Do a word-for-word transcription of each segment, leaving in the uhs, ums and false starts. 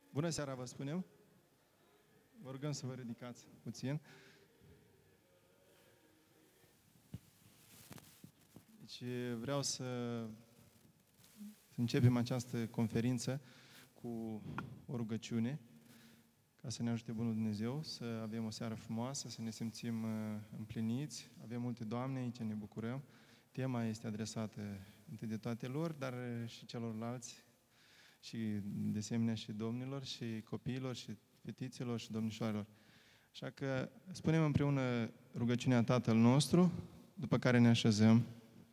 Bună seara, vă spunem. Vă rugăm să vă ridicați puțin. Deci vreau să, să începem această conferință cu o rugăciune, ca să ne ajute Bunul Dumnezeu, să avem o seară frumoasă, să ne simțim împliniți. Avem multe doamne aici, ne bucurăm. Tema este adresată întâi de toate lor, dar și celorlalți, și de asemenea și domnilor, și copiilor, și fetiților, și domnișoarelor. Așa că spunem împreună rugăciunea Tatăl nostru, după care ne așezăm.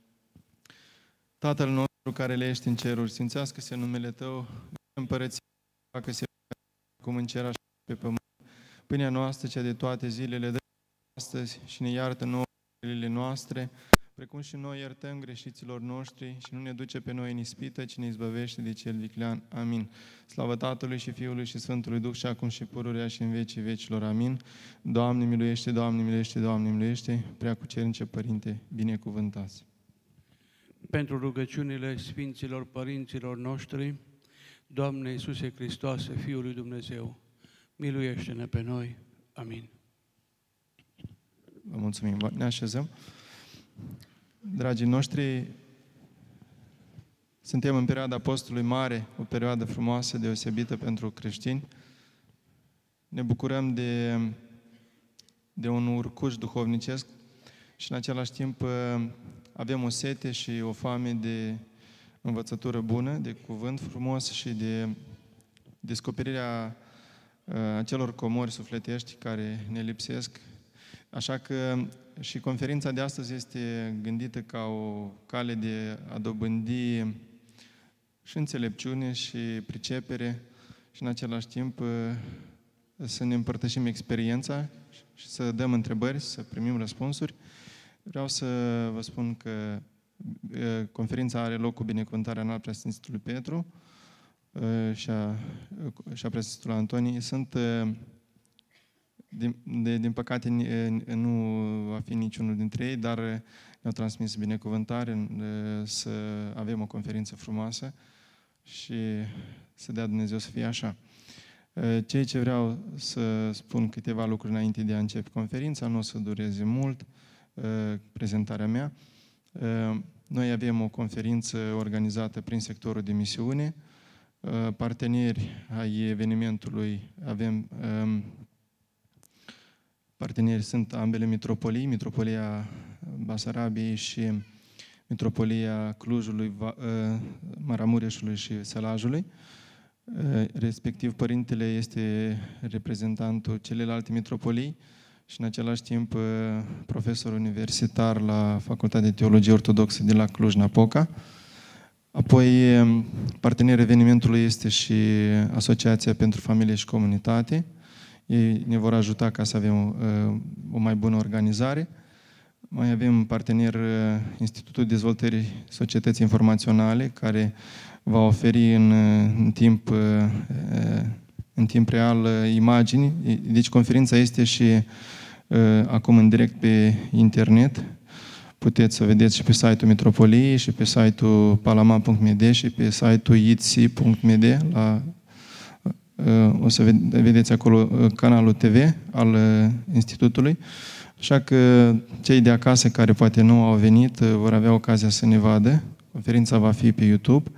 Tatăl nostru care le ești în ceruri, sfințească-se numele Tău, împărăția, facă-se cum în cer, așa pe pământ. Pâinea noastră, cea de toate zilele, dă astăzi și ne iartă nouă greșelile noastre, precum și noi iertăm greșiților noștri, și nu ne duce pe noi în ispită, ci ne izbăvește de cel viclean. Amin. Slavă Tatălui și Fiului și Sfântului Duh, și acum și pururea și în vecii vecilor. Amin. Doamne miluiește, Doamne miluiește, Doamne miluiește, Preacucernice Părinte, binecuvântați. Pentru rugăciunile Sfinților Părinților noștri, Doamne Iisuse Hristoase, Fiul lui Dumnezeu, miluiește-ne pe noi. Amin. Vă mulțumim. Ne așezăm. Dragii noștri, suntem în perioada postului mare, o perioadă frumoasă, deosebită pentru creștini. Ne bucurăm de, de un urcuș duhovnicesc și în același timp avem o sete și o foame de învățătură bună, de cuvânt frumos și de descoperirea acelor comori sufletești care ne lipsesc. Așa că și conferința de astăzi este gândită ca o cale de a dobândi și înțelepciune și pricepere și în același timp să ne împărtășim experiența și să dăm întrebări, să primim răspunsuri. Vreau să vă spun că conferința are loc cu binecuvântarea în al Preasfințitului Petru și a, și a Preasfințitului Antonie. Sunt Din, de, din păcate nu va fi niciunul dintre ei, dar ne-au transmis binecuvântare să avem o conferință frumoasă și să dea Dumnezeu să fie așa. Ceea ce vreau să spun câteva lucruri înainte de a începe conferința, nu o să dureze mult prezentarea mea. Noi avem o conferință organizată prin sectorul de misiune. Parteneri ai evenimentului avem. Parteneri sunt ambele mitropolii, Mitropolia Basarabiei și Mitropolia Clujului, Maramureșului și Sălajului. Respectiv, părintele este reprezentantul celelalte mitropolii și în același timp profesor universitar la Facultatea de Teologie Ortodoxă de la Cluj-Napoca. Apoi, partenerul evenimentului este și Asociația pentru Familie și Comunitate. Ei ne vor ajuta ca să avem uh, o mai bună organizare. Mai avem partener uh, Institutul Dezvoltării Societății Informaționale, care va oferi în, în, timp, uh, în timp real uh, imagini. Deci conferința este și uh, acum în direct pe internet. Puteți să vedeți și pe site-ul Mitropoliei, și pe site-ul palama punct m d și pe site-ul itsi punct m d. La O să vedeți acolo canalul T V al Institutului. Așa că cei de acasă care poate nu au venit vor avea ocazia să ne vadă. Conferința va fi pe YouTube.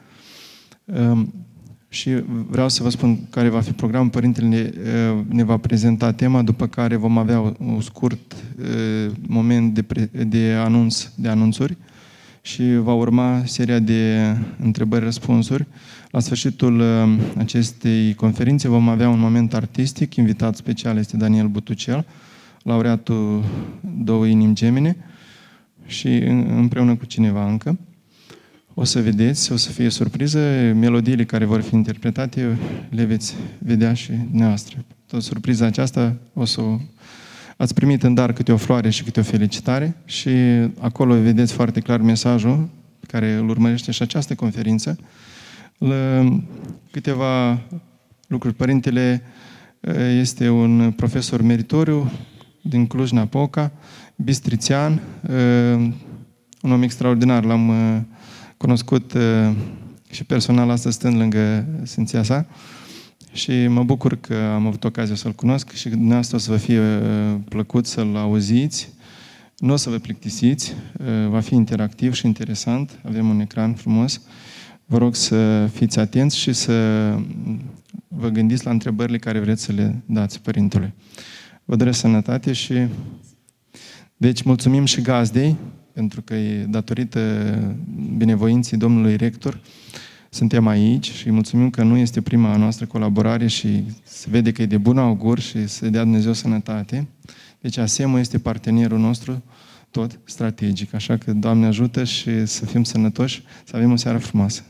Și vreau să vă spun care va fi programul. Părintele ne va prezenta tema, după care vom avea un scurt moment de, pre, de anunț, de anunțuri și va urma seria de întrebări-răspunsuri. La sfârșitul acestei conferințe vom avea un moment artistic. Invitat special este Daniel Butucel, laureatul Două inimi gemene, și împreună cu cineva încă. O să vedeți, o să fie surpriză. Melodiile care vor fi interpretate le veți vedea și dumneavoastră. Tot surpriza aceasta o să o... Ați primit în dar câte o floare și câte o felicitare și acolo vedeți foarte clar mesajul care îl urmărește și această conferință. Câteva lucruri. Părintele este un profesor meritoriu din Cluj-Napoca, bistrițean, un om extraordinar. L-am cunoscut și personal astăzi stând lângă Sfinția sa și mă bucur că am avut ocazia să-l cunosc și că dumneavoastră o să vă fie plăcut să-l auziți. Nu o să vă plictisiți, va fi interactiv și interesant. Avem un ecran frumos. Vă rog să fiți atenți și să vă gândiți la întrebările care vreți să le dați părintelui. Vă doresc sănătate și... Deci, mulțumim și gazdei, pentru că e datorită binevoinții domnului rector suntem aici și mulțumim că nu este prima noastră colaborare și se vede că e de bun augur și să dea Dumnezeu sănătate. Deci ASEMO este partenerul nostru tot strategic. Așa că Doamne ajută și să fim sănătoși, să avem o seară frumoasă.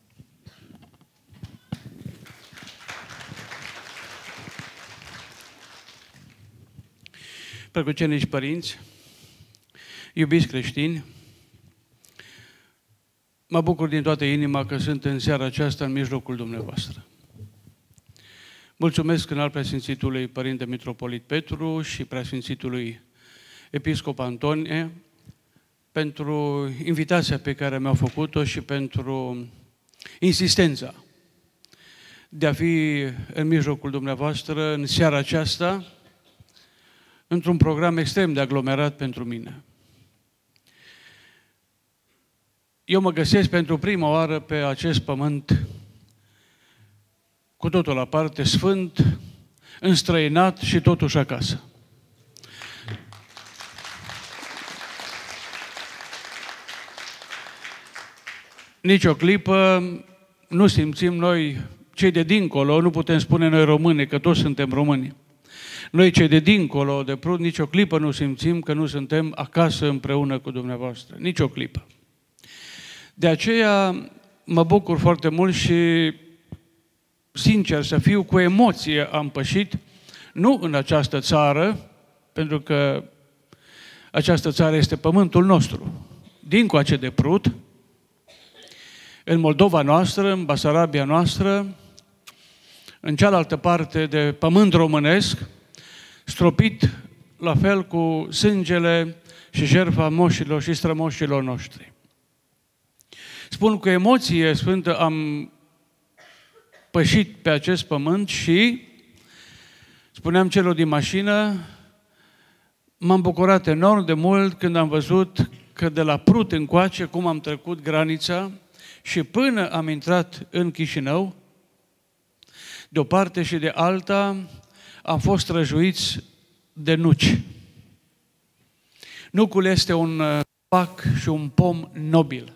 Precucenici părinți, iubiți creștini, mă bucur din toată inima că sunt în seara aceasta în mijlocul dumneavoastră. Mulțumesc înalt preasfințitului Părinte Mitropolit Petru și preasfințitului Episcop Antonie pentru invitația pe care mi-au făcut-o și pentru insistența de a fi în mijlocul dumneavoastră în seara aceasta, într-un program extrem de aglomerat pentru mine. Eu mă găsesc pentru prima oară pe acest pământ cu totul la parte, sfânt, înstrăinat și totuși acasă. Nici o clipă nu simțim noi, cei de dincolo, nu putem spune noi români, că toți suntem români. Noi cei de dincolo de Prut, nici o clipă nu simțim că nu suntem acasă împreună cu dumneavoastră. Nici o clipă. De aceea mă bucur foarte mult și, sincer să fiu, cu emoție am pășit, nu în această țară, pentru că această țară este pământul nostru, dincoace de Prut, în Moldova noastră, în Basarabia noastră, în cealaltă parte de pământ românesc, stropit la fel cu sângele și jertfa moșilor și strămoșilor noștri. Spun cu emoție sfântă, am pășit pe acest pământ și, spuneam celor din mașină, m-am bucurat enorm de mult când am văzut că de la Prut încoace, cum am trecut granița și până am intrat în Chișinău, de o parte și de alta, am fost răjuiți de nuci. Nucul este un pac și un pom nobil.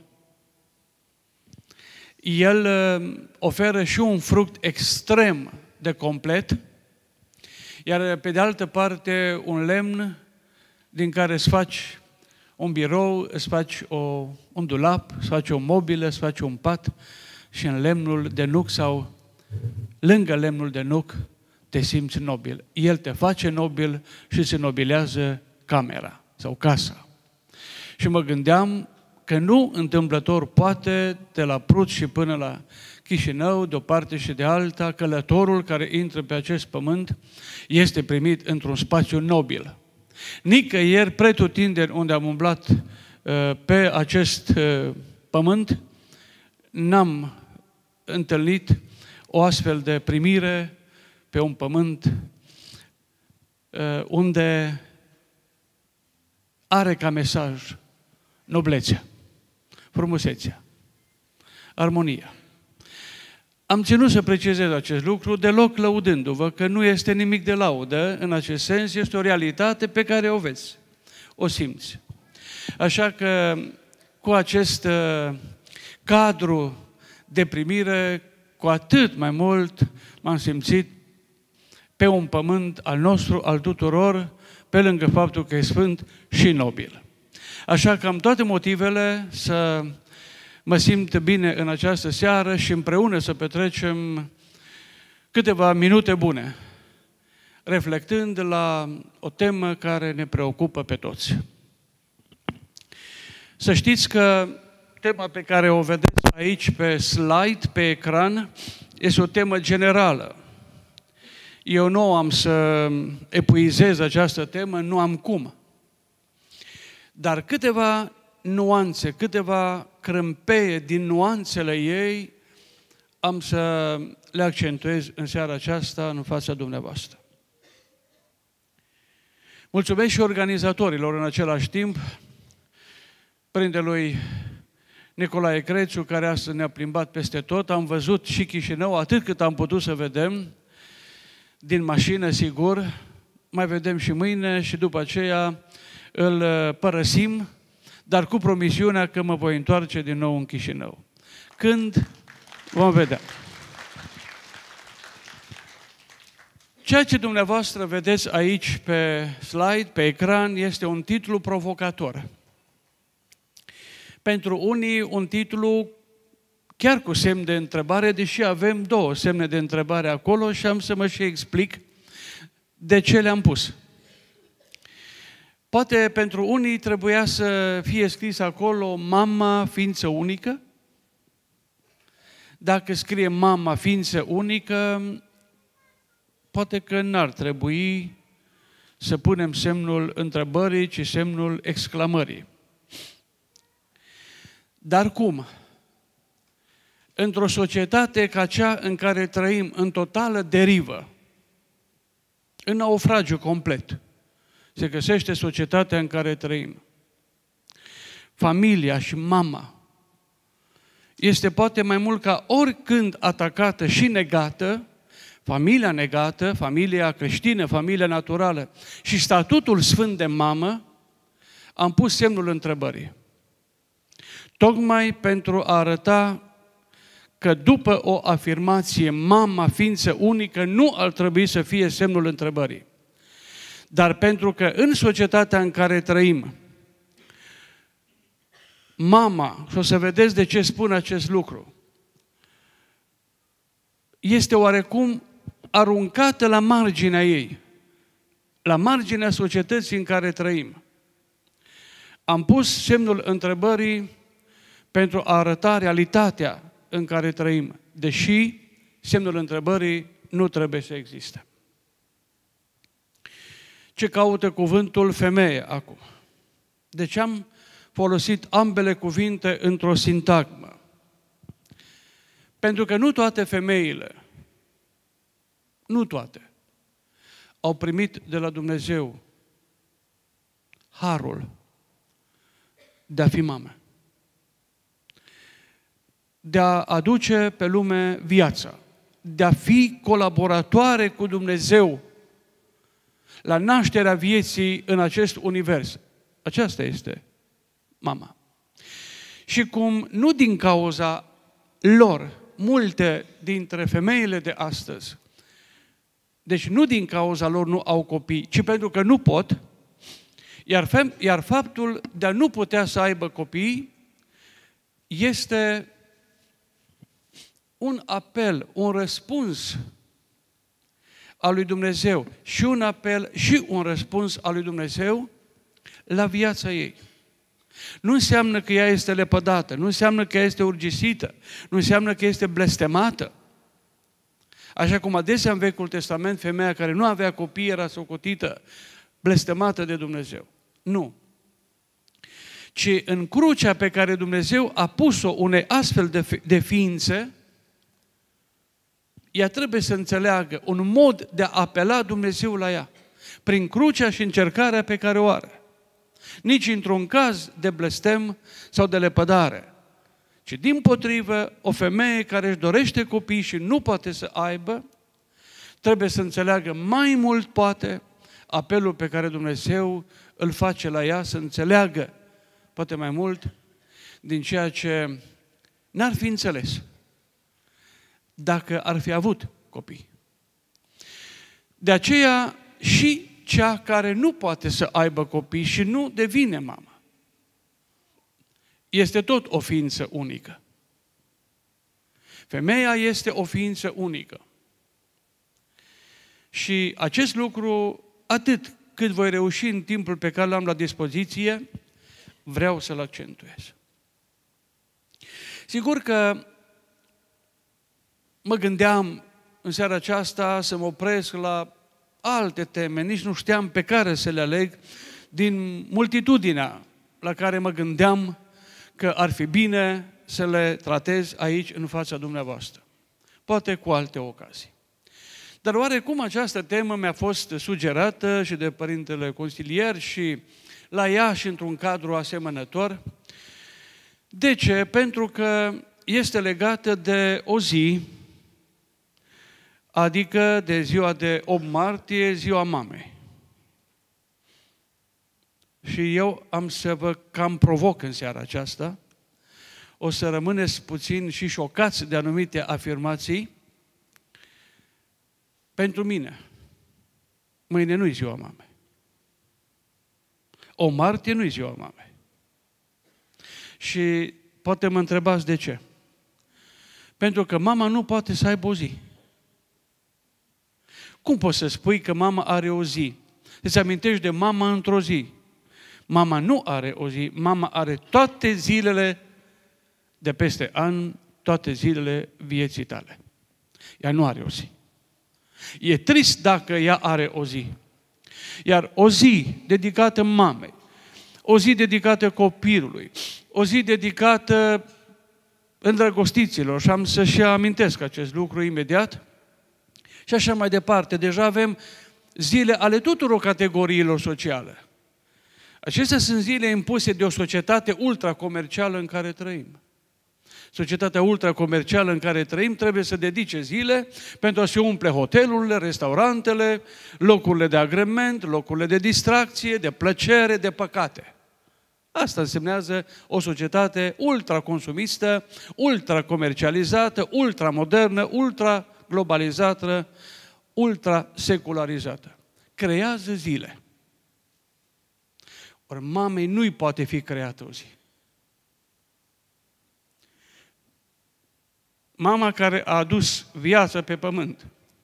El oferă și un fruct extrem de complet, iar pe de altă parte un lemn din care îți faci un birou, îți faci o, un dulap, îți faci o mobilă, îți faci un pat și în lemnul de nuc sau lângă lemnul de nuc te simți nobil. El te face nobil și se nobilează camera sau casa. Și mă gândeam că nu întâmplător poate de la Prut și până la Chișinău, de o parte și de alta, călătorul care intră pe acest pământ este primit într-un spațiu nobil. Nicăieri, pretutindeni unde am umblat uh, pe acest uh, pământ, n-am întâlnit o astfel de primire pe un pământ uh, unde are ca mesaj noblețea, frumusețea, armonia. Am ținut să precizez acest lucru, deloc lăudându-vă că nu este nimic de laudă în acest sens, este o realitate pe care o vezi, o simți. Așa că cu acest uh, cadru de primire, cu atât mai mult m-am simțit pe un pământ al nostru, al tuturor, pe lângă faptul că e sfânt și nobil. Așa că am toate motivele să mă simt bine în această seară și împreună să petrecem câteva minute bune, reflectând la o temă care ne preocupă pe toți. Să știți că tema pe care o vedeți aici pe slide, pe ecran, este o temă generală. Eu nu am să epuizez această temă, nu am cum. Dar câteva nuanțe, câteva crâmpeie din nuanțele ei am să le accentuez în seara aceasta în fața dumneavoastră. Mulțumesc și organizatorilor în același timp, părintelui Nicolae Crețu, care astăzi ne-a plimbat peste tot. Am văzut și Chișinău, atât cât am putut să vedem, din mașină, sigur. Mai vedem și mâine și după aceea îl părăsim, dar cu promisiunea că mă voi întoarce din nou în Chișinău. Când vom vedea. Ceea ce dumneavoastră vedeți aici pe slide, pe ecran, este un titlu provocator. Pentru unii un titlu chiar cu semn de întrebare, deși avem două semne de întrebare acolo și am să mă și explic de ce le-am pus. Poate pentru unii trebuia să fie scris acolo mama ființă unică. Dacă scrie mama ființă unică, poate că n-ar trebui să punem semnul întrebării, ci semnul exclamării. Dar cum? Într-o societate ca cea în care trăim, în totală derivă, în naufragiu complet, se găsește societatea în care trăim. Familia și mama este poate mai mult ca oricând atacată și negată, familia negată, familia creștină, familia naturală și statutul sfânt de mamă, am pus semnul întrebării. Tocmai pentru a arăta că după o afirmație, mama ființă unică, nu ar trebui să fie semnul întrebării. Dar pentru că în societatea în care trăim, mama, și o să vedeți de ce spun acest lucru, este oarecum aruncată la marginea ei, la marginea societății în care trăim. Am pus semnul întrebării pentru a arăta realitatea în care trăim, deși semnul întrebării nu trebuie să existe. Ce caută cuvântul femeie acum? Deci am folosit ambele cuvinte într-o sintagmă. Pentru că nu toate femeile, nu toate, au primit de la Dumnezeu harul de a fi mame, de a aduce pe lume viața, de a fi colaboratoare cu Dumnezeu la nașterea vieții în acest univers. Aceasta este mama. Și cum nu din cauza lor, multe dintre femeile de astăzi, deci nu din cauza lor nu au copii, ci pentru că nu pot, iar, fem, iar faptul de a nu putea să aibă copii este un apel, un răspuns al lui Dumnezeu și un apel și un răspuns al lui Dumnezeu la viața ei. Nu înseamnă că ea este lepădată, nu înseamnă că ea este urgisită, nu înseamnă că este blestemată. Așa cum adesea în Vechiul Testament femeia care nu avea copii era socotită, blestemată de Dumnezeu. Nu. Ci în crucea pe care Dumnezeu a pus-o unei astfel de, de ființe, ea trebuie să înțeleagă un mod de a apela Dumnezeu la ea, prin crucea și încercarea pe care o are. Nici într-un caz de blestem sau de lepădare, ci dimpotrivă, o femeie care își dorește copii și nu poate să aibă, trebuie să înțeleagă mai mult, poate, apelul pe care Dumnezeu îl face la ea, să înțeleagă, poate mai mult, din ceea ce n-ar fi înțeles dacă ar fi avut copii. De aceea și cea care nu poate să aibă copii și nu devine mamă, este tot o ființă unică. Femeia este o ființă unică. Și acest lucru, atât cât voi reuși în timpul pe care l-am la dispoziție, vreau să-l accentuez. Sigur că mă gândeam în seara aceasta să mă opresc la alte teme, nici nu știam pe care să le aleg din multitudinea la care mă gândeam că ar fi bine să le tratez aici în fața dumneavoastră. poate cu alte ocazii. Dar oarecum această temă mi-a fost sugerată și de părintele consilier și la ea și într-un cadru asemănător. De ce? Pentru că este legată de o zi, adică de ziua de opt martie, ziua mamei. Și eu am să vă cam provoc în seara aceasta. O să rămâneți puțin și șocați de anumite afirmații. Pentru mine, mâine nu-i ziua mamei. O martie nu-i ziua mamei. Și poate mă întrebați de ce. Pentru că mama nu poate să aibă o zi. Cum poți să spui că mama are o zi? Îți amintești de mama într-o zi. Mama nu are o zi, mama are toate zilele de peste an, toate zilele vieții tale. Ea nu are o zi. E trist dacă ea are o zi. Iar o zi dedicată mamei, o zi dedicată copilului, o zi dedicată îndrăgostiților, și am să-și amintesc acest lucru imediat, și așa mai departe. Deja avem zile ale tuturor categoriilor sociale. Acestea sunt zile impuse de o societate ultracomercială în care trăim. Societatea ultracomercială în care trăim trebuie să dedice zile pentru a se umple hotelurile, restaurantele, locurile de agrement, locurile de distracție, de plăcere, de păcate. Asta însemnează o societate ultraconsumistă, ultracomercializată, ultramodernă, ultraglobalizată, ultrasecularizată. Creează zile. Ori mamei nu-i poate fi creată o zi. Mama care a adus viață pe pământ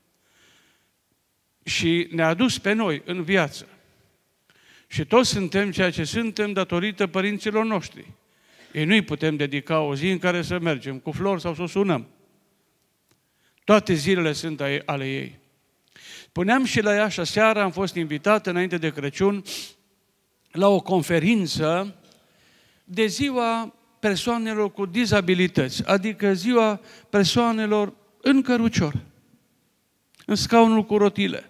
și ne-a adus pe noi în viață. Și toți suntem ceea ce suntem datorită părinților noștri. Ei nu-i putem dedica o zi în care să mergem cu flori sau să o sunăm. Toate zilele sunt ale ei. Spuneam și la ea, și seara am fost invitat înainte de Crăciun la o conferință de ziua persoanelor cu dizabilități, adică ziua persoanelor în cărucior, în scaunul cu rotile,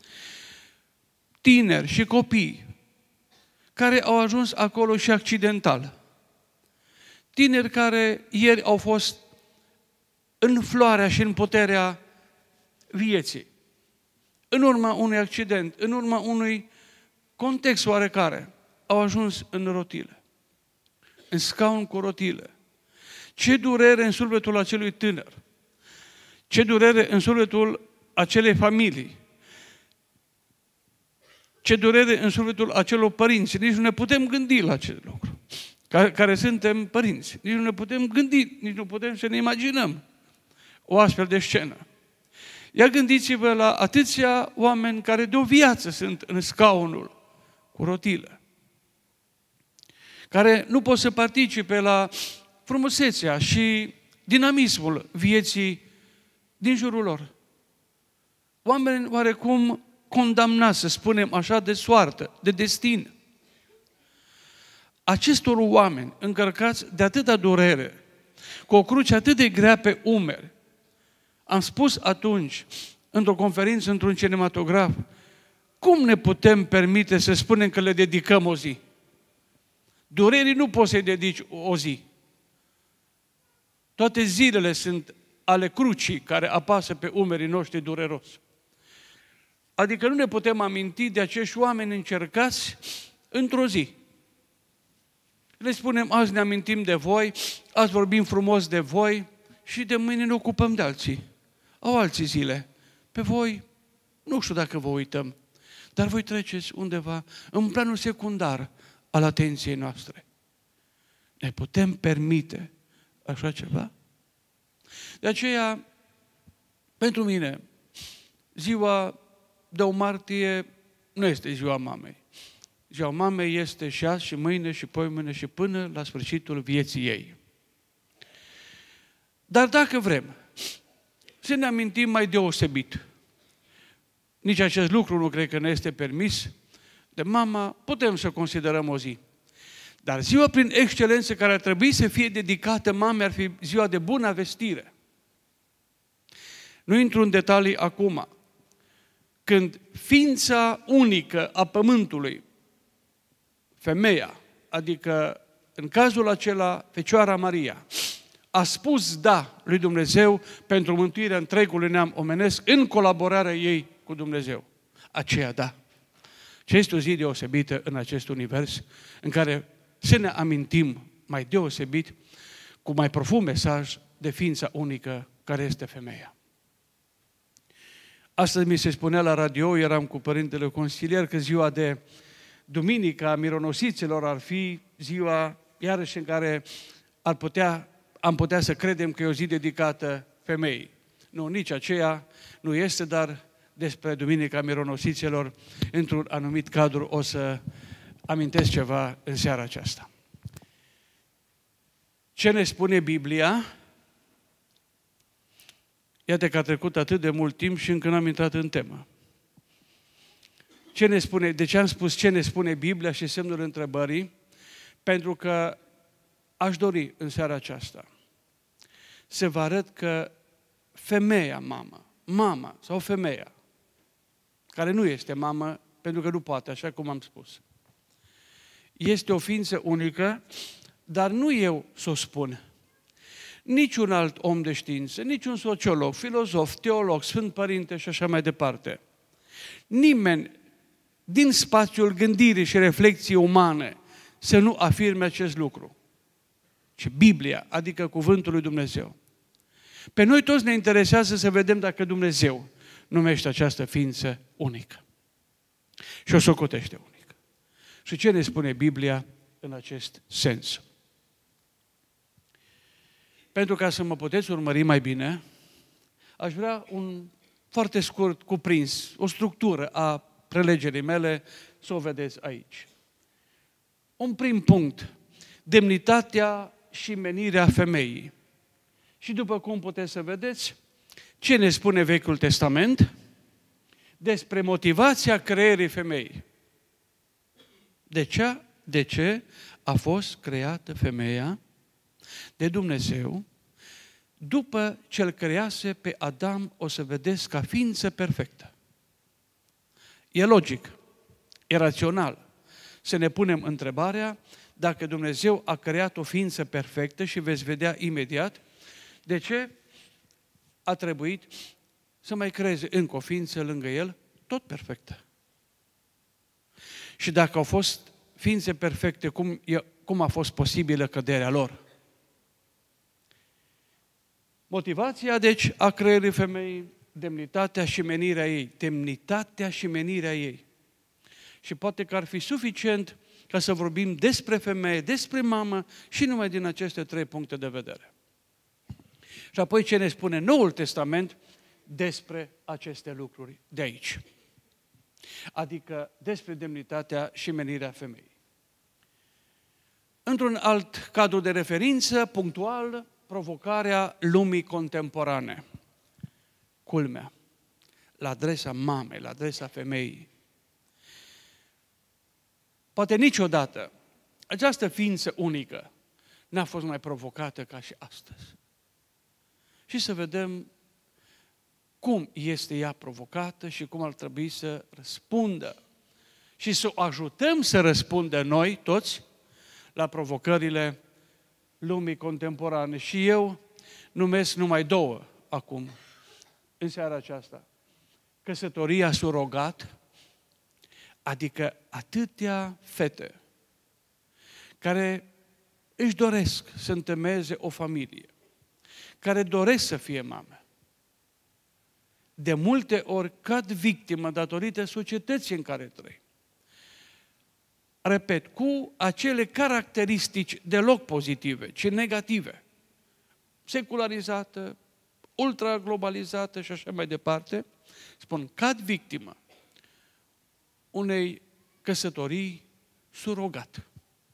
tineri și copii care au ajuns acolo și accidental, tineri care ieri au fost în floarea și în puterea vieții, în urma unui accident, în urma unui context oarecare, au ajuns în rotile, în scaun cu rotile. Ce durere în sufletul acelui tânăr, ce durere în sufletul acelei familii, ce durere în sufletul acelor părinți. Nici nu ne putem gândi la acest lucru, care, care suntem părinți. Nici nu ne putem gândi, nici nu putem să ne imaginăm o astfel de scenă. Ia gândiți-vă la atâția oameni care de o viață sunt în scaunul cu rotile, care nu pot să participe la frumusețea și dinamismul vieții din jurul lor. Oameni oarecum condamnați, să spunem așa, de soartă, de destin. Acestor oameni încărcați de atâta durere, cu o cruce atât de grea pe umeri, am spus atunci, într-o conferință, într-un cinematograf, cum ne putem permite să spunem că le dedicăm o zi? Durerii nu poți să-i dedici o zi. Toate zilele sunt ale crucii care apasă pe umerii noștri dureros. Adică nu ne putem aminti de acești oameni încercați într-o zi. Le spunem, azi ne amintim de voi, azi vorbim frumos de voi și de mâine ne ocupăm de alții. Au alții zile. Pe voi, nu știu dacă vă uităm, dar voi treceți undeva în planul secundar al atenției noastre. Ne putem permite așa ceva? De aceea, pentru mine, ziua de o martie nu este ziua mamei. Ziua mamei este și azi, și mâine, și poimâine, și până la sfârșitul vieții ei. Dar dacă vrem să ne amintim mai deosebit, nici acest lucru nu cred că ne este permis, de mama putem să considerăm o zi. Dar ziua prin excelență care ar trebui să fie dedicată mamei ar fi ziua de bună vestire. Nu intru în detalii acum. Când ființa unică a pământului, femeia, adică în cazul acela Fecioara Maria, a spus da lui Dumnezeu pentru mântuirea întregului neam omenesc în colaborarea ei cu Dumnezeu. Aceea da. Ce este o zi deosebită în acest univers în care să ne amintim mai deosebit, cu mai profund mesaj de ființa unică care este femeia. Astăzi mi se spunea la radio, eram cu părintele consilier, că ziua de Duminica Mironosiților ar fi ziua iarăși în care ar putea, am putea să credem că e o zi dedicată femeii. Nu, nici aceea nu este, dar despre Duminica Mironosiților, într-un anumit cadru, o să amintesc ceva în seara aceasta. Ce ne spune Biblia? Iată că a trecut atât de mult timp și încă n-am intrat în temă. Ce ne spune, de ce am spus ce ne spune Biblia și semnul întrebării? Pentru că aș dori în seara aceasta să vă arăt că femeia mamă, mama sau femeia, care nu este mamă, pentru că nu poate, așa cum am spus, este o ființă unică, dar nu eu să o spun. Niciun alt om de știință, niciun sociolog, filozof, teolog, sfânt părinte și așa mai departe. Nimeni din spațiul gândirii și reflexiei umane să nu afirme acest lucru. ci Biblia, adică Cuvântul lui Dumnezeu. Pe noi toți ne interesează să vedem dacă Dumnezeu numește această ființă unică. Și o socotește unică. Și ce ne spune Biblia în acest sens? Pentru ca să mă puteți urmări mai bine, aș vrea un foarte scurt cuprins, o structură a prelegerii mele, să o vedeți aici. Un prim punct, demnitatea și menirea femeii. Și după cum puteți să vedeți, ce ne spune Vechiul Testament despre motivația creării femeii. De ce? De ce a fost creată femeia de Dumnezeu? După ce îl crease pe Adam, o să vedeți ca ființă perfectă. E logic, e rațional să ne punem întrebarea dacă Dumnezeu a creat o ființă perfectă și veți vedea imediat de ce a trebuit să mai creeze încă o ființă lângă el, tot perfectă. Și dacă au fost ființe perfecte, cum, cum a fost posibilă căderea lor? Motivația, deci, a creării femeii, demnitatea și menirea ei. Demnitatea și menirea ei. Și poate că ar fi suficient ca să vorbim despre femeie, despre mamă și numai din aceste trei puncte de vedere. Și apoi ce ne spune Noul Testament despre aceste lucruri de aici. Adică despre demnitatea și menirea femeii. Într-un alt cadru de referință, punctual, provocarea lumii contemporane. Culmea, la adresa mamei, la adresa femeii. Poate niciodată această ființă unică n-a fost mai provocată ca și astăzi. Și să vedem cum este ea provocată și cum ar trebui să răspundă. Și să o ajutăm să răspundă noi, toți, la provocările lumii contemporane. Și eu numesc numai două acum, în seara aceasta. Căsătoria surogat, adică atâtea fete care își doresc să întemeieze o familie, care doresc să fie mame. De multe ori cad victimă datorită societății în care trăim. Repet, cu acele caracteristici deloc pozitive, ci negative. Secularizată, ultraglobalizată și așa mai departe, spun, cad victimă unei căsătorii surogat.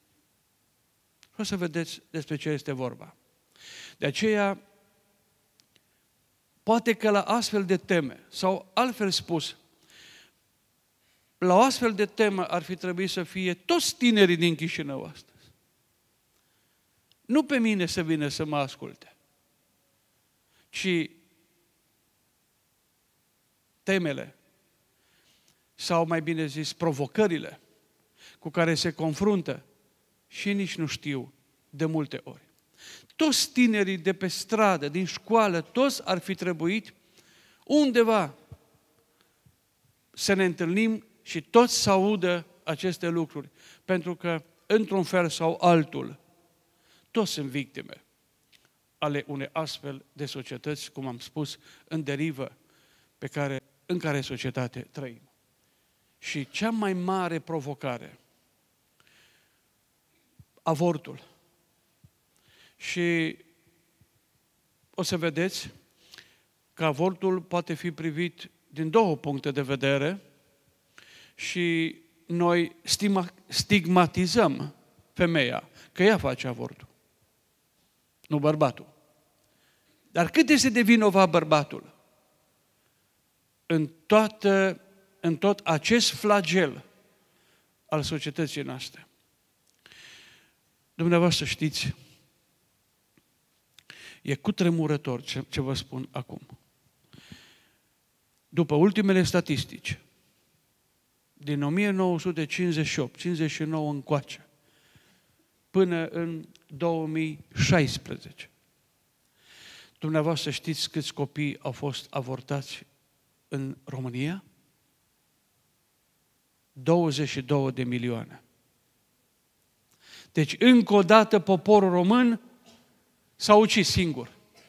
O să vedeți despre ce este vorba. De aceea, poate că la astfel de teme, sau altfel spus, la o astfel de temă ar fi trebuit să fie toți tinerii din Chișinău astăzi. Nu pe mine să vină să mă asculte, ci temele, sau mai bine zis, provocările cu care se confruntă și nici nu știu de multe ori. Toți tinerii de pe stradă, din școală, toți ar fi trebuit undeva să ne întâlnim și toți să audă aceste lucruri. Pentru că, într-un fel sau altul, toți sunt victime ale unei astfel de societăți, cum am spus, în derivă pe care, în care societate trăim. Și cea mai mare provocare, avortul. Și o să vedeți că avortul poate fi privit din două puncte de vedere și noi stigmatizăm femeia că ea face avortul, nu bărbatul. Dar cât este de vinovat bărbatul în, toată, în tot acest flagel al societății noastre? Dumneavoastră știți, e cutremurător ce, ce vă spun acum. După ultimele statistici, din o mie nouă sute cincizeci și opt cincizeci și nouă încoace, până în două mii șaisprezece, dumneavoastră știți câți copii au fost avortați în România? douăzeci și două de milioane. Deci, încă o dată, poporul român s-a ucis singur.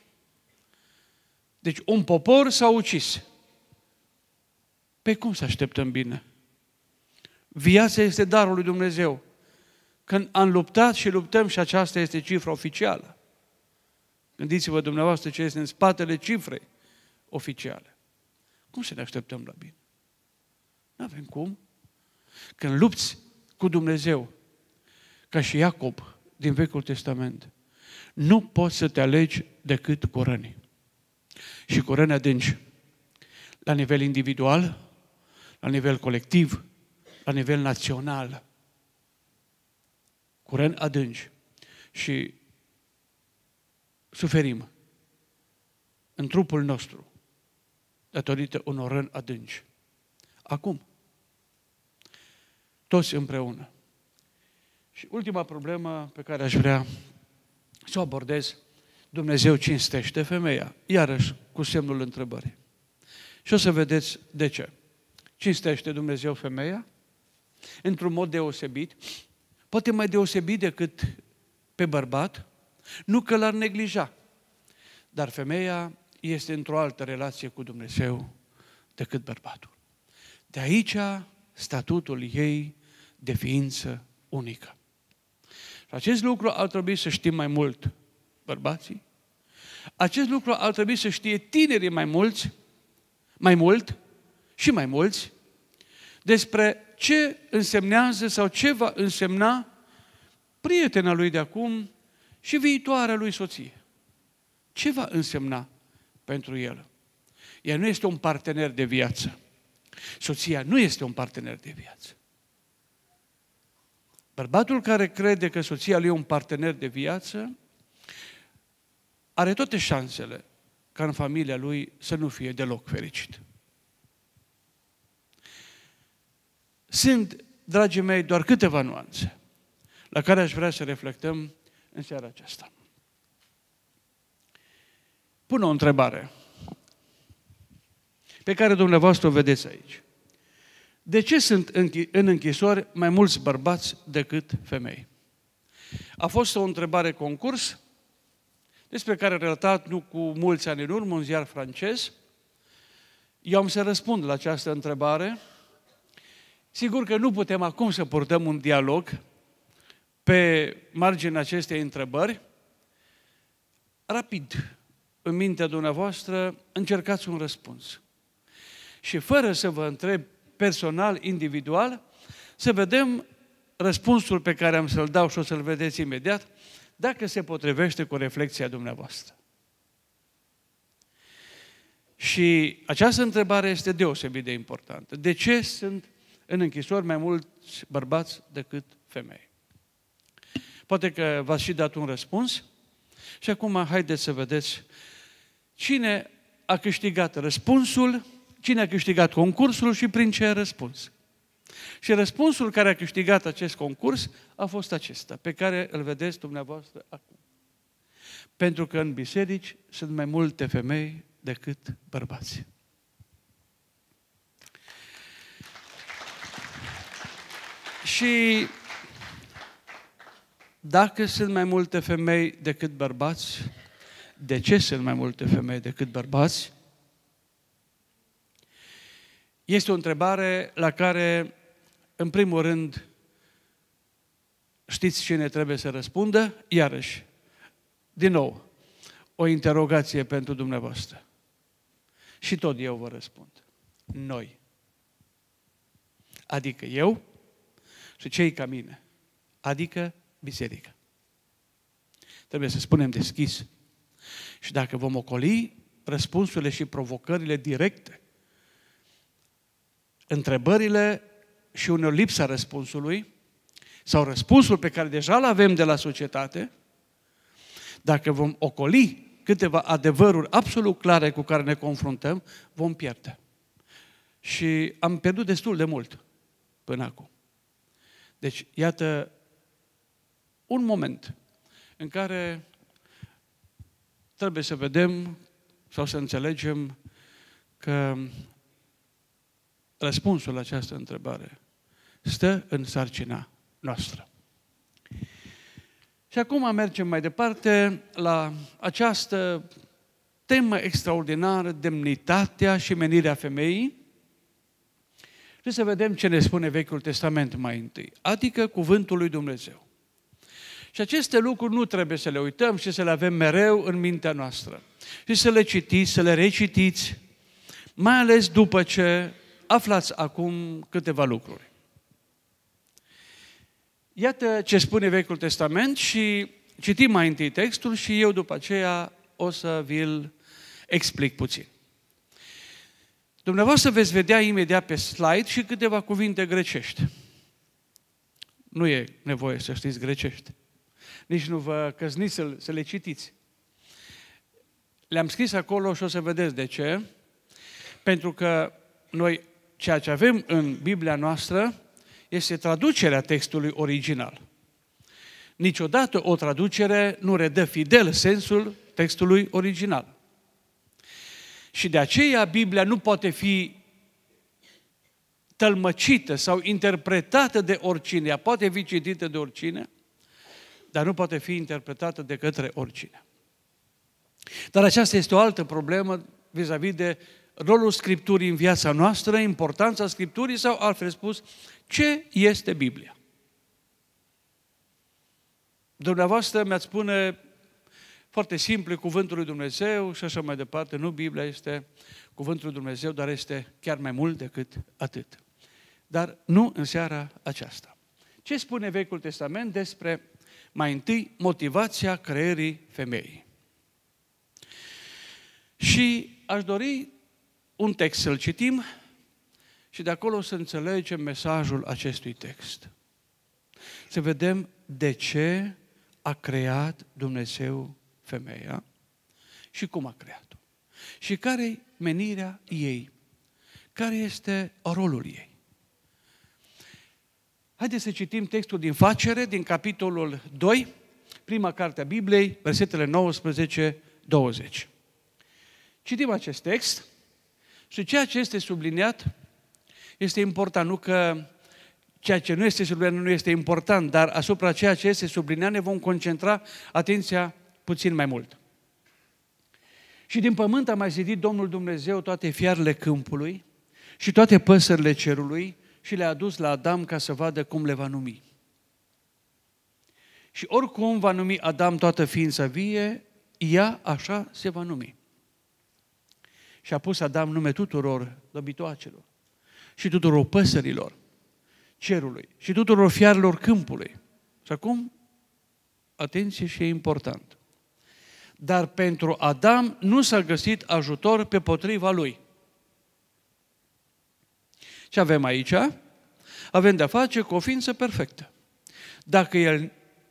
Deci, un popor s-a ucis. Pe cum să așteptăm bine? Viața este darul lui Dumnezeu. Când am luptat și luptăm, și aceasta este cifra oficială. Gândiți-vă dumneavoastră ce este în spatele cifrei oficiale. Cum să ne așteptăm la bine? Nu avem cum. Când lupți cu Dumnezeu, ca și Iacob din Vechiul Testament, nu poți să te alegi decât cu răni. Și cu răni adânci. La nivel individual, la nivel colectiv, la nivel național. Cu răni adânci. Și suferim în trupul nostru datorită unor răni adânci. Acum, toți împreună. Și ultima problemă pe care aș vrea să o abordez, Dumnezeu cinstește femeia, iarăși cu semnul întrebării. Și o să vedeți de ce. Cinstește Dumnezeu femeia într-un mod deosebit, poate mai deosebit decât pe bărbat, nu că l-ar neglija, dar femeia este într-o altă relație cu Dumnezeu decât bărbatul. De aici statutul ei de ființă unică. Și acest lucru ar trebui să știm mai mult bărbații, acest lucru ar trebui să știe tinerii mai mulți, mai mult și mai mulți, despre ce însemnează sau ce va însemna prietena lui de acum și viitoarea lui soție. Ce va însemna pentru el? Ea nu este un partener de viață. Soția nu este un partener de viață. Bărbatul care crede că soția lui e un partener de viață are toate șansele ca în familia lui să nu fie deloc fericit. Sunt, dragii mei, doar câteva nuanțe la care aș vrea să reflectăm în seara aceasta. Pun o întrebare pe care dumneavoastră o vedeți aici. De ce sunt în închisori mai mulți bărbați decât femei? A fost o întrebare concurs despre care a relatat nu cu mulți ani în urmă un ziar francez. Eu am să răspund la această întrebare. Sigur că nu putem acum să purtăm un dialog pe marginea acestei întrebări. Rapid, în mintea dumneavoastră, încercați un răspuns. Și fără să vă întreb personal, individual, să vedem răspunsul pe care am să-l dau și o să-l vedeți imediat, dacă se potrivește cu reflexia dumneavoastră. Și această întrebare este deosebit de importantă. De ce sunt în închisori mai mulți bărbați decât femei? Poate că v-ați și dat un răspuns și acum haideți să vedeți cine a câștigat răspunsul cine a câștigat concursul și prin ce a răspuns. Și răspunsul care a câștigat acest concurs a fost acesta, pe care îl vedeți dumneavoastră acum. Pentru că în biserici sunt mai multe femei decât bărbați. Și dacă sunt mai multe femei decât bărbați, de ce sunt mai multe femei decât bărbați? Este o întrebare la care, în primul rând, știți cine trebuie să răspundă? Iarăși, din nou, o interogație pentru dumneavoastră. Și tot eu vă răspund. Noi. Adică eu și cei ca mine. Adică biserica. Trebuie să spunem deschis. Și dacă vom ocoli răspunsurile și provocările directe, întrebările și uneori lipsa răspunsului, sau răspunsul pe care deja îl avem de la societate, dacă vom ocoli câteva adevăruri absolut clare cu care ne confruntăm, vom pierde. Și am pierdut destul de mult până acum. Deci, iată un moment în care trebuie să vedem sau să înțelegem că răspunsul la această întrebare stă în sarcina noastră. Și acum mergem mai departe la această temă extraordinară, demnitatea și menirea femeii. Și să vedem ce ne spune Vechiul Testament mai întâi, adică Cuvântul lui Dumnezeu. Și aceste lucruri nu trebuie să le uităm și să le avem mereu în mintea noastră. Și să le citiți, să le recitiți, mai ales după ce aflați acum câteva lucruri. Iată ce spune Vechiul Testament și citim mai întâi textul și eu după aceea o să vi-l explic puțin. Dumneavoastră veți vedea imediat pe slide și câteva cuvinte grecești. Nu e nevoie să știți grecește. Nici nu vă căsniți să, să le citiți. Le-am scris acolo și o să vedeți de ce. Pentru că noi, ceea ce avem în Biblia noastră, este traducerea textului original. Niciodată o traducere nu redă fidel sensul textului original. Și de aceea Biblia nu poate fi tălmăcită sau interpretată de oricine. Ea poate fi citită de oricine, dar nu poate fi interpretată de către oricine. Dar aceasta este o altă problemă vis-a-vis de rolul Scripturii în viața noastră, importanța Scripturii sau, altfel spus, ce este Biblia. Dumneavoastră mi-ați spune foarte simplu, Cuvântul lui Dumnezeu și așa mai departe. Nu, Biblia este Cuvântul lui Dumnezeu, dar este chiar mai mult decât atât. Dar nu în seara aceasta. Ce spune Vechiul Testament despre, mai întâi, motivația creării femeii? Și aș dori un text să-l citim și de acolo să înțelegem mesajul acestui text. Să vedem de ce a creat Dumnezeu femeia și cum a creat-o. Și care e menirea ei? Care este rolul ei? Haideți să citim textul din Facere, din capitolul doi, prima carte a Bibliei, versetele nouăsprezece douăzeci. Citim acest text și ceea ce este subliniat este important, nu că ceea ce nu este subliniat nu este important, dar asupra ceea ce este subliniat ne vom concentra atenția puțin mai mult. Și din pământ a mai zidit Domnul Dumnezeu toate fiarele câmpului și toate păsările cerului și le-a adus la Adam ca să vadă cum le va numi. Și oricum va numi Adam toată ființa vie, ea așa se va numi. Și a pus Adam nume tuturor dobitoacelor și tuturor păsărilor cerului și tuturor fiarelor câmpului. Și acum, atenție și e important. Dar pentru Adam nu s-a găsit ajutor pe potriva lui. Ce avem aici? Avem de-a face cu o ființă perfectă. Dacă el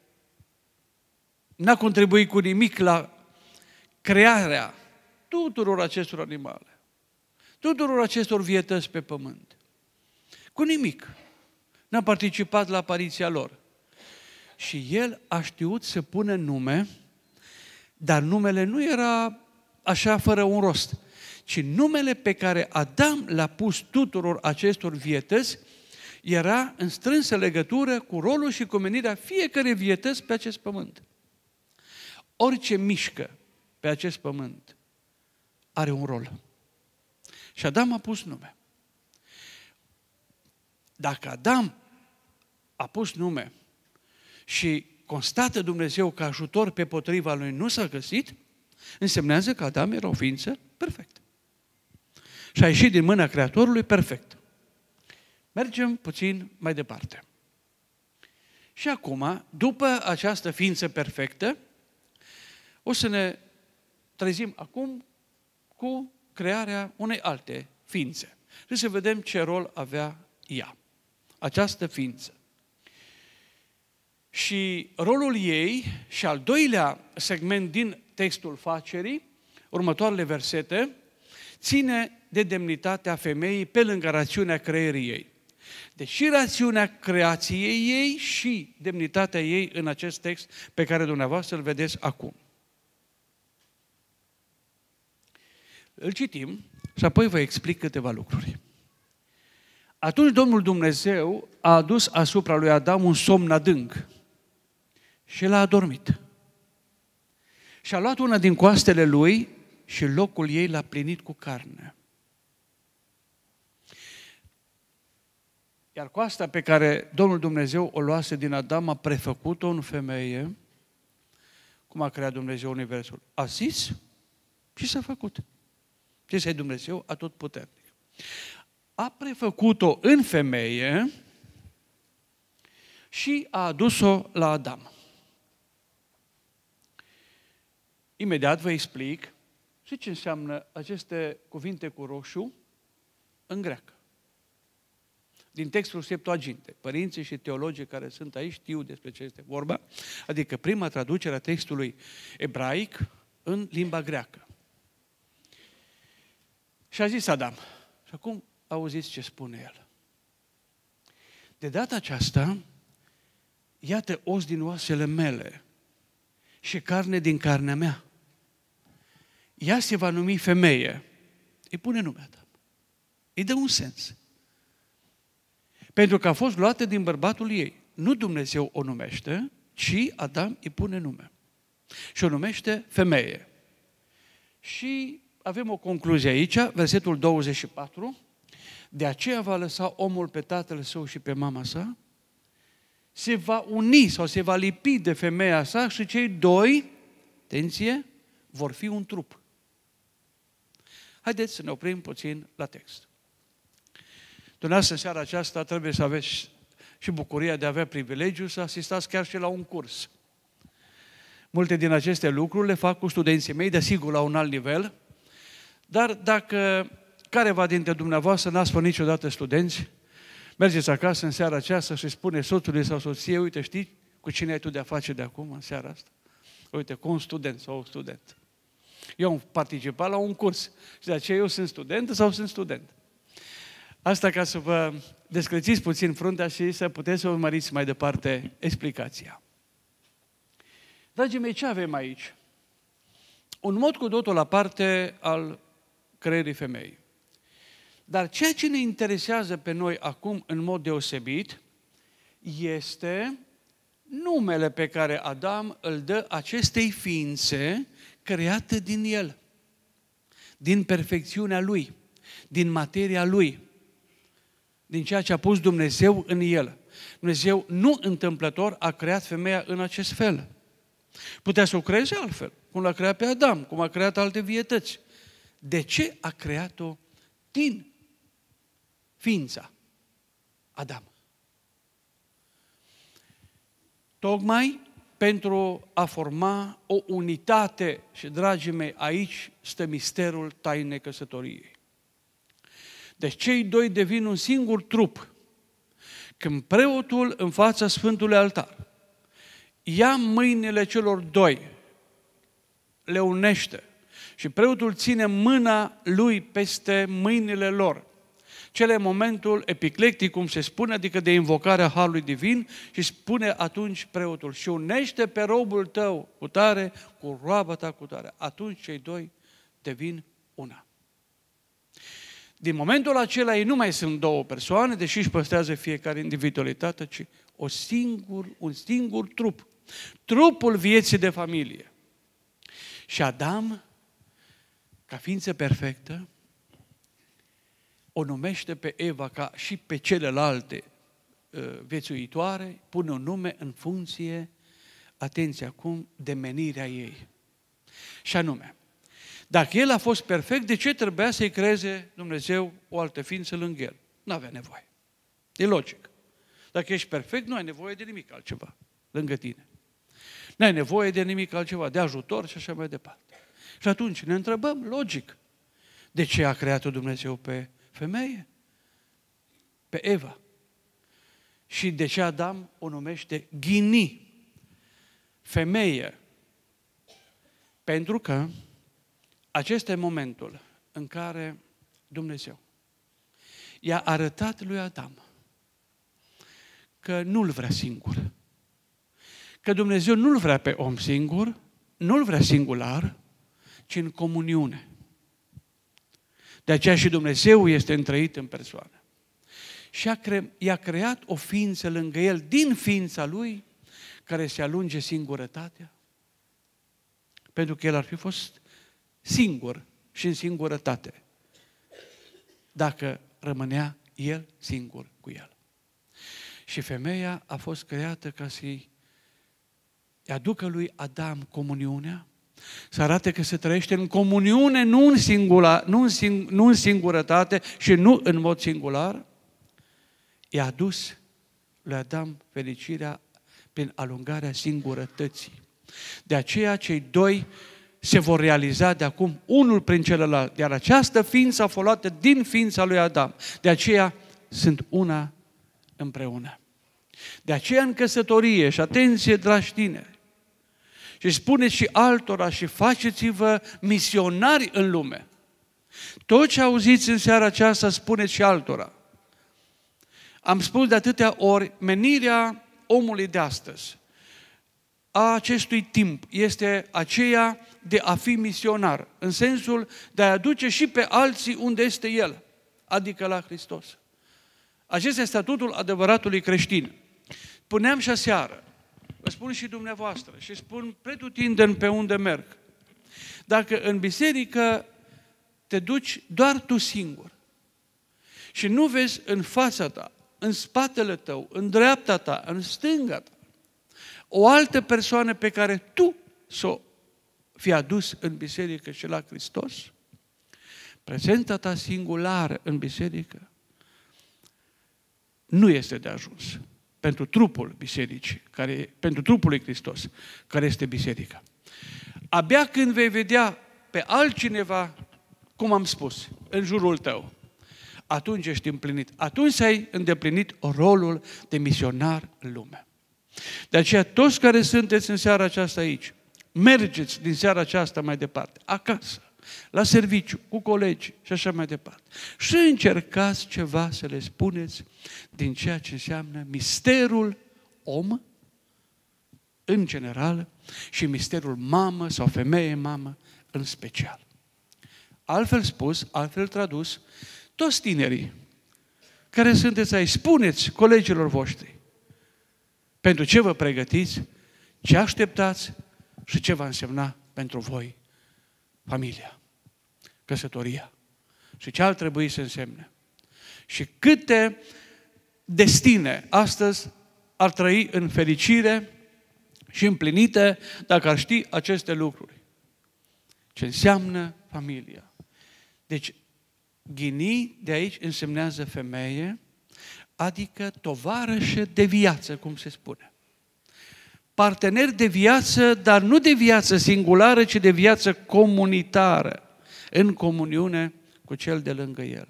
n-a contribuit cu nimic la crearea tuturor acestor animale, tuturor acestor vietăți pe pământ. Cu nimic. N-a participat la apariția lor. Și El a știut să pună nume, dar numele nu era așa fără un rost, ci numele pe care Adam l-a pus tuturor acestor vietăți era în strânsă legătură cu rolul și cu menirea fiecărei vietăți pe acest pământ. Orice mișcă pe acest pământ are un rol. Și Adam a pus nume. Dacă Adam a pus nume și constată Dumnezeu că ajutor pe potriva lui nu s-a găsit, însemnează că Adam era o ființă perfectă. Și a ieșit din mâna Creatorului perfect. Mergem puțin mai departe. Și acum, după această ființă perfectă, o să ne trezim acum cu crearea unei alte ființe. Și să vedem ce rol avea ea, această ființă. Și rolul ei, și al doilea segment din textul facerii, următoarele versete, ține de demnitatea femeii pe lângă rațiunea creierii ei. Deci și rațiunea creației ei și demnitatea ei în acest text pe care dumneavoastră îl vedeți acum. Îl citim și apoi vă explic câteva lucruri. Atunci Domnul Dumnezeu a adus asupra lui Adam un somn adânc și l-a adormit. Și a luat una din coastele lui și locul ei l-a plinit cu carne. Iar coasta pe care Domnul Dumnezeu o luase din Adam a prefăcut-o în femeie, cum a creat Dumnezeu universul. A zis și s-a făcut. Acesta e Dumnezeu atotputernic. A prefăcut-o în femeie și a adus-o la Adam. Imediat vă explic și ce înseamnă aceste cuvinte cu roșu în greacă. Din textul Septuaginte. Părinții și teologii care sunt aici știu despre ce este vorba, adică prima traducere a textului ebraic în limba greacă. Și a zis Adam, și acum auziți ce spune el. De data aceasta, iată os din oasele mele și carne din carnea mea. Ea se va numi femeie. Îi pune nume Adam. Îi dă un sens. Pentru că a fost luată din bărbatul ei. Nu Dumnezeu o numește, ci Adam îi pune nume. Și o numește femeie. Și avem o concluzie aici, versetul douăzeci și patru. De aceea va lăsa omul pe tatăl său și pe mama sa, se va uni sau se va lipi de femeia sa și cei doi, atenție, vor fi un trup. Haideți să ne oprim puțin la text. Dumneavoastră, în seara aceasta, trebuie să aveți și bucuria de a avea privilegiu să asistați chiar și la un curs. Multe din aceste lucruri le fac cu studenții mei, desigur, la un alt nivel, dar dacă careva dintre dumneavoastră n-ați fost niciodată studenți, mergeți acasă în seara aceasta și spune soțului sau soției, uite, știi cu cine ai tu de-a face de acum, în seara asta? Uite, cu un student sau o student. Eu am participat la un curs și de aceea eu sunt student sau sunt student. Asta ca să vă descrețiți puțin fruntea și să puteți să urmăriți mai departe explicația. Dragii mei, ce avem aici? Un mod cu totul la parte al creierii femeii. Dar ceea ce ne interesează pe noi acum în mod deosebit este numele pe care Adam îl dă acestei ființe create din el, din perfecțiunea lui, din materia lui, din ceea ce a pus Dumnezeu în el. Dumnezeu nu întâmplător a creat femeia în acest fel. Putea să o creeze altfel, cum l-a creat pe Adam, cum a creat alte vietăți. De ce a creat-o din ființa Adam? Tocmai pentru a forma o unitate și, dragii mei, aici stă misterul tainei căsătoriei. Deci cei doi devin un singur trup. Când preotul în fața Sfântului Altar ia mâinile celor doi, le unește Și preotul ține mâna lui peste mâinile lor. Cele momentul epiclectic, cum se spune, adică de invocarea Harului Divin, și spune atunci preotul: și unește pe robul tău cu tare, cu roaba ta cu tare. Atunci cei doi devin una. Din momentul acela ei nu mai sunt două persoane, deși își păstrează fiecare individualitate, ci o singur, un singur trup. Trupul vieții de familie. Și Adam, ca ființă perfectă, o numește pe Eva ca și pe celelalte uh, viețuitoare, pune un nume în funcție, atenție acum, de menirea ei. Și anume, dacă el a fost perfect, de ce trebuia să-i creeze Dumnezeu o altă ființă lângă el? Nu avea nevoie. E logic. Dacă ești perfect, nu ai nevoie de nimic altceva lângă tine. Nu ai nevoie de nimic altceva, de ajutor și așa mai departe. Și atunci ne întrebăm, logic, de ce a creat Dumnezeu pe femeie? Pe Eva. Și de ce Adam o numește ghini, femeie? Pentru că acesta e momentul în care Dumnezeu i-a arătat lui Adam că nu-l vrea singur. Că Dumnezeu nu-l vrea pe om singur, nu-l vrea singular, ci în comuniune. De aceea și Dumnezeu este întrăit în persoană. Și a cre- i-a creat o ființă lângă el, din ființa lui, care se alunge singurătatea. Pentru că el ar fi fost singur și în singurătate, dacă rămânea el singur cu el. Și femeia a fost creată ca să-i aducă lui Adam comuniunea, să arate că se trăiește în comuniune, nu în, singula, nu în, sing, nu în singurătate și nu în mod singular. I-a adus lui Adam fericirea prin alungarea singurătății. De aceea cei doi se vor realiza de acum unul prin celălalt, iar această ființă a fost luată din ființa lui Adam. De aceea sunt una împreună. De aceea în căsătorie, și atenție, dragi tineri, și spuneți și altora și faceți-vă misionari în lume. Tot ce auziți în seara aceasta, spuneți și altora. Am spus de atâtea ori, menirea omului de astăzi, a acestui timp, este aceea de a fi misionar, în sensul de a aduce și pe alții unde este El, adică la Hristos. Acesta este statutul adevăratului creștin. Spuneam și aseară, vă spun și dumneavoastră și spun pretutindeni pe unde merg. Dacă în biserică te duci doar tu singur și nu vezi în fața ta, în spatele tău, în dreapta ta, în stânga ta, o altă persoană pe care tu s-o fi adus în biserică și la Hristos, prezența ta singulară în biserică nu este de ajuns pentru trupul bisericii, care, pentru trupul lui Hristos, care este biserica. Abia când vei vedea pe altcineva, cum am spus, în jurul tău, atunci ești împlinit. Atunci ai îndeplinit rolul de misionar în lume. De aceea, toți care sunteți în seara aceasta aici, mergeți din seara aceasta mai departe, acasă, la serviciu, cu colegi și așa mai departe. Și încercați ceva să le spuneți din ceea ce înseamnă misterul om, în general, și misterul mamă sau femeie-mamă, în special. Altfel spus, altfel tradus, toți tinerii care sunteți aici, spuneți colegilor voștri pentru ce vă pregătiți, ce așteptați și ce va însemna pentru voi familia, căsătoria și ce ar trebui să însemne. Și câte destine astăzi ar trăi în fericire și împlinite dacă ar ști aceste lucruri. Ce înseamnă familia. Deci, ghini de aici însemnează femeie, adică tovarășă de viață, cum se spune. Partener de viață, dar nu de viață singulară, ci de viață comunitară, în comuniune cu cel de lângă el.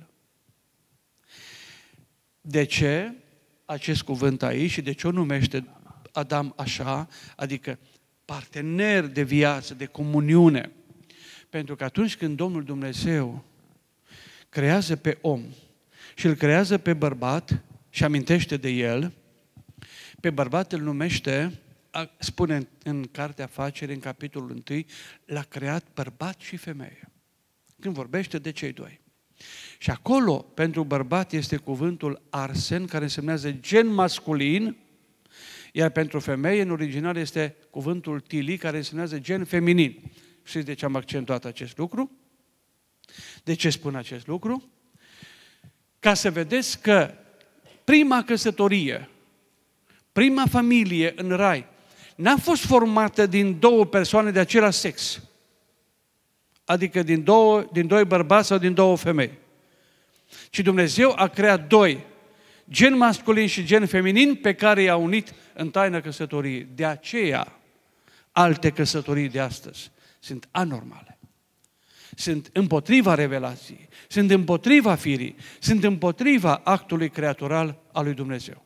De ce acest cuvânt aici și de ce o numește Adam așa, adică partener de viață, de comuniune? Pentru că atunci când Domnul Dumnezeu creează pe om și îl creează pe bărbat și amintește de el, pe bărbat îl numește, spune în Cartea Afacerii, în capitolul unu, l-a creat bărbat și femeie. Când vorbește de cei doi. Și acolo, pentru bărbat, este cuvântul arsen, care însemnează gen masculin, iar pentru femeie, în original, este cuvântul tili, care însemnează gen feminin. Știți de ce am accentuat acest lucru? De ce spun acest lucru? Ca să vedeți că prima căsătorie, prima familie în rai, n-a fost formată din două persoane de același sex. Adică din, două, din doi bărbați sau din două femei. Ci Dumnezeu a creat doi, gen masculin și gen feminin, pe care i-a unit în taină căsătoriei. De aceea, alte căsătorii de astăzi sunt anormale. Sunt împotriva revelației, sunt împotriva firii, sunt împotriva actului creatoral al lui Dumnezeu.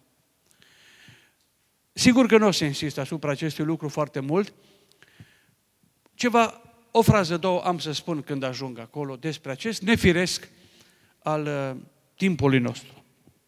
Sigur că nu o să insist asupra acestui lucru foarte mult. Ceva, o frază, două am să spun când ajung acolo despre acest nefiresc al uh, timpului nostru.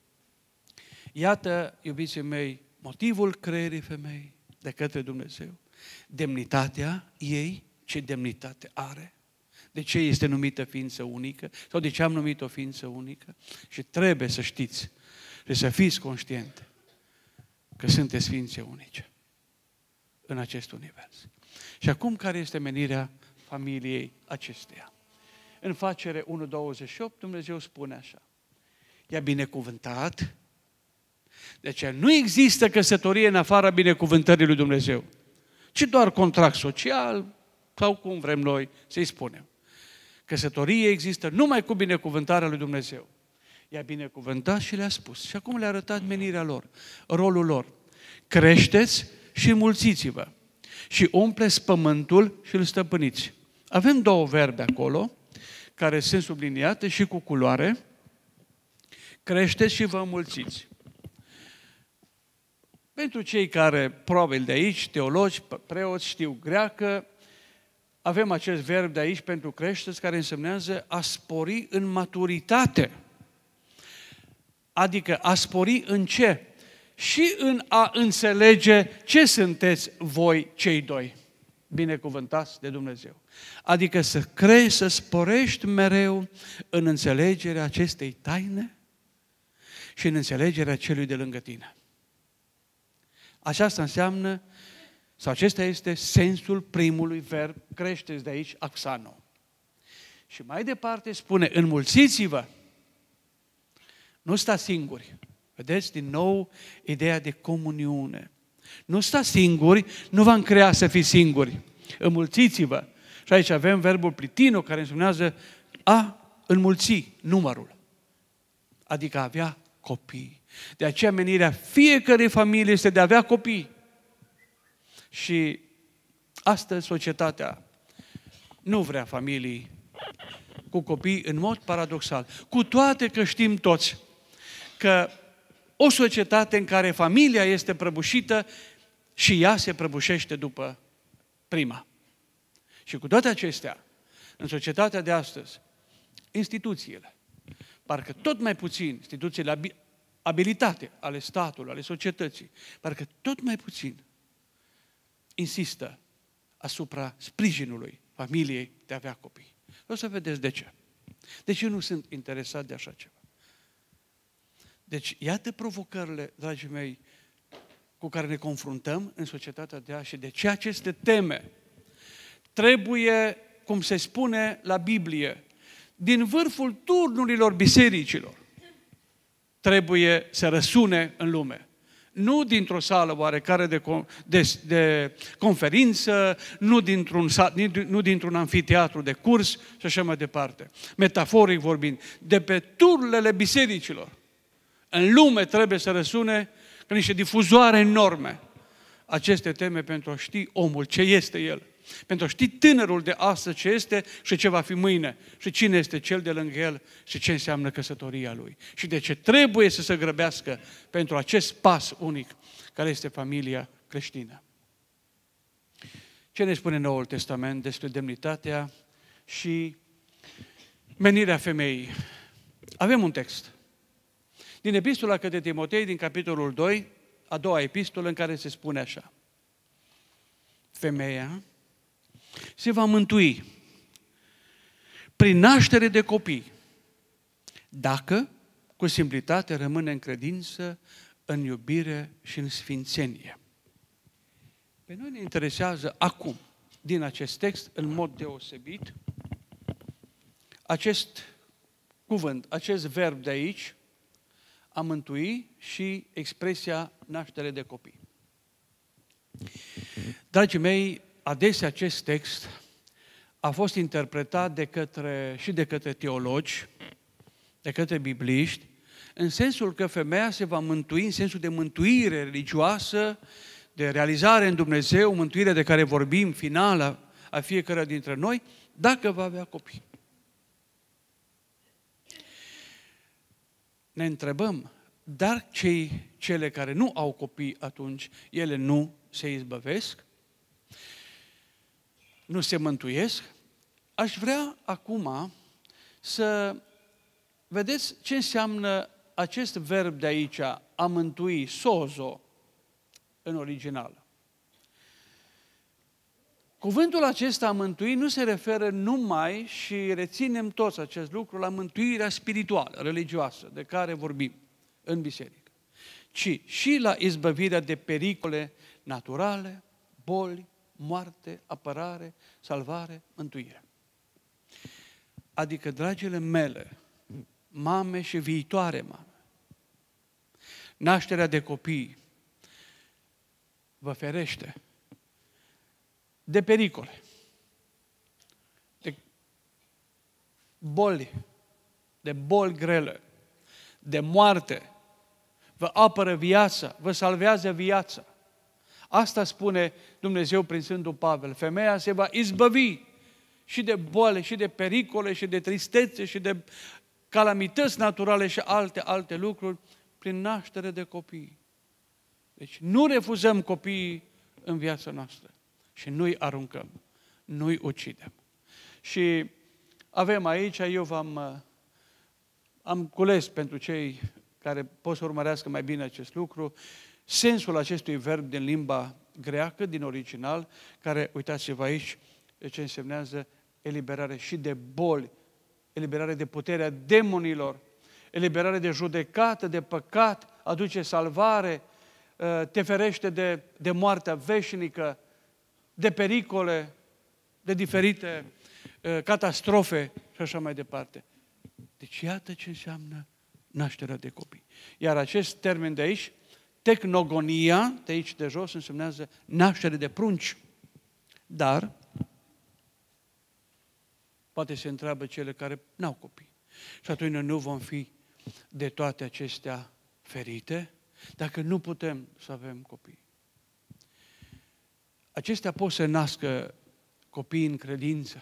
Iată, iubiții mei, motivul creierii femei de către Dumnezeu, demnitatea ei, ce demnitate are, de ce este numită ființă unică sau de ce am numit-o ființă unică și trebuie să știți și să fiți conștiente că sunteți ființe unice în acest univers. Și acum, care este menirea familiei acesteia? În Facere unu douăzeci și opt, Dumnezeu spune așa: i-a binecuvântat, de aceea nu există căsătorie în afara binecuvântării lui Dumnezeu, ci doar contract social sau cum vrem noi să-i spunem. Căsătorie există numai cu binecuvântarea lui Dumnezeu. I-a binecuvântat și le-a spus. Și acum le-a arătat menirea lor, rolul lor. Creșteți și înmulțiți-vă și umpleți pământul și îl stăpâniți. Avem două verbe acolo, care sunt subliniate și cu culoare. Creșteți și vă înmulțiți. Pentru cei care, probabil de aici, teologi, preoți, știu greacă, avem acest verb de aici pentru creșteți, care însemnează a spori în maturitate. Adică a spori în ce? Și în a înțelege ce sunteți voi cei doi, binecuvântați de Dumnezeu. Adică să crești, să sporești mereu în înțelegerea acestei taine și în înțelegerea celui de lângă tine. Aceasta înseamnă, sau acesta este sensul primului verb, creșteți de aici, axano. Și mai departe spune, înmulțiți-vă. Nu stați singuri. Vedeți, din nou, ideea de comuniune. Nu stați singuri, nu v-am creat să fiți singuri. Înmulțiți-vă. Și aici avem verbul plitino, care însemnează a înmulți numărul. Adică a avea copii. De aceea menirea fiecărei familii este de a avea copii. Și astăzi societatea nu vrea familii cu copii în mod paradoxal. Cu toate că știm toți că o societate în care familia este prăbușită și ea se prăbușește după prima. Și cu toate acestea, în societatea de astăzi, instituțiile, parcă tot mai puțin, instituțiile abilitate ale statului, ale societății, parcă tot mai puțin insistă asupra sprijinului familiei de a avea copii. O să vedeți de ce. De ce nu sunt interesat de așa ceva? Deci, iată provocările, dragii mei, cu care ne confruntăm în societatea de azi și de ce aceste teme trebuie, cum se spune la Biblie, din vârful turnurilor bisericilor, trebuie să răsune în lume. Nu dintr-o sală oarecare de, de, de conferință, nu dintr-un, nu dintr-un anfiteatru de curs și așa mai departe. Metaforic vorbind, de pe turnurile bisericilor. În lume trebuie să răsune ca niște difuzoare enorme aceste teme pentru a ști omul ce este el. Pentru a ști tânărul de astăzi ce este și ce va fi mâine. Și cine este cel de lângă el și ce înseamnă căsătoria lui. Și de ce trebuie să se grăbească pentru acest pas unic care este familia creștină. Ce ne spune Noul Testament despre demnitatea și menirea femeii. Avem un text din Epistola către Timotei, din capitolul doi, a doua epistolă, în care se spune așa: femeia se va mântui prin naștere de copii, dacă cu simplitate rămâne în credință, în iubire și în sfințenie. Pe noi ne interesează acum, din acest text, în mod deosebit, acest cuvânt, acest verb de aici, a mântui, și expresia naștere de copii. Dragii mei, adesea acest text a fost interpretat de către, și de către teologi, de către bibliști, în sensul că femeia se va mântui, în sensul de mântuire religioasă, de realizare în Dumnezeu, mântuire de care vorbim, finală a fiecare dintre noi, dacă va avea copii. Ne întrebăm, dar cei, cele care nu au copii atunci, ele nu se izbăvesc? Nu se mântuiesc? Aș vrea acum să vedeți ce înseamnă acest verb de aici, a mântui, sozo, în original. Cuvântul acesta, a mântui, nu se referă numai, și reținem toți acest lucru, la mântuirea spirituală, religioasă, de care vorbim în biserică, ci și la izbăvirea de pericole naturale, boli, moarte, apărare, salvare, mântuire. Adică, dragile mele, mame și viitoare mame, nașterea de copii vă ferește de pericole, de boli, de boli grele, de moarte, vă apără viața, vă salvează viața. Asta spune Dumnezeu prin Sfântul Pavel. Femeia se va izbăvi și de boale, și de pericole, și de tristețe, și de calamități naturale și alte, alte lucruri prin naștere de copii. Deci nu refuzăm copiii în viața noastră și nu-i aruncăm, nu-i ucidem. Și avem aici, eu v-am am cules pentru cei care pot să urmărească mai bine acest lucru, sensul acestui verb din limba greacă, din original, care, uitați-vă aici, ce însemnează eliberare și de boli, eliberare de puterea demonilor, eliberare de judecată, de păcat, aduce salvare, te ferește de, de moartea veșnică, de pericole, de diferite catastrofe și așa mai departe. Deci iată ce înseamnă nașterea de copii. Iar acest termen de aici, tecnogonia, de aici de jos, însemnează naștere de prunci. Dar, poate se întreabă cele care n-au copii. Și atunci noi nu vom fi de toate acestea ferite, dacă nu putem să avem copii. Acestea pot să nască copii în credință.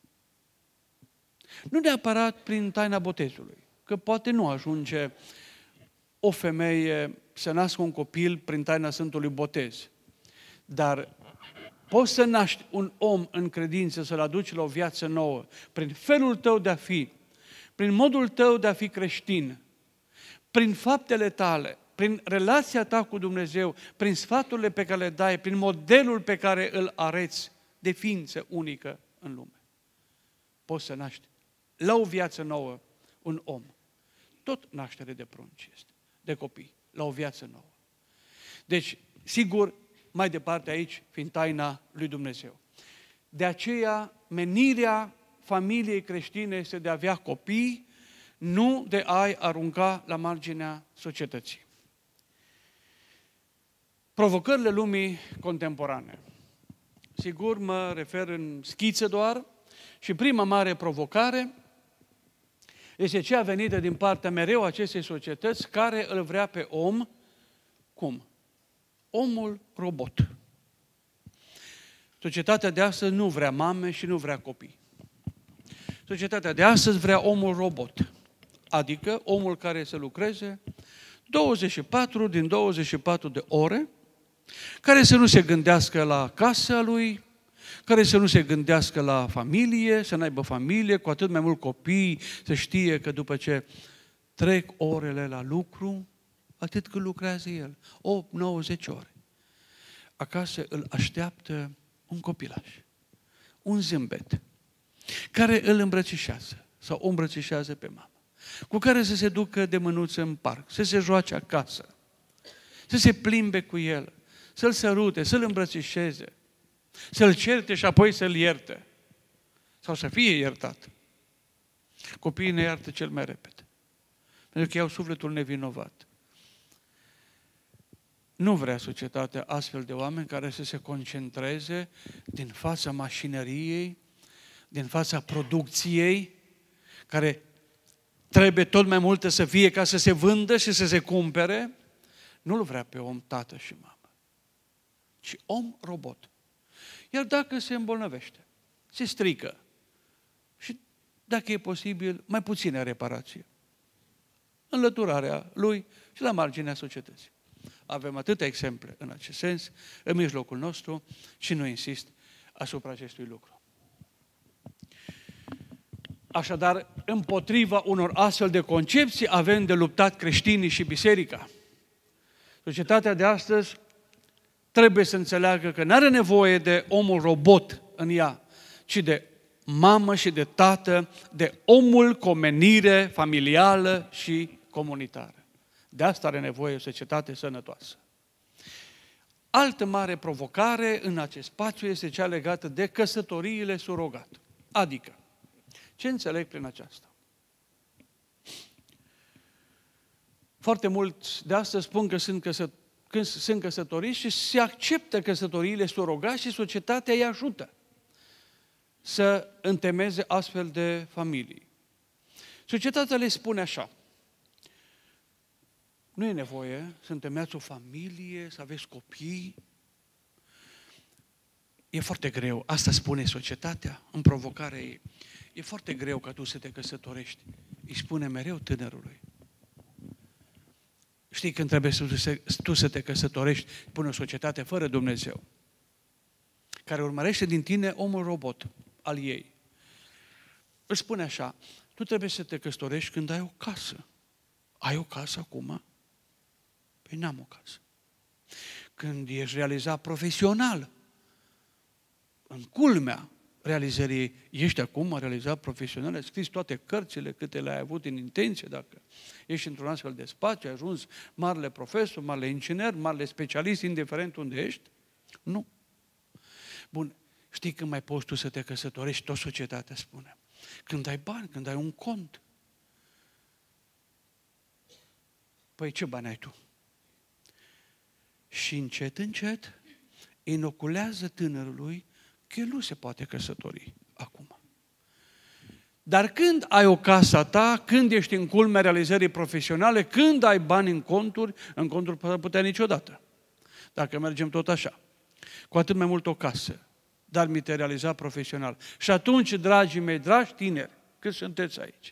Nu neapărat prin taina botezului, că poate nu ajunge o femeie să nască un copil prin taina Sfântului Botez. Dar poți să naști un om în credință, să-l aduci la o viață nouă, prin felul tău de a fi, prin modul tău de a fi creștin, prin faptele tale, prin relația ta cu Dumnezeu, prin sfaturile pe care le dai, prin modelul pe care îl areți de ființă unică în lume. Poți să naști la o viață nouă un om. Tot naștere de prunci este, de copii, la o viață nouă. Deci, sigur, mai departe aici, fiind taina lui Dumnezeu. De aceea, menirea familiei creștine este de a avea copii, nu de a-i arunca la marginea societății. Provocările lumii contemporane. Sigur, mă refer în schiță doar, și prima mare provocare este cea venită din partea mereu acestei societăți care îl vrea pe om, cum? Omul robot. Societatea de astăzi nu vrea mame și nu vrea copii. Societatea de astăzi vrea omul robot, adică omul care să lucreze douăzeci și patru din douăzeci și patru de ore, care să nu se gândească la casa lui, care să nu se gândească la familie, să n-aibă familie, cu atât mai mult copii, să știe că după ce trec orele la lucru, atât cât lucrează el, opt, nouă, zece ore. Acasă îl așteaptă un copilaș, un zâmbet, care îl îmbrățișează sau o îmbrățișează pe mamă, cu care să se ducă de mânuță în parc, să se joace acasă, să se plimbe cu el, să-l sărute, să-l îmbrățișeze, să-l certe și apoi să-l ierte. Sau să fie iertat. Copiii ne iartă cel mai repede. Pentru că iau sufletul nevinovat. Nu vrea societatea astfel de oameni care să se concentreze din fața mașinăriei, din fața producției, care trebuie tot mai multă să fie ca să se vândă și să se cumpere. Nu-l vrea pe om tată și mamă, ci om robot. Iar dacă se îmbolnăvește, se strică și, dacă e posibil, mai puțină reparație. Înlăturarea lui și la marginea societății. Avem atâtea exemple în acest sens, în mijlocul nostru, și nu insist asupra acestui lucru. Așadar, împotriva unor astfel de concepții avem de luptat creștinii și biserica. Societatea de astăzi trebuie să înțeleagă că nu are nevoie de omul robot în ea, ci de mamă și de tată, de omul cu o menire familială și comunitară. De asta are nevoie o societate sănătoasă. Altă mare provocare în acest spațiu este cea legată de căsătoriile surogat. Adică, ce înțeleg prin aceasta? Foarte mulți de astăzi spun că sunt, căsă, că sunt căsătoriți și se acceptă căsătoriile surogat și societatea îi ajută să întemeze astfel de familii. Societatea le spune așa: nu e nevoie să întemeiați o familie, să aveți copii. E foarte greu, asta spune societatea în provocarea ei. E foarte greu ca tu să te căsătorești, îi spune mereu tânărului. Știi când trebuie să, tu să te căsătorești, spune o societate fără Dumnezeu, care urmărește din tine omul robot al ei. Îți spune așa: tu trebuie să te căsătorești când ai o casă. Ai o casă acum? Păi n-am o casă. Când ești realizat profesional, în culmea realizării, ești acum realizat profesional, ai scris toate cărțile câte le-ai avut în intenție, dacă ești într-un astfel de spațiu, ai ajuns marele profesor, marele inginer, marele specialist, indiferent unde ești? Nu. Bun, știi când mai poți tu să te căsătorești? Tot societatea spune. Când ai bani, când ai un cont. Păi ce bani ai tu? Și încet, încet, inoculează tânărului că el nu se poate căsători acum. Dar când ai o casă ta, când ești în culmea realizării profesionale, când ai bani în conturi, în conturi nu putea niciodată. Dacă mergem tot așa. Cu atât mai mult o casă, dar mi te realiza profesional. Și atunci, dragii mei, dragi tineri, cât sunteți aici,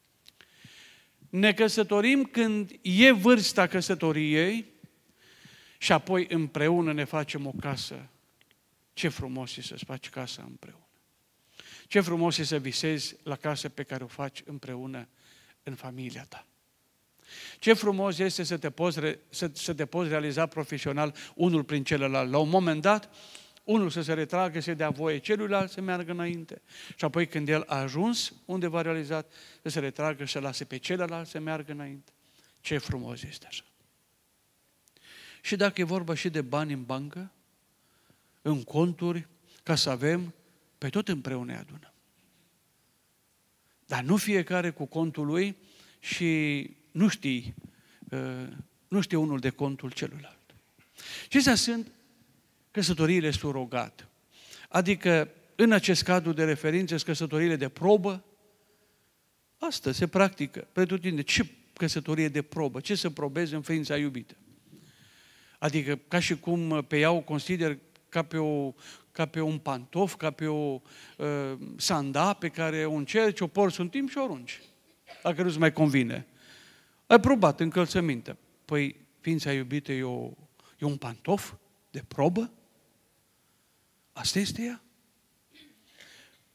ne căsătorim când e vârsta căsătoriei și apoi împreună ne facem o casă. Ce frumos e să-ți faci casa împreună. Ce frumos e să visezi la casă pe care o faci împreună în familia ta. Ce frumos este să te poți, să, să te poți realiza profesional unul prin celălalt. La un moment dat, unul să se retragă, să dea voie celuilalt să meargă înainte. Și apoi când el a ajuns undeva realizat, să se retragă și să lase pe celălalt să meargă înainte. Ce frumos este așa. Și dacă e vorba și de bani în bancă, în conturi, ca să avem, pe tot împreună adunăm. Dar nu fiecare cu contul lui și nu știi, nu știe unul de contul celuilalt. Și astea sunt căsătoriile surogat. Adică, în acest cadru de referință, sunt căsătoriile de probă. Asta se practică pretutindeni. Ce căsătorie de probă? Ce să probezi în ființa iubită? Adică, ca și cum pe ea o consider ca pe, o, ca pe un pantof, ca pe o uh, sanda pe care o încerci, o porți un timp și o arunci. Dacă nu-ți mai convine. Ai probat încălțăminte. Păi, ființa iubită e, o, e un pantof de probă? Asta este ea?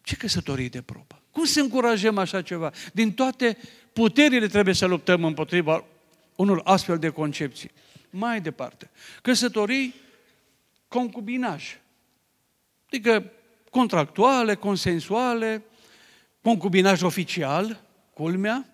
Ce căsătorii de probă? Cum să încurajăm așa ceva? Din toate puterile trebuie să luptăm împotriva unor astfel de concepții. Mai departe, căsătorii concubinaj. Adică contractuale, consensuale, concubinaj oficial, culmea,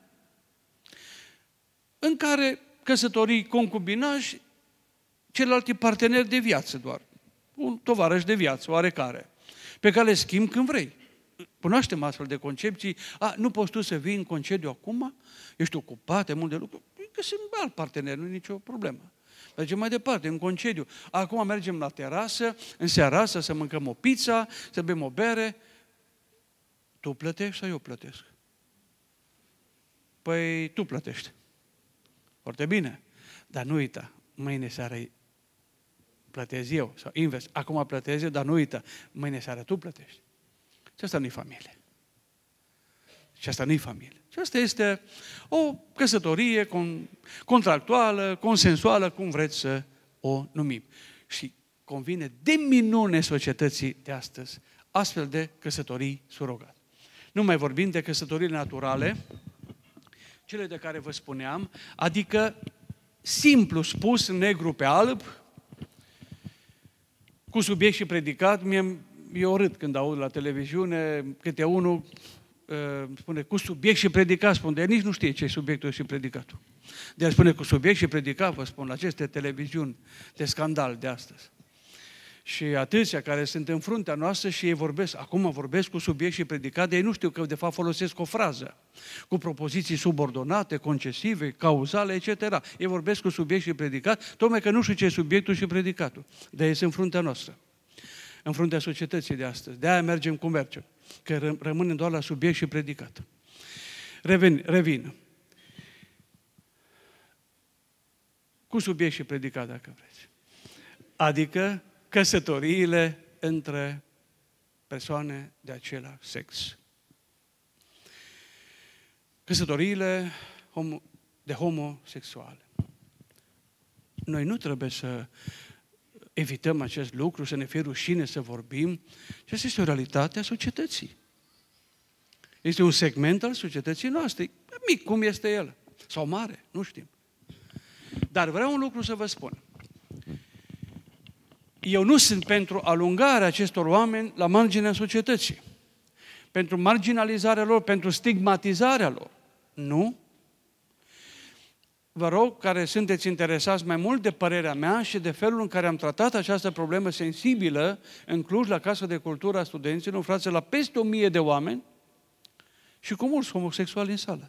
în care căsătorii concubinaj, celelalte parteneri de viață doar. Un tovarăș de viață, oarecare, pe care le schimb când vrei. Cunoaștem astfel de concepții. A, nu poți tu să vii în concediu acum? Ești ocupat, e mult de lucru? Găsim alt partener, nu e nicio problemă. Mergem mai departe, în concediu. Acum mergem la terasă, în seara asta să mâncăm o pizza, să bem o bere. Tu plătești sau eu plătesc? Păi tu plătești. Foarte bine. Dar nu uita, mâine seara plătez eu, sau invers. Acum plătez eu, dar nu uita, mâine seara tu plătești. Și asta nu-i familie. Și asta nu-i familie. Și asta este o căsătorie contractuală, consensuală, cum vreți să o numim. Și convine de minune societății de astăzi astfel de căsătorii surogate. Nu mai vorbim de căsătoriile naturale, cele de care vă spuneam, adică simplu spus, negru pe alb, cu subiect și predicat. Mie eu râd când aud la televiziune câte unul uh, spune cu subiect și predicat, spun, de nici nu știe ce e subiectul și predicatul. De a spune cu subiect și predicat, vă spun, la aceste televiziuni de scandal de astăzi. Și atâția care sunt în fruntea noastră și ei vorbesc, acum vorbesc cu subiect și predicat, de ei nu știu că de fapt folosesc o frază, cu propoziții subordonate, concesive, cauzale, et cetera. Ei vorbesc cu subiect și predicat, tocmai că nu știu ce e subiectul și predicatul. De ei sunt în fruntea noastră, în fruntea societății de astăzi. De-aia mergem cum mergem, că rămânem doar la subiect și predicat. Revin, revin. Cu subiect și predicat, dacă vreți. Adică căsătoriile între persoane de același sex. Căsătoriile de homosexuale. Noi nu trebuie să evităm acest lucru, să ne fie rușine să vorbim. Și asta este o realitate a societății. Este un segment al societății noastre. Mic, cum este el? Sau mare, nu știm. Dar vreau un lucru să vă spun. Eu nu sunt pentru alungarea acestor oameni la marginea societății, pentru marginalizarea lor, pentru stigmatizarea lor. Nu. Vă rog, care sunteți interesați mai mult de părerea mea și de felul în care am tratat această problemă sensibilă în Cluj, la Casa de Cultură a Studenților, frață, la peste o mie de oameni și cu mulți homosexuali în sală.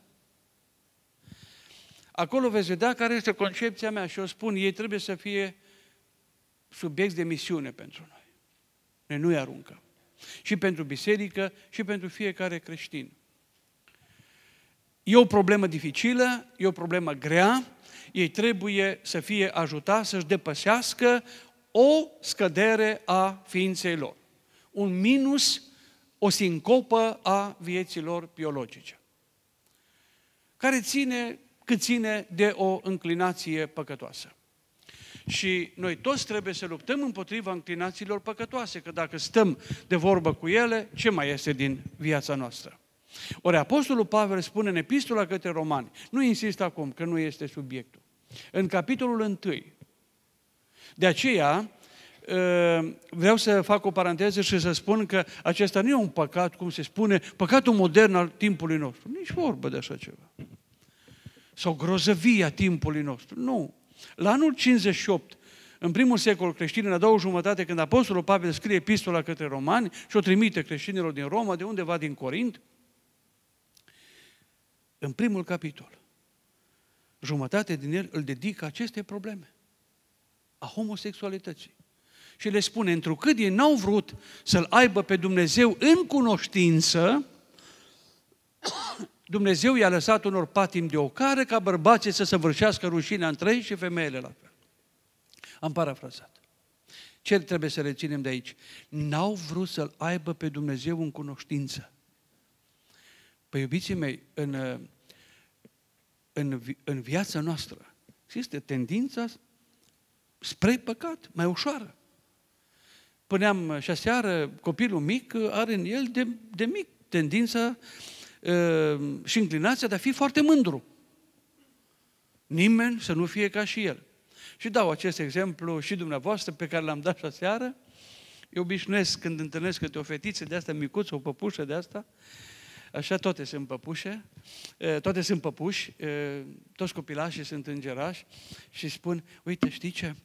Acolo veți vedea care este concepția mea și o spun, ei trebuie să fie subiect de misiune pentru noi. Noi nu-i aruncăm. Și pentru biserică, și pentru fiecare creștin. E o problemă dificilă, e o problemă grea, ei trebuie să fie ajutați să-și depășească o scădere a ființei lor. Un minus, o sincopă a vieții lor biologice. Care ține, cât ține de o înclinație păcătoasă. Și noi toți trebuie să luptăm împotriva înclinațiilor păcătoase, că dacă stăm de vorbă cu ele, ce mai este din viața noastră? Ori Apostolul Pavel spune în Epistola către Romani, nu insist acum că nu este subiectul, în capitolul întâi. De aceea vreau să fac o paranteză și să spun că acesta nu e un păcat, cum se spune, păcatul modern al timpului nostru. Nici vorbă de așa ceva. Sau grozăvia timpului nostru. Nu. La anul cincizeci și opt, în primul secol creștin, în a doua jumătate, când Apostolul Pavel scrie epistola către romani și o trimite creștinilor din Roma, de undeva din Corint, în primul capitol, jumătate din el îl dedică aceste probleme a homosexualității. Și le spune, întrucât ei n-au vrut să-L aibă pe Dumnezeu în cunoștință, Dumnezeu i-a lăsat unor patimi de ocară ca bărbații să săvârșească rușinea între ei și femeile la fel. Am parafrazat. Ce trebuie să reținem de aici? N-au vrut să-L aibă pe Dumnezeu în cunoștință. Păi, iubiții mei, în, în, în viața noastră există tendința spre păcat, mai ușoară. Spuneam și aseară, copilul mic are în el de, de mic tendința uh, și înclinația de a fi foarte mândru. Nimeni să nu fie ca și el. Și dau acest exemplu și dumneavoastră pe care l-am dat și aseară. Eu obișnuiesc când întâlnesc câte o fetiță de asta micuță, o păpușă de asta, așa toate sunt păpușe, toate sunt păpuși, toți copilașii sunt îngerași și spun, uite, știi ce?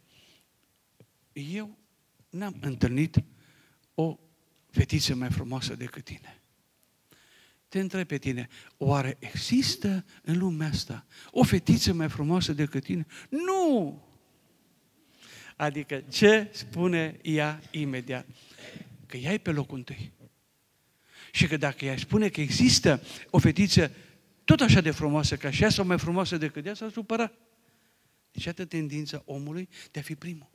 Eu n-am întâlnit o fetiță mai frumoasă decât tine. Te întreb pe tine, oare există în lumea asta o fetiță mai frumoasă decât tine? Nu! Adică ce spune ea imediat? Că ea e pe locul întâi. Și că dacă ea spune că există o fetiță tot așa de frumoasă ca și ea sau mai frumoasă decât ea, s-a supărat. Deci iată tendința omului de a fi primul.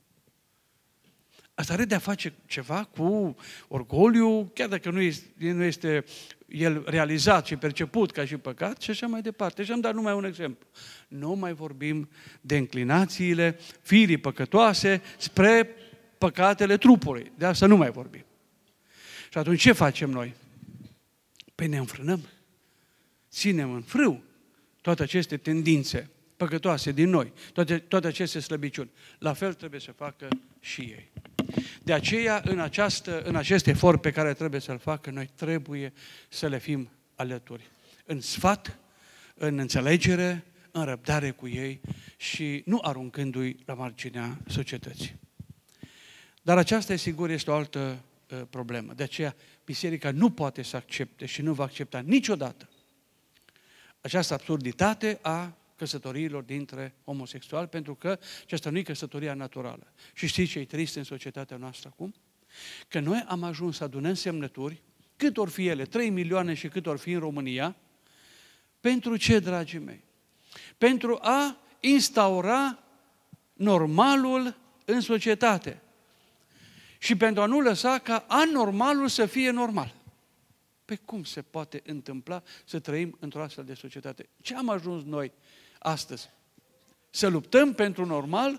Asta are de a face ceva cu orgoliu, chiar dacă nu este, nu este el realizat și perceput ca și păcat și așa mai departe. Și am dat numai un exemplu. Nu mai vorbim de înclinațiile firii păcătoase spre păcatele trupului. De asta nu mai vorbim. Și atunci ce facem noi? Păi ne înfrânăm. Ținem în frâu toate aceste tendințe păcătoase din noi, toate, toate aceste slăbiciuni. La fel trebuie să facă și ei. De aceea, în, această, în acest efort pe care trebuie să-l facă, noi trebuie să le fim alături. În sfat, în înțelegere, în răbdare cu ei și nu aruncându-i la marginea societății. Dar aceasta, sigur, este o altă uh, problemă. De aceea, biserica nu poate să accepte și nu va accepta niciodată această absurditate a căsătoriilor dintre homosexuali, pentru că aceasta nu e căsătoria naturală. Și știți ce e trist în societatea noastră acum? Că noi am ajuns să adunăm semnături, cât or fi ele, trei milioane și cât or fi în România, pentru ce, dragii mei? Pentru a instaura normalul în societate. Și pentru a nu lăsa ca anormalul să fie normal. Pe cum se poate întâmpla să trăim într-o astfel de societate? Ce am ajuns noi astăzi? Să luptăm pentru normal?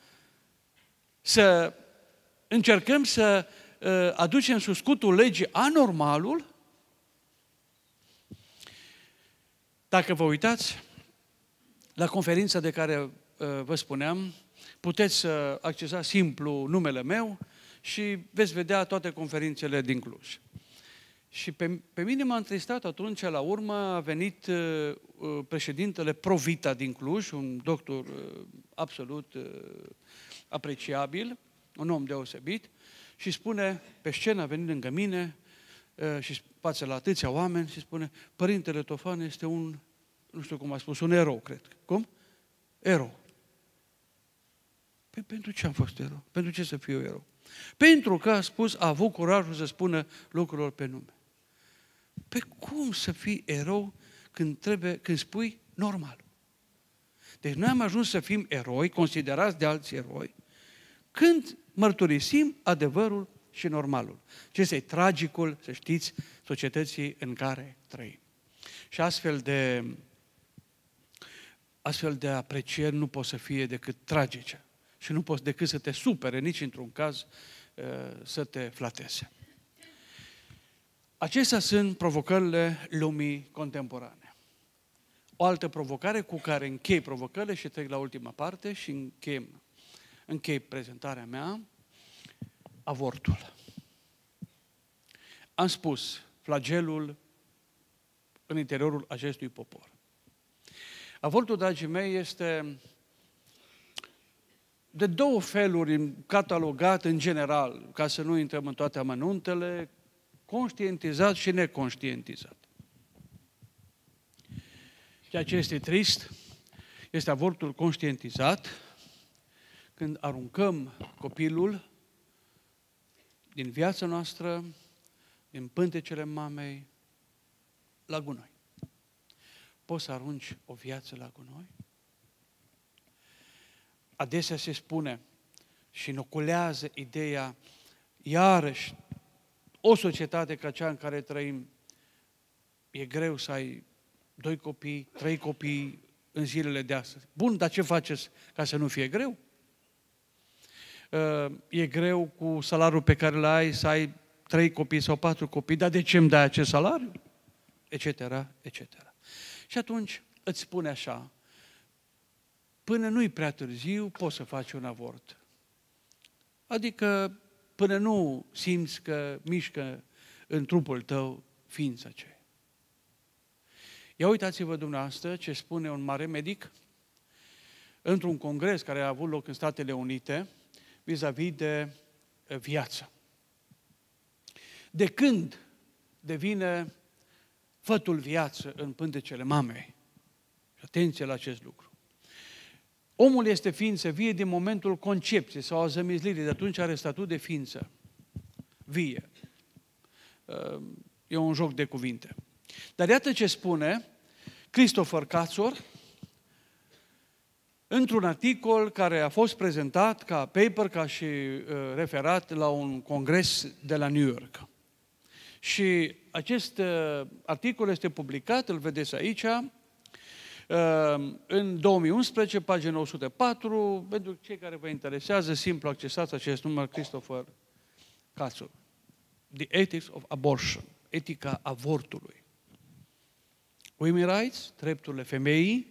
Să încercăm să uh, aducem sub scutul legii anormalul? Dacă vă uitați la conferința de care uh, vă spuneam, puteți să accesați simplu numele meu și veți vedea toate conferințele din Cluj. Și pe, pe mine m-a întristat atunci, la urmă, a venit uh, președintele Provita din Cluj, un doctor uh, absolut uh, apreciabil, un om deosebit, și spune, pe scenă, a venit lângă mine uh, și față la atâția oameni și spune, Părintele Tofan este un, nu știu cum a spus, un erou, cred. Cum? Erou. Păi pentru ce am fost erou? Pentru ce să fiu erou? Pentru că, a spus, a avut curajul să spună lucrurilor pe nume. Pe cum să fii erou când, trebuie, când spui normal? Deci noi am ajuns să fim eroi, considerați de alții eroi, când mărturisim adevărul și normalul. Ce este tragicul, să știți, societății în care trăim. Și astfel de, astfel de aprecieri nu pot să fie decât tragice. Și nu poți decât să te supere, nici într-un caz să te flateze. Acestea sunt provocările lumii contemporane. O altă provocare cu care închei provocările și trec la ultima parte și închei, închei prezentarea mea, avortul. Am spus, flagelul în interiorul acestui popor. Avortul, dragii mei, este de două feluri catalogat în general, ca să nu intrăm în toate amănuntele, conștientizat și neconștientizat. Ceea ce este trist este avortul conștientizat, când aruncăm copilul din viața noastră, din pântecele mamei, la gunoi. Poți să arunci o viață la gunoi? Adesea se spune și inoculează ideea, iarăși, o societate ca cea în care trăim, e greu să ai doi copii, trei copii în zilele de astăzi. Bun, dar ce faceți ca să nu fie greu? e greu cu salariul pe care îl ai să ai trei copii sau patru copii, dar de ce îmi dai acest salariu? Etc., et cetera. Și atunci îți spune așa, până nu-i prea târziu, poți să faci un avort. Adică până nu simți că mișcă în trupul tău ființa aceea. Ia uitați-vă dumneavoastră ce spune un mare medic într-un congres care a avut loc în Statele Unite vis-a-vis de viață. De când devine fătul viață în pântecele mamei? Atenție la acest lucru. Omul este ființă vie din momentul concepției sau a zămislirii, de atunci are statut de ființă vie. E un joc de cuvinte. Dar iată ce spune Christopher Katzor într-un articol care a fost prezentat ca paper, ca și uh, referat la un congres de la New York. Și acest uh, articol este publicat, îl vedeți aici, uh, în două mii unsprezece, pagina o sută patru, pentru cei care vă interesează, simplu accesați acest număr, Christopher Katzor. The Ethics of Abortion, etica avortului. Women rights, drepturile femeii,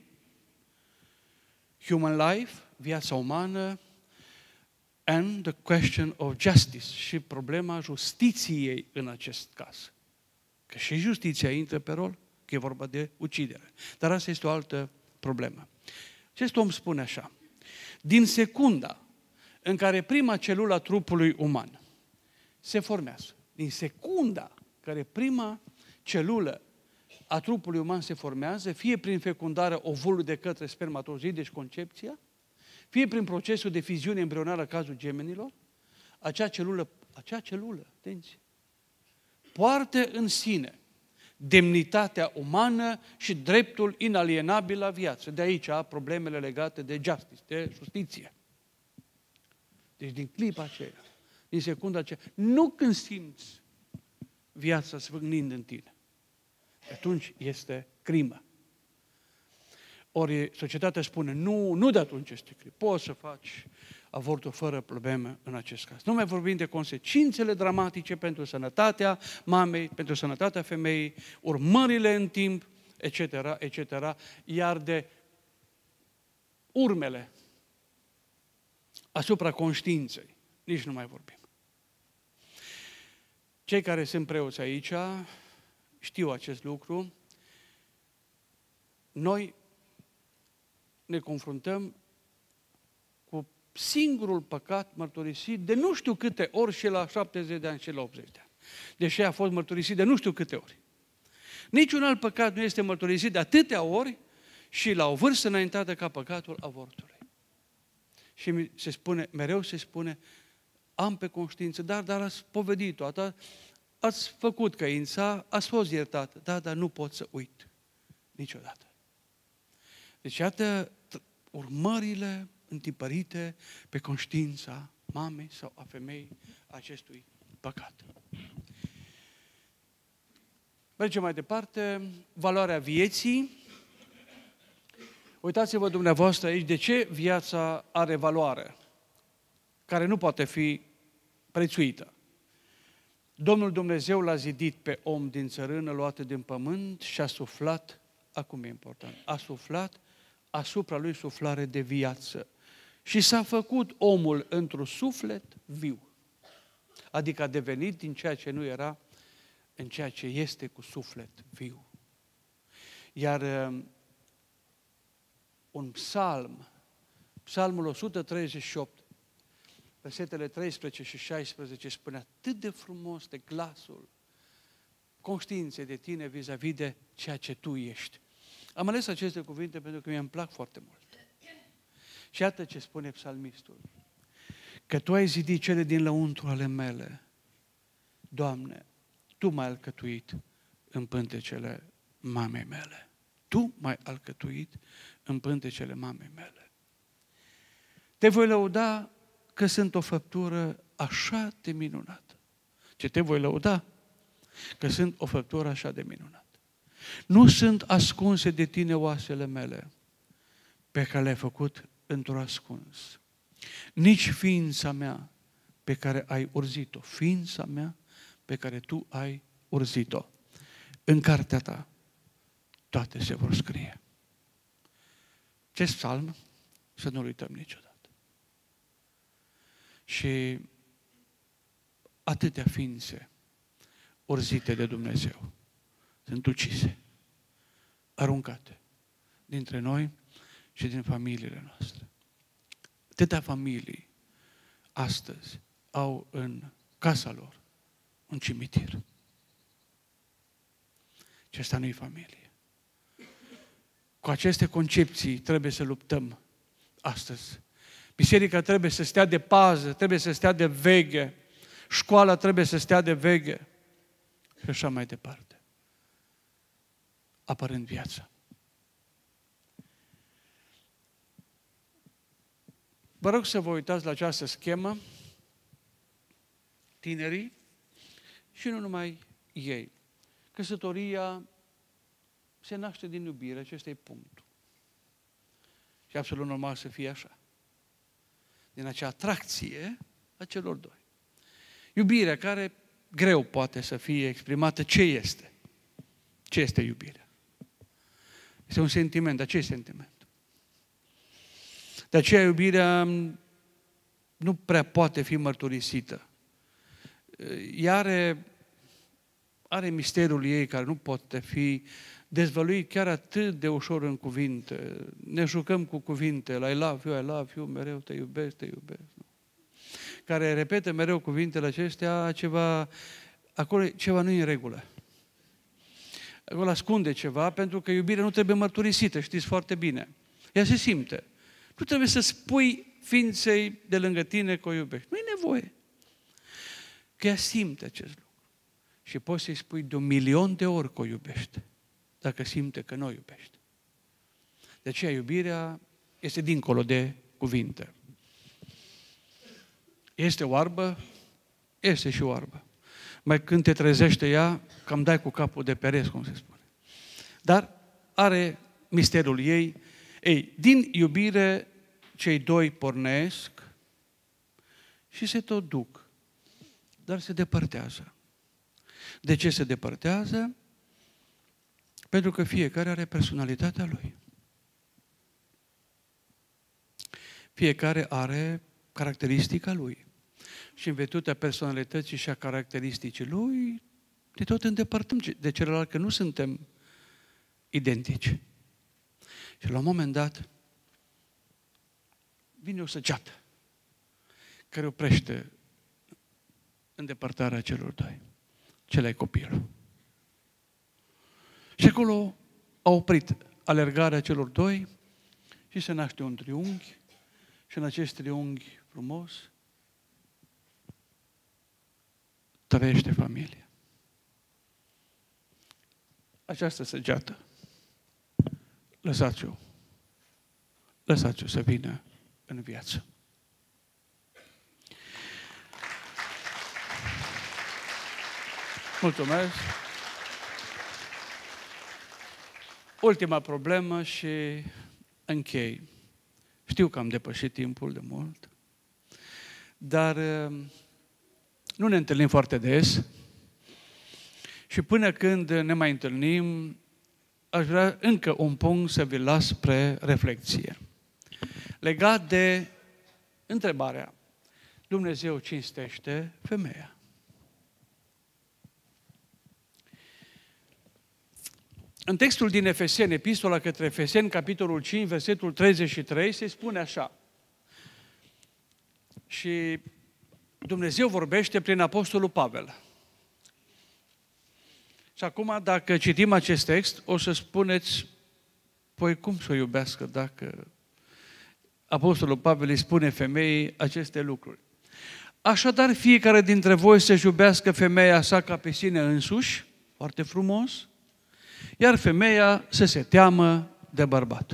human life, viața umană, and the question of justice, și problema justiției în acest caz. Că și justiția intră pe rol, că e vorba de ucidere. Dar asta este o altă problemă. Acest om spune așa, din secunda în care prima celulă a trupului uman se formează, din secunda în care prima celulă a trupului uman se formează, fie prin fecundarea ovulului de către spermatozid, deci concepția, fie prin procesul de fiziune embrionară, cazul gemenilor, acea celulă, acea celulă, atenție, poartă în sine demnitatea umană și dreptul inalienabil la viață. De aici problemele legate de justice, de justiție. Deci din clipa aceea, din secunda aceea, nu când simți viața sfârnind în tine, atunci este crimă. Ori societatea spune, nu, nu de atunci este crimă. Poți să faci avortul fără probleme în acest caz. Nu mai vorbim de consecințele dramatice pentru sănătatea mamei, pentru sănătatea femeii, urmările în timp, et cetera, et cetera, iar de urmele asupra conștiinței. Nici nu mai vorbim. Cei care sunt preoți aici știu acest lucru. Noi ne confruntăm cu singurul păcat mărturisit de nu știu câte ori și la șaptezeci de ani și la optzeci de ani. Deși a fost mărturisit de nu știu câte ori. Niciun alt păcat nu este mărturisit de atâtea ori și la o vârstă înaintată ca păcatul avortului. Și se spune, mereu se spune, am pe conștiință, dar, dar ați povedit-o, ați făcut căința, ați fost iertat, da, dar nu pot să uit niciodată. Deci, iată urmările întipărite pe conștiința mamei sau a femeii acestui păcat. Mergem mai departe, valoarea vieții. Uitați-vă dumneavoastră aici de ce viața are valoare, care nu poate fi prețuită. Domnul Dumnezeu l-a zidit pe om din țărână luată din pământ și a suflat, acum e important, a suflat asupra lui suflare de viață. Și s-a făcut omul într-un suflet viu. Adică a devenit din ceea ce nu era în ceea ce este cu suflet viu. Iar un psalm, psalmul o sută treizeci și opt, versetele treisprezece și șaisprezece, spune atât de frumos de glasul conștiinței de tine vis-a-vis de ceea ce tu ești. Am ales aceste cuvinte pentru că mi-e îmi plac foarte mult. Și iată ce spune psalmistul. Că Tu ai zidit cele din lăuntru ale mele. Doamne, Tu m-ai alcătuit în pântecele mamei mele. Tu m-ai alcătuit în pântecele mamei mele. Te voi lăuda că sunt o făptură așa de minunată. Ce te voi lăuda? Că sunt o făptură așa de minunată. Nu sunt ascunse de tine oasele mele, pe care le-ai făcut într-o ascuns. Nici ființa mea pe care ai urzit-o, ființa mea pe care tu ai urzit-o. În cartea ta toate se vor scrie. Acest psalm să nu-l uităm niciodată. Și atâtea ființe urzite de Dumnezeu sunt ucise, aruncate dintre noi și din familiile noastre. Atâtea familii astăzi au în casa lor un cimitir. Și asta nu-i familie. Cu aceste concepții trebuie să luptăm astăzi. Biserica trebuie să stea de pază, trebuie să stea de veghe, școala trebuie să stea de veghe și așa mai departe. Apărând viața. Vă rog să vă uitați la această schemă, tinerii și nu numai ei. Căsătoria se naște din iubire, acesta e punctul. Și absolut normal să fie așa. Din acea atracție a celor doi. Iubirea care greu poate să fie exprimată, ce este? Ce este iubirea? Este un sentiment, dar ce e sentiment? De aceea iubirea nu prea poate fi mărturisită. Ea are, are misteriul ei care nu poate fi dezvăluit chiar atât de ușor în cuvinte. Ne jucăm cu cuvintele, I love you, I love you, mereu te iubesc, te iubesc. Care repetă mereu cuvintele acestea, ceva, acolo ceva nu e în regulă. Acolo ascunde ceva, pentru că iubirea nu trebuie mărturisită, știți foarte bine. Ea se simte. Nu trebuie să spui ființei de lângă tine că o iubești. Nu e nevoie. Că ea simte acest lucru. Și poți să-i spui de un milion de ori că o iubește, dacă simte că nu o iubește. De aceea iubirea este dincolo de cuvinte. Este oarbă? Este și oarbă. Mai când te trezește ea, cam dai cu capul de pereți, cum se spune. Dar are misterul ei. Ei, din iubire, cei doi pornesc și se tot duc, dar se depărtează. De ce se depărtează? Pentru că fiecare are personalitatea lui. Fiecare are caracteristica lui. Și în virtutea personalității și a caracteristicii lui, ne tot îndepărtăm de celălalt, că nu suntem identici. Și la un moment dat, vine o săgeată care oprește îndepărtarea celor doi. Cel ai copilul. Și acolo a oprit alergarea celor doi și se naște un triunghi și în acest triunghi frumos trăiește familia. Această săgeată, lăsați-o, lăsați-o să vină în viață. Mulțumesc! Ultima problemă și închei. Știu că am depășit timpul de mult, dar nu ne întâlnim foarte des și până când ne mai întâlnim, aș vrea încă un punct să vi las spre reflexie. Legat de întrebarea, Dumnezeu cinstește femeia. În textul din Efeseni, epistola către Efeseni, capitolul cinci, versetul treizeci și trei, se spune așa. Și Dumnezeu vorbește prin Apostolul Pavel. Și acum, dacă citim acest text, o să spuneți, păi cum să o iubească dacă Apostolul Pavel îi spune femeii aceste lucruri? Așadar, fiecare dintre voi să-și iubească femeia sa ca pe sine însuși, foarte frumos, iar femeia să se teamă de bărbat.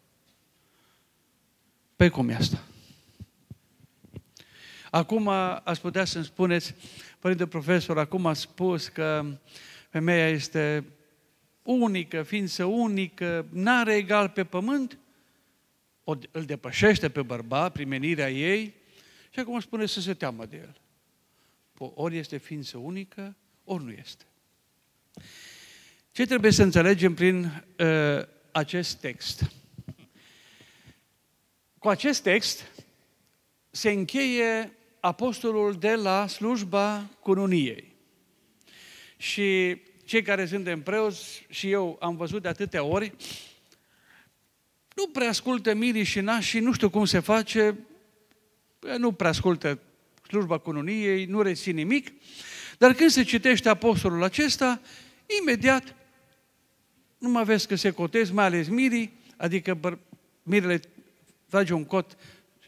Păi cum e asta? Acum ați putea să-mi spuneți, părinte profesor, acum a spus că femeia este unică, ființă unică, n-are egal pe pământ. o, îl depășește pe bărbat, primenirea ei, și acum spune să se teamă de el. Ori este ființă unică, ori nu este. Ce trebuie să înțelegem prin uh, acest text? Cu acest text se încheie apostolul de la slujba cununiei. Și cei care suntem preoți, și eu am văzut de atâtea ori, nu prea ascultă mirii și nașii, nu știu cum se face, nu prea ascultă slujba cununiei, nu rețin nimic, dar când se citește apostolul acesta, imediat nu mai vezi că se cotez, mai ales mirii, adică băr- mirele trage un cot.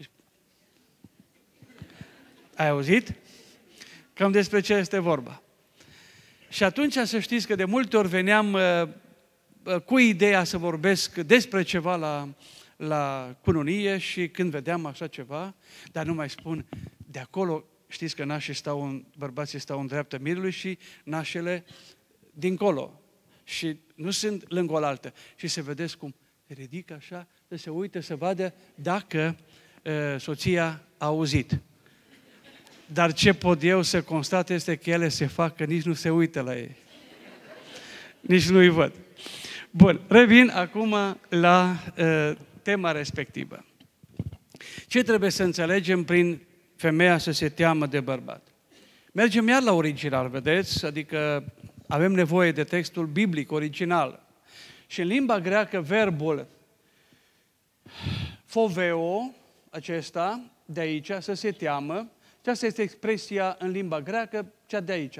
Ai auzit? Cam despre ce este vorba. Și atunci să știți că de multe ori veneam uh, uh, cu ideea să vorbesc despre ceva la, la cununie și când vedeam așa ceva, dar nu mai spun, de acolo știți că nașii stau în, bărbații stau în dreapta mirului și nașele dincolo. Și nu sunt lângă oaltă. Și să vedeți cum ridică așa, să se uite să vadă dacă uh, soția a auzit. Dar ce pot eu să constat este că ele se fac că nici nu se uită la ei. Nici nu-i văd. Bun, revin acum la uh, tema respectivă. Ce trebuie să înțelegem prin femeia să se teamă de bărbat? Mergem iar la original, vedeți? Adică avem nevoie de textul biblic original. Și în limba greacă verbul foveo, acesta, de aici, să se teamă, aceasta este expresia în limba greacă, cea de aici.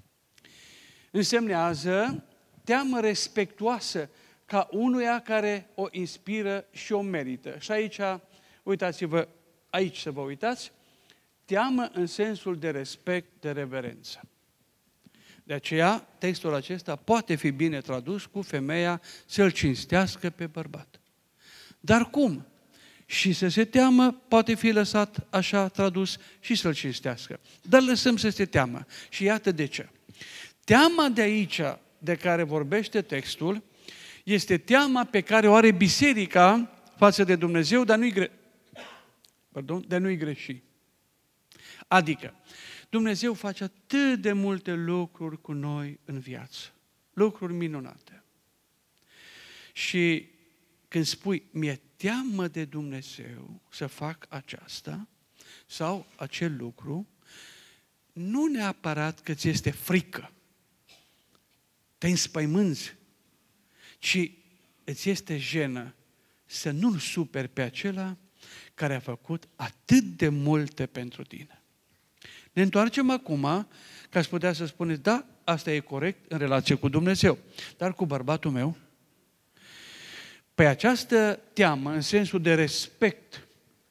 Însemnează teamă respectuoasă ca unuia care o inspiră și o merită. Și aici, uitați-vă, aici să vă uitați, teamă în sensul de respect, de reverență. De aceea, textul acesta poate fi bine tradus cu femeia să-l cinstească pe bărbat. Dar cum? Și să se teamă poate fi lăsat așa tradus și să-l cinstească. Dar lăsăm să se teamă. Și iată de ce. Teama de aici, de care vorbește textul, este teama pe care o are biserica față de Dumnezeu, dar nu-i, gre... Pardon, dar nu-i greși. Adică, Dumnezeu face atât de multe lucruri cu noi în viață. Lucruri minunate. Și când spui, mi-e teamă de Dumnezeu să fac aceasta sau acel lucru, nu neapărat că ți este frică, te înspăimânzi, ci îți este jenă să nu-l superi pe acela care a făcut atât de multe pentru tine. Ne întoarcem acum, ca să putea să spuneți, da, asta e corect în relație cu Dumnezeu, dar cu bărbatul meu, pe această teamă, în sensul de respect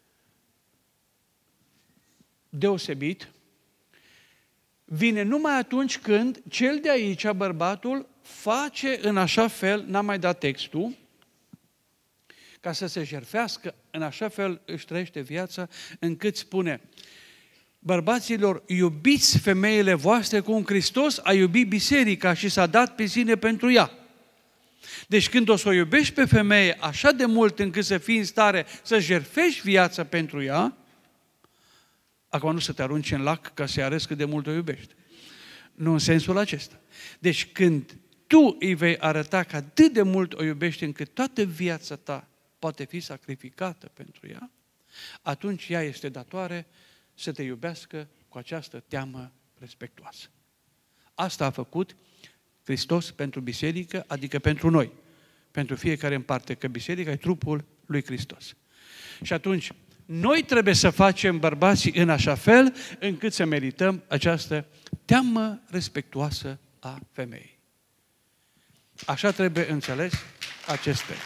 deosebit, vine numai atunci când cel de aici, bărbatul, face în așa fel, n-am mai dat textul, ca să se jertfească, în așa fel își trăiește viața, încât spune, bărbaților, iubiți femeile voastre cum Hristos a iubit biserica și s-a dat pe sine pentru ea. Deci când o să o iubești pe femeie așa de mult încât să fii în stare să jertfești viața pentru ea, acum nu să te arunci în lac ca să-i arăți cât de mult o iubești. Nu în sensul acesta. Deci când tu îi vei arăta că atât de mult o iubești încât toată viața ta poate fi sacrificată pentru ea, atunci ea este datoare să te iubească cu această teamă respectuoasă. Asta a făcut Hristos pentru biserică, adică pentru noi, pentru fiecare în parte, că biserica e trupul lui Hristos. Și atunci, noi trebuie să facem bărbații în așa fel, încât să merităm această teamă respectuoasă a femeii. Așa trebuie înțeles acest text.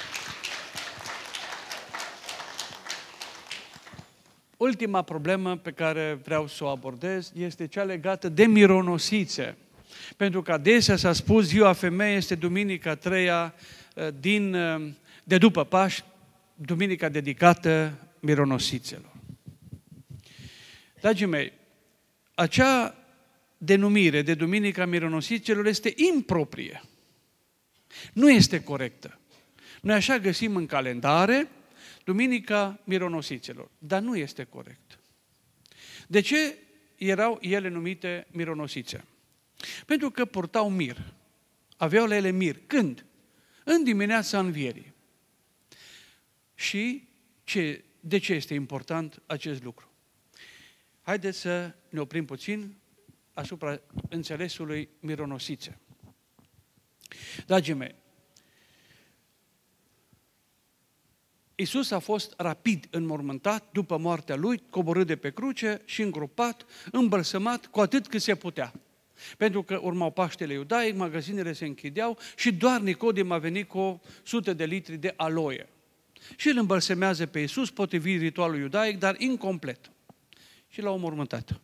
Ultima problemă pe care vreau să o abordez este cea legată de mironosițe. Pentru că adesea s-a spus, ziua femeii este duminica a treia din, de după Paști, duminica dedicată mironosițelor. Dragii mei, acea denumire de duminica mironosițelor este improprie. Nu este corectă. Noi așa găsim în calendare, Duminica Mironosiților. Dar nu este corect. De ce erau ele numite mironosițe? Pentru că purtau mir. Aveau la ele mir. Când? În dimineața învierii. Și ce, de ce este important acest lucru? Haideți să ne oprim puțin asupra înțelesului mironosițe. Dragii mei, Iisus a fost rapid înmormântat după moartea Lui, coborât de pe cruce și îngropat, îmbălsămat cu atât cât se putea. Pentru că urmau Paștele iudaic, magazinele se închideau și doar Nicodim a venit cu o sută de litri de aloie. Și îl îmbălsemează pe Iisus, potrivit ritualului iudaic, dar incomplet. Și l-au înmormântat.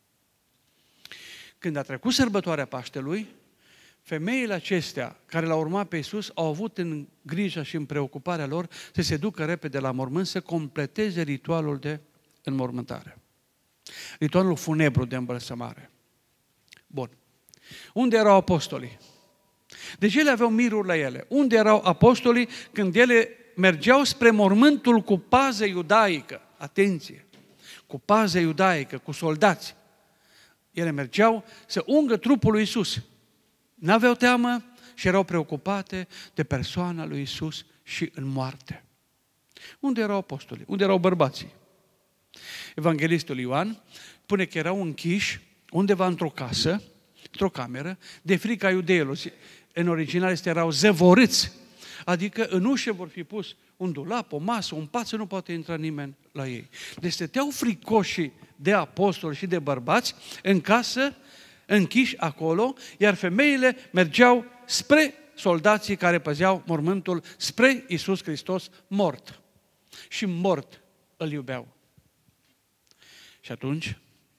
Când a trecut sărbătoarea Paștelui, femeile acestea care l-au urmat pe Iisus au avut în grija și în preocuparea lor să se ducă repede la mormânt să completeze ritualul de înmormântare. Ritualul funebru de îmbălsămare. Bun. Unde erau apostolii? Deci ele aveau miruri la ele. Unde erau apostolii când ele mergeau spre mormântul cu pază iudaică? Atenție! Cu pază iudaică, cu soldați. Ele mergeau să ungă trupul lui Iisus. N-aveau teamă și erau preocupate de persoana lui Iisus și în moarte. Unde erau apostolii? Unde erau bărbații? Evanghelistul Ioan spune că erau închiși undeva într-o casă, într-o cameră, de frica iudeilor. În original este erau zăvorâți. Adică în ușă vor fi pus un dulap, o masă, un pat, să nu poate intra nimeni la ei. Deci stăteau fricoși de apostoli și de bărbați în casă, închiși acolo, iar femeile mergeau spre soldații care păzeau mormântul, spre Iisus Hristos mort. Și mort îl iubeau. Și atunci,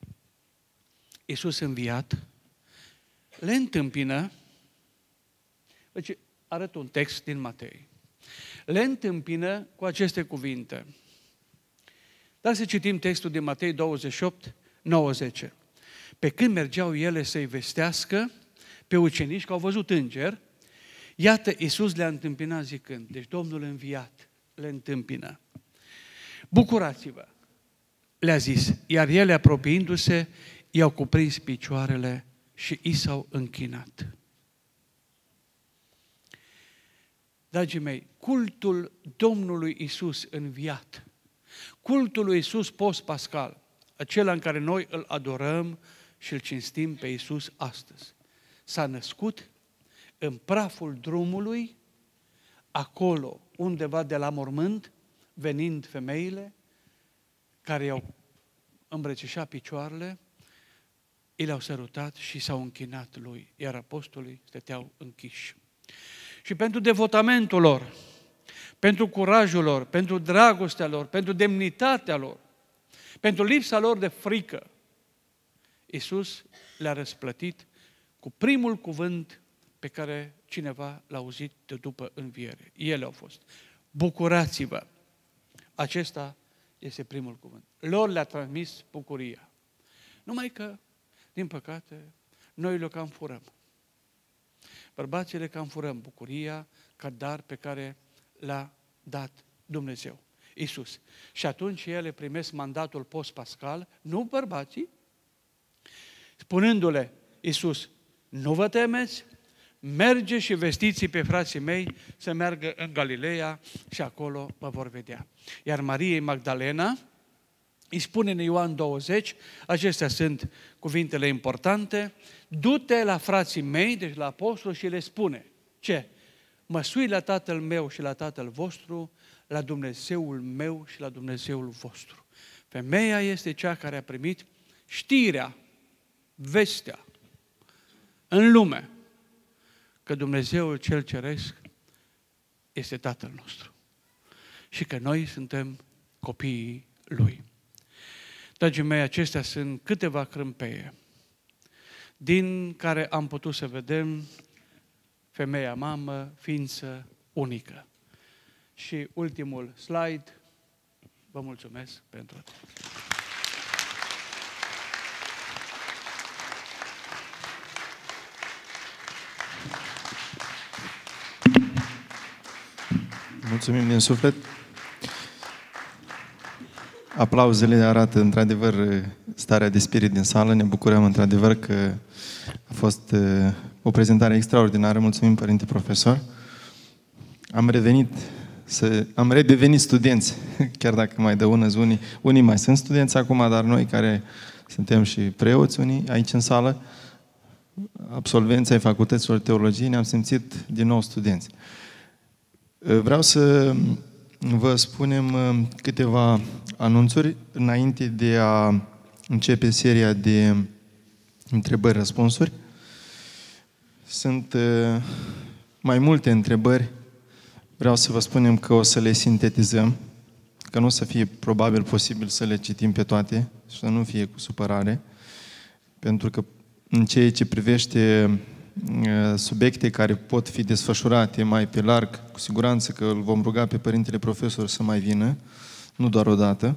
Iisus înviat le întâmpină, deci arăt un text din Matei, le întâmpină cu aceste cuvinte. Dar să citim textul din Matei douăzeci și opt, nouăzeci. Pe când mergeau ele să-i vestească pe ucenici că au văzut înger, iată, Iisus le-a întâmpinat zicând, deci Domnul înviat le întâmpină. Bucurați-vă, le-a zis, iar ele apropiindu-se, i-au cuprins picioarele și i s-au închinat. Dragii mei, cultul Domnului Iisus înviat, cultul lui Iisus post-pascal, acela în care noi îl adorăm și îl cinstim pe Iisus astăzi, s-a născut în praful drumului, acolo undeva de la mormânt, venind femeile care i-au îmbrățișat picioarele, i le-au sărutat și s-au închinat lui, iar apostolii stăteau închiși. Și pentru devotamentul lor, pentru curajul lor, pentru dragostea lor, pentru demnitatea lor, pentru lipsa lor de frică, Iisus le-a răsplătit cu primul cuvânt pe care cineva l-a auzit de după înviere. Ele au fost. Bucurați-vă! Acesta este primul cuvânt. Lor le-a transmis bucuria. Numai că, din păcate, noi le cam furăm. Bărbații le cam furăm bucuria ca dar pe care l-a dat Dumnezeu, Iisus. Și atunci ele primesc mandatul post-pascal, nu bărbații, spunându-le Iisus, nu vă temeți, merge și vestiți pe frații mei să meargă în Galileea și acolo mă vor vedea. Iar Mariei Magdalena îi spune în Ioan douăzeci, acestea sunt cuvintele importante, du-te la frații mei, deci la apostoli, și le spune, ce? Mă sui la Tatăl meu și la Tatăl vostru, la Dumnezeul meu și la Dumnezeul vostru. Femeia este cea care a primit știrea, vestea în lume că Dumnezeul cel ceresc este Tatăl nostru și că noi suntem copiii Lui. Dragii mei, acestea sunt câteva crâmpeie din care am putut să vedem femeia mamă, ființă unică. Și ultimul slide, vă mulțumesc pentru atât. Mulțumim din suflet. aplauzele arată într-adevăr starea de spirit din sală. Ne bucurăm într-adevăr că a fost o prezentare extraordinară. Mulțumim, părinte profesor. Am revenit, să, am redevenit studenți, chiar dacă mai dă ună unii, unii mai sunt studenți acum, dar noi care suntem și preoți unii aici în sală, absolvenți ai facultăților teologiei, ne-am simțit din nou studenți. Vreau să vă spunem câteva anunțuri înainte de a începe seria de întrebări-răspunsuri. Sunt mai multe întrebări. Vreau să vă spunem că o să le sintetizăm, că nu o să fie probabil posibil să le citim pe toate și să nu fie cu supărare, pentru că în ceea ce privește subiecte care pot fi desfășurate mai pe larg, cu siguranță că îl vom ruga pe părintele profesor să mai vină, nu doar o dată.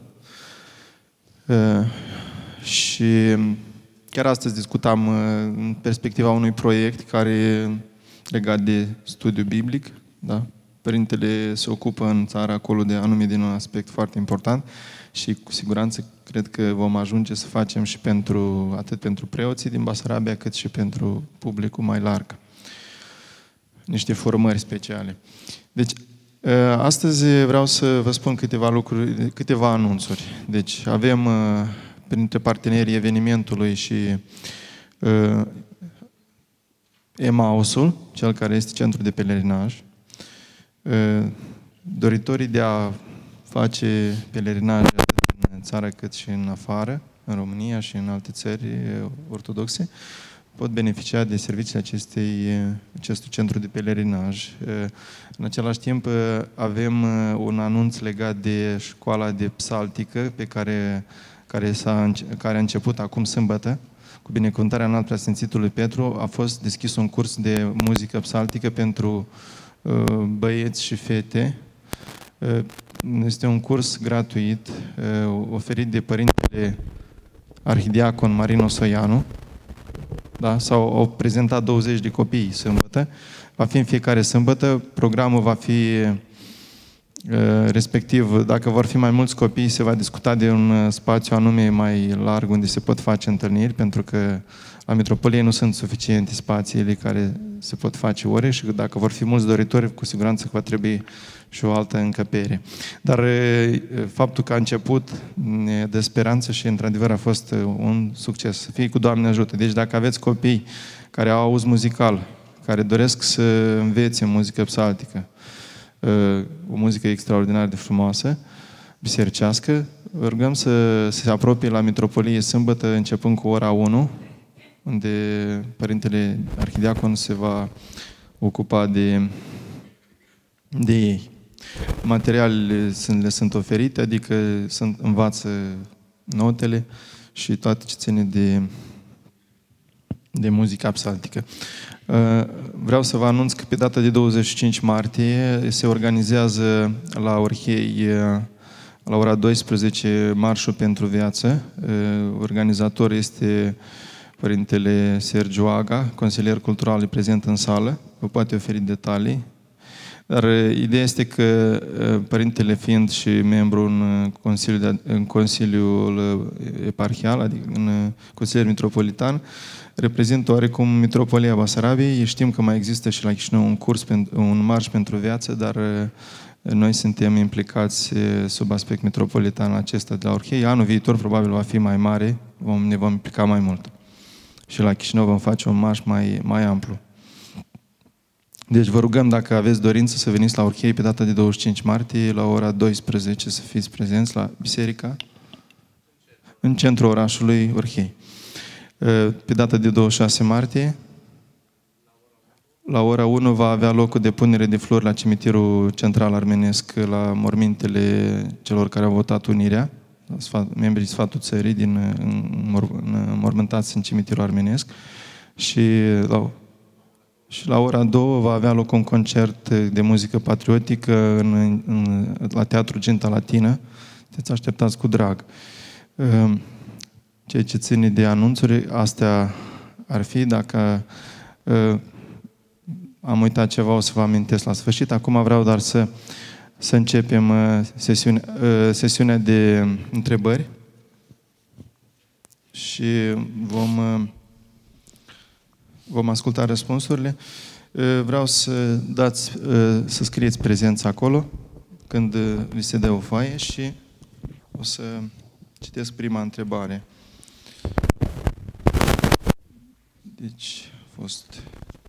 Și chiar astăzi discutam în perspectiva unui proiect care legat de studiu biblic, da? Părintele se ocupă în țară acolo de anume din un aspect foarte important și cu siguranță cred că vom ajunge să facem și pentru, atât pentru preoții din Basarabia, cât și pentru publicul mai larg. Niște formări speciale. Deci, astăzi vreau să vă spun câteva lucruri, câteva anunțuri. Deci, avem printre partenerii evenimentului și uh, Emausul, cel care este centru de pelerinaj. Uh, doritorii de a face pelerinaj în țară cât și în afară, în România și în alte țări ortodoxe, pot beneficia de serviciile acestei, acestui centru de pelerinaj. În același timp avem un anunț legat de școala de psaltică pe care, care, s-a, care a început acum sâmbătă. Cu binecuvântarea înalt preasfințitului Petru a fost deschis un curs de muzică psaltică pentru băieți și fete. Este un curs gratuit oferit de părintele arhidiacon Marino Soianu. Da? S-au au prezentat douăzeci de copii sâmbătă. Va fi în fiecare sâmbătă. Programul va fi respectiv, dacă vor fi mai mulți copii, se va discuta de un spațiu anume mai larg unde se pot face întâlniri, pentru că la Mitropolie nu sunt suficiente spațiile care se pot face ore și dacă vor fi mulți doritori, cu siguranță că va trebui și o altă încăpere. Dar faptul că a început de speranță și într-adevăr a fost un succes. Să fie cu Doamne ajută. Deci dacă aveți copii care au auz muzical, care doresc să învețe muzică psaltică, o muzică extraordinar de frumoasă, bisericească, rugăm să se apropie la Mitropolie sâmbătă, începând cu ora unu, unde Părintele Arhidiacon se va ocupa de, de ei. Materialele sunt, le sunt oferite, adică sunt, învață notele și toate ce ține de, de muzica psaltică. Vreau să vă anunț că pe data de douăzeci și cinci martie se organizează la Orhei la ora douăsprezece Marșul pentru Viață. Organizator este Părintele Sergiu Aga, consilier cultural prezent în sală, vă poate oferi detalii. Dar ideea este că Părintele fiind și membru în Consiliul, în Consiliul Eparhial, adică în Consiliul Mitropolitan, reprezintă oarecum Mitropolia Basarabiei. Știm că mai există și la Chișinău un curs, un marș pentru viață, dar noi suntem implicați sub aspect metropolitan acesta de la Orhei. Anul viitor probabil va fi mai mare, vom, ne vom implica mai mult. Și la Chișinău vom face un marș mai, mai amplu. Deci vă rugăm, dacă aveți dorință, să veniți la Orhei pe data de douăzeci și cinci martie, la ora douăsprezece, să fiți prezenți la biserica în centrul orașului Orhei. Pe data de douăzeci și șase martie, la ora unu, va avea loc o depunere de flori la cimitirul central armenesc, la mormintele celor care au votat unirea, membrii Sfatul Țării, din, în, în, mormântați în cimitirul armenesc. Și la, și la ora două va avea loc un concert de muzică patriotică în, în, la Teatrul Ginta Latină. Te-ți așteptați cu drag. Ceea ce ține de anunțuri, astea ar fi. Dacă am uitat ceva, o să vă amintesc la sfârșit. Acum vreau doar să, să începem sesiunea, sesiunea de întrebări și vom, vom asculta răspunsurile. Vreau să dați, să scrieți prezența acolo când vi se dă o foaie și o să citesc prima întrebare. Deci a fost...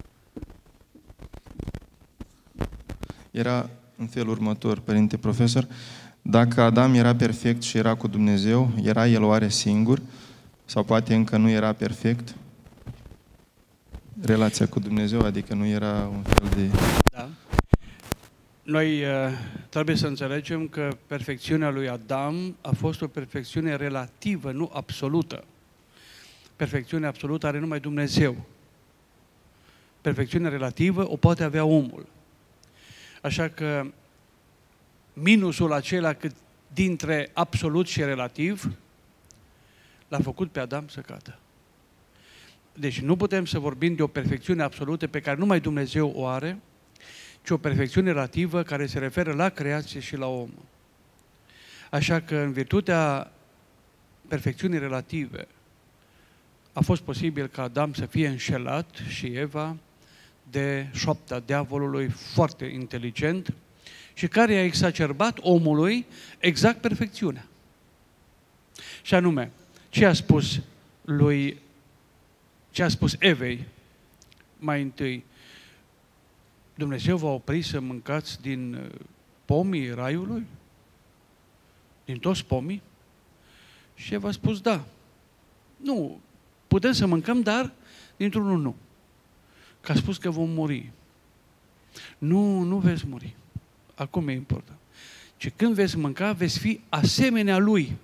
Era în felul următor, Părinte Profesor, dacă Adam era perfect și era cu Dumnezeu, era el oare singur? Sau poate încă nu era perfect? Relația cu Dumnezeu, adică nu era un fel de... Da. Noi uh, trebuie să înțelegem că perfecțiunea lui Adam a fost o perfecțiune relativă, nu absolută. Perfecțiunea absolută are numai Dumnezeu. Perfecțiunea relativă o poate avea omul. Așa că minusul acela cât dintre absolut și relativ l-a făcut pe Adam să cadă. Deci nu putem să vorbim de o perfecțiune absolută pe care numai Dumnezeu o are, ci o perfecțiune relativă care se referă la creație și la om. Așa că în virtutea perfecțiunii relative a fost posibil ca Adam să fie înșelat și Eva de șoapta diavolului foarte inteligent și care a exacerbat omului exact perfecțiunea. Și anume, ce a spus lui, ce a spus Evei mai întâi? Dumnezeu v-a oprit să mâncați din pomii raiului? Din toți pomii? Și Eva a spus da. Nu, putem să mâncăm, dar dintr-unul nu. Că a spus că vom muri. Nu, nu veți muri. Acum e important. Și când veți mânca, veți fi asemenea lui.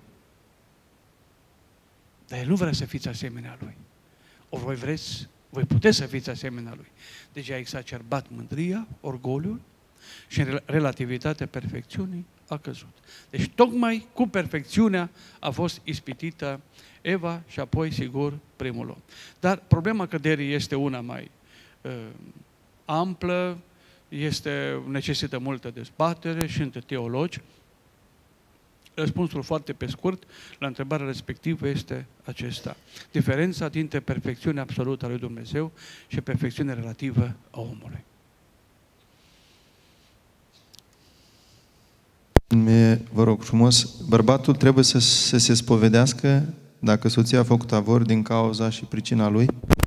Dar el nu vrea să fiți asemenea lui. Ori voi vreți, voi puteți să fiți asemenea lui. Deci a exacerbat mândria, orgoliul și în relativitatea perfecțiunii a căzut. Deci tocmai cu perfecțiunea a fost ispitită Eva și apoi, sigur, primul om. Dar problema căderii este una mai uh, amplă, este, necesită multă dezbatere și între teologi. Răspunsul foarte pe scurt la întrebarea respectivă este acesta. Diferența dintre perfecțiunea absolută a lui Dumnezeu și perfecțiunea relativă a omului. Vă rog frumos, bărbatul trebuie să, să se spovedească dacă soția a făcut avort din cauza și pricina lui?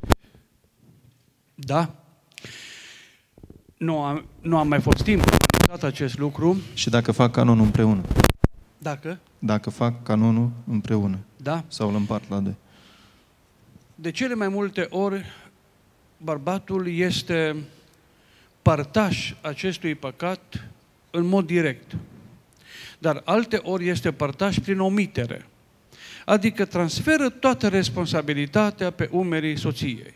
Da. Nu am, nu am mai fost timp să am acest lucru. Și dacă fac canonul împreună? Dacă? Dacă fac canonul împreună. Da. Sau îl împart la doi. De cele mai multe ori, bărbatul este părtaș acestui păcat în mod direct. Dar alte ori este părtaș prin omitere. Adică transferă toată responsabilitatea pe umerii soției.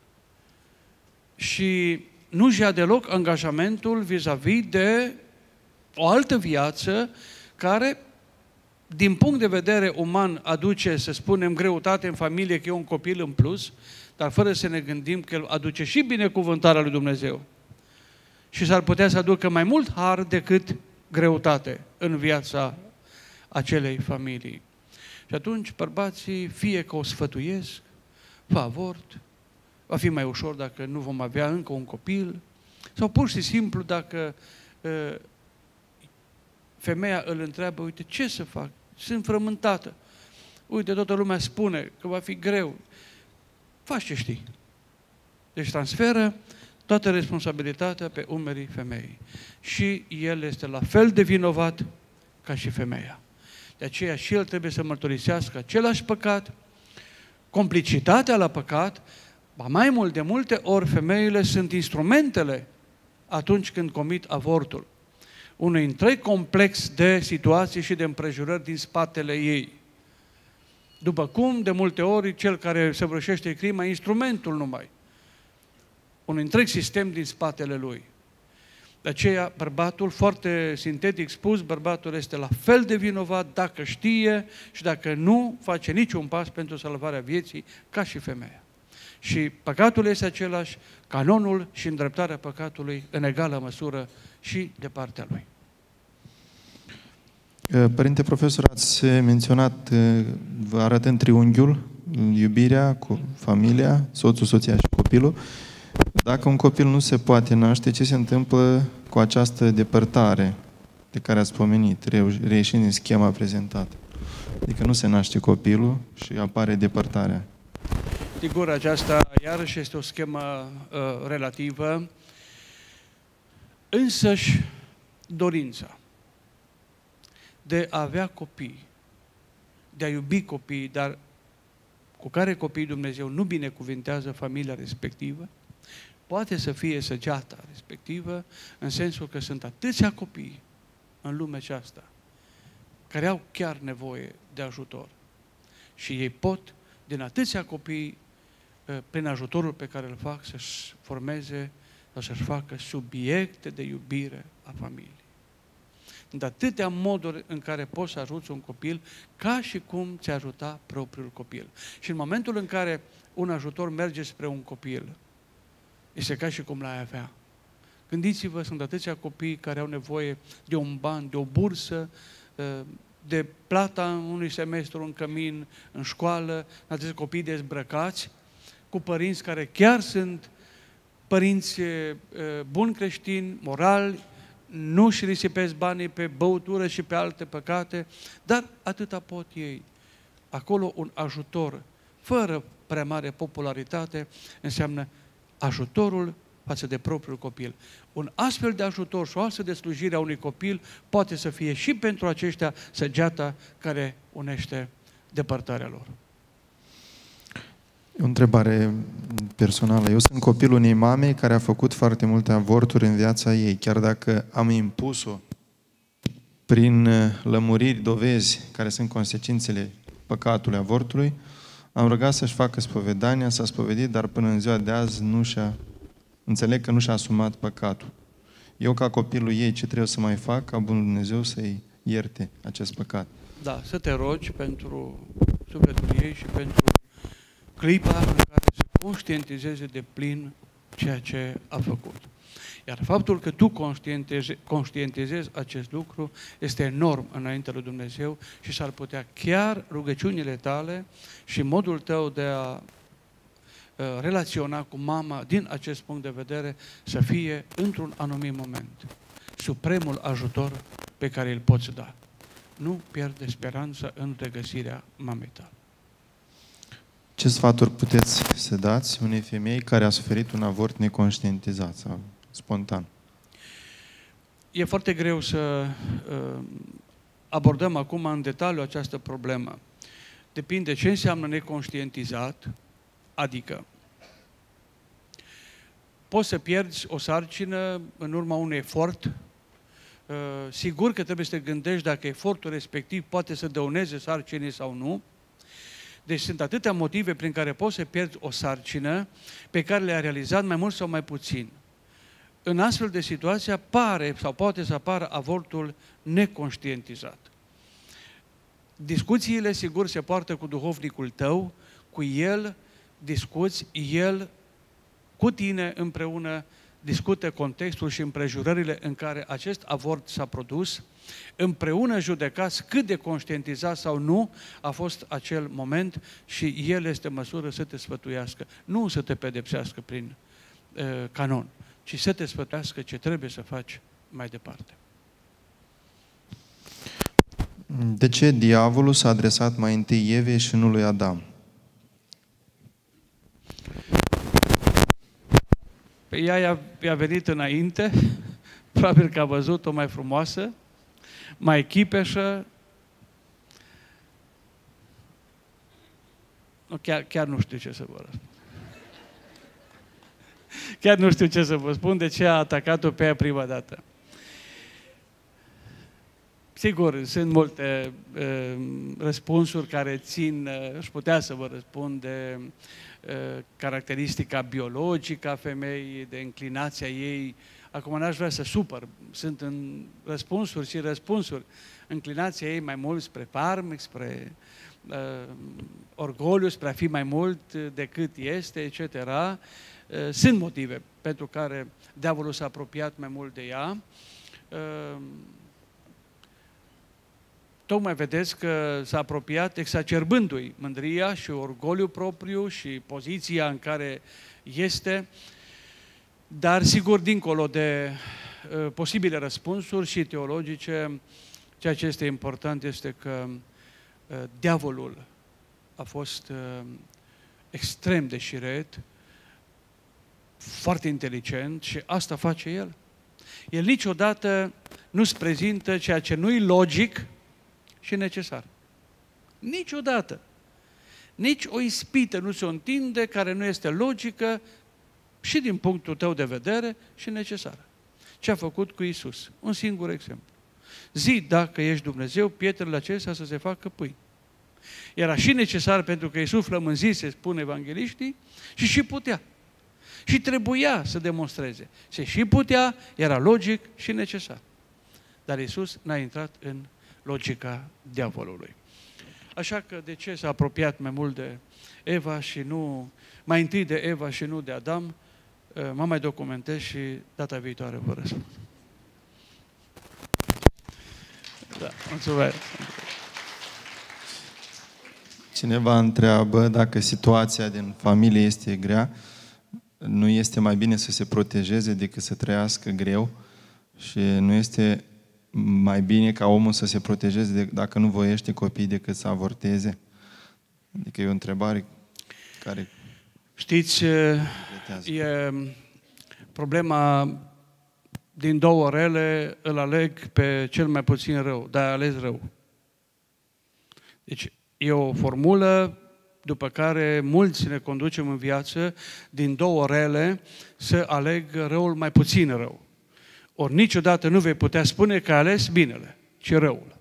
Și nu-și ia deloc angajamentul vis-a-vis de o altă viață care, din punct de vedere uman, aduce, să spunem, greutate în familie, că e un copil în plus, dar fără să ne gândim că el aduce și binecuvântarea lui Dumnezeu. Și s-ar putea să aducă mai mult har decât greutate în viața acelei familii. Și atunci bărbații, fie că o sfătuiesc, fă avort, va fi mai ușor dacă nu vom avea încă un copil, sau pur și simplu dacă uh, femeia îl întreabă, uite, ce să fac? Sunt frământată. Uite, toată lumea spune că va fi greu. Faci ce știi. Deci transferă toată responsabilitatea pe umerii femeii. Și el este la fel de vinovat ca și femeia. De aceea și el trebuie să mărturisească același păcat, complicitatea la păcat, ba mai mult, de multe ori femeile sunt instrumentele atunci când comit avortul. Unui întreg complex de situații și de împrejurări din spatele ei. După cum, de multe ori, cel care săvârșește crima, instrumentul numai. Un întreg sistem din spatele lui. De aceea, bărbatul, foarte sintetic spus, bărbatul este la fel de vinovat dacă știe și dacă nu face niciun pas pentru salvarea vieții, ca și femeia. Și păcatul este același, canonul și îndreptarea păcatului în egală măsură și de partea lui. Părinte profesor, ați menționat, vă arătând triunghiul, iubirea cu familia, soțul, soția și copilul. Dacă un copil nu se poate naște, ce se întâmplă cu această depărtare de care ați pomenit, reieșind din schema prezentată? Adică nu se naște copilul și apare depărtarea. Sigur, aceasta iarăși este o schemă uh, relativă. Însăși dorința de a avea copii, de a iubi copii, dar cu care copii Dumnezeu nu binecuvintează familia respectivă, poate să fie săgeata respectivă, în sensul că sunt atâția copii în lumea aceasta care au chiar nevoie de ajutor. Și ei pot, din atâția copii, prin ajutorul pe care îl fac, să-și formeze sau să-și facă subiecte de iubire a familiei. De atâtea moduri în care poți să ajuți un copil, ca și cum ți-a ajuta propriul copil. Și în momentul în care un ajutor merge spre un copil, este ca și cum l-ai avea. Gândiți-vă, sunt atâția copii care au nevoie de un ban, de o bursă, de plata unui semestru în cămin, în școală, atâția copii dezbrăcați, cu părinți care chiar sunt părinți buni creștini, morali, nu își risipesc banii pe băutură și pe alte păcate, dar atâta pot ei. Acolo un ajutor, fără prea mare popularitate, înseamnă ajutorul față de propriul copil. Un astfel de ajutor și o astfel de slujire a unui copil poate să fie și pentru aceștia săgeata care unește depărtarea lor. O întrebare personală. Eu sunt copilul unei mame care a făcut foarte multe avorturi în viața ei. Chiar dacă am impus-o prin lămuriri, dovezi, care sunt consecințele păcatului avortului, am rugat să-și facă spovedania, s-a spovedit, dar până în ziua de azi nu și-a, înțeleg că nu și-a asumat păcatul. Eu, ca copilul ei, ce trebuie să mai fac ca Bunul Dumnezeu să-i ierte acest păcat? Da, să te rogi pentru sufletul ei și pentru clipa în care se conștientizeze de plin ceea ce a făcut. Iar faptul că tu conștientizezi, conștientizezi acest lucru este enorm înaintea lui Dumnezeu și s-ar putea chiar rugăciunile tale și modul tău de a uh, relaționa cu mama din acest punct de vedere să fie într-un anumit moment supremul ajutor pe care îl poți da. Nu pierde speranța în regăsirea mamei tale. Ce sfaturi puteți să dați unei femei care a suferit un avort neconștientizat sau spontan? E foarte greu să uh, abordăm acum în detaliu această problemă. Depinde ce înseamnă neconștientizat, adică poți să pierzi o sarcină în urma unui efort. Uh, sigur că trebuie să te gândești dacă efortul respectiv poate să dăuneze sarcinii sau nu. Deci sunt atâtea motive prin care poți să pierzi o sarcină pe care le-ai realizat mai mult sau mai puțin. În astfel de situație apare sau poate să apară avortul neconștientizat. Discuțiile, sigur, se poartă cu duhovnicul tău, cu el discuți, el cu tine împreună discută contextul și împrejurările în care acest avort s-a produs, împreună judecați cât de conștientizat sau nu a fost acel moment și el este măsură să te sfătuiască, nu să te pedepsească prin uh, canon, ci să te sfătuiască ce trebuie să faci mai departe. De ce diavolul s-a adresat mai întâi Evei și nu lui Adam? Pe ea i-a venit înainte, probabil că a văzut-o mai frumoasă, mai chipeșă. Nu, chiar, chiar nu știu ce să vă răspund. Chiar nu știu ce să vă spun de ce a atacat-o pe ea prima dată. Sigur, sunt multe uh, răspunsuri care țin, uh, aș putea să vă răspund de uh, caracteristica biologică a femeii, de inclinația ei. Acum n-aș vrea să supăr, sunt în răspunsuri și răspunsuri. Inclinația ei mai mult spre farmec, spre uh, orgoliu, spre a fi mai mult decât este, et cetera. Uh, sunt motive pentru care diavolul s-a apropiat mai mult de ea. Uh, tocmai vedeți că s-a apropiat exacerbându-i mândria și orgoliul propriu și poziția în care este, dar sigur dincolo de uh, posibile răspunsuri și teologice, ceea ce este important este că uh, diavolul a fost uh, extrem de șiret, foarte inteligent și asta face el. El niciodată nu-ți prezintă ceea ce nu-i logic și necesar. Niciodată. Nici o ispită nu se întinde care nu este logică și din punctul tău de vedere și necesară. Ce a făcut cu Iisus? Un singur exemplu. Zi, dacă ești Dumnezeu, pietrele acestea să se facă pâini. Era și necesar pentru că Iisus flămânzise, spun evangeliștii, și și putea. Și trebuia să demonstreze. Se și putea, era logic și necesar. Dar Iisus n-a intrat în logica diavolului. Așa că de ce s-a apropiat mai mult de Eva și nu, mai întâi de Eva și nu de Adam, mă mai documentez și data viitoare vă răspund. Da, mulțumesc. Cineva întreabă dacă situația din familie este grea, nu este mai bine să se protejeze decât să trăiască greu și nu este mai bine ca omul să se protejeze de, dacă nu voiește copiii decât să avorteze? Adică e o întrebare care... Știți, e problema din două rele, îl aleg pe cel mai puțin rău, dar ales rău. Deci e o formulă după care mulți ne conducem în viață din două rele să aleg răul mai puțin rău. Ori niciodată nu vei putea spune că ai ales binele, ci răul.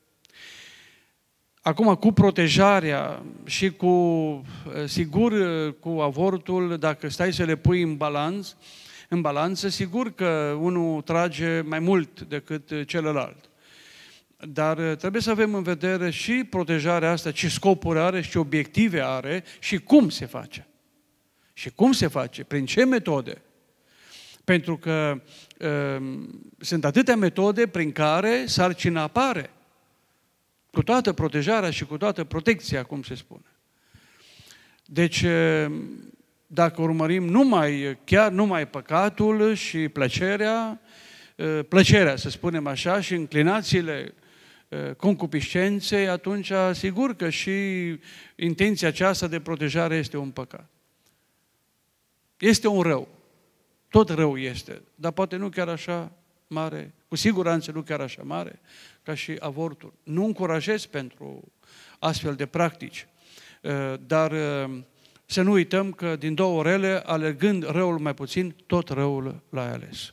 Acum, cu protejarea și cu, sigur, cu avortul, dacă stai să le pui în balanț, în balanță, sigur că unul trage mai mult decât celălalt. Dar trebuie să avem în vedere și protejarea asta, ce scopuri are și ce obiective are și cum se face. Și cum se face, prin ce metode. Pentru că uh, sunt atâtea metode prin care sarcina apare. Cu toată protejarea și cu toată protecția, cum se spune. Deci, uh, dacă urmărim numai, chiar numai păcatul și plăcerea, uh, plăcerea, să spunem așa, și înclinațiile concupiscenței, atunci sigur că și intenția aceasta de protejare este un păcat. Este un rău. Tot rău este, dar poate nu chiar așa mare, cu siguranță nu chiar așa mare, ca și avortul. Nu încurajez pentru astfel de practici, dar să nu uităm că din două rele, alegând răul mai puțin, tot răul l-ai ales.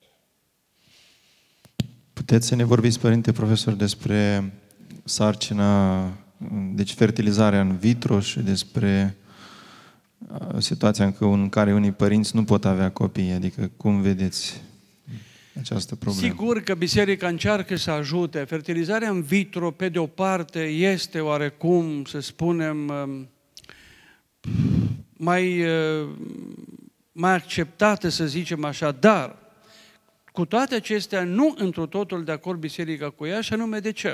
Puteți să ne vorbiți, Părinte Profesor, despre sarcina, deci fertilizarea în vitro și despre situația în care unii părinți nu pot avea copii, adică cum vedeți această problemă? Sigur că biserica încearcă să ajute. Fertilizarea în vitro, pe de o parte, este oarecum, să spunem, mai, mai acceptată, să zicem așa, dar cu toate acestea, nu întru totul de acord biserica cu ea, și anume de ce?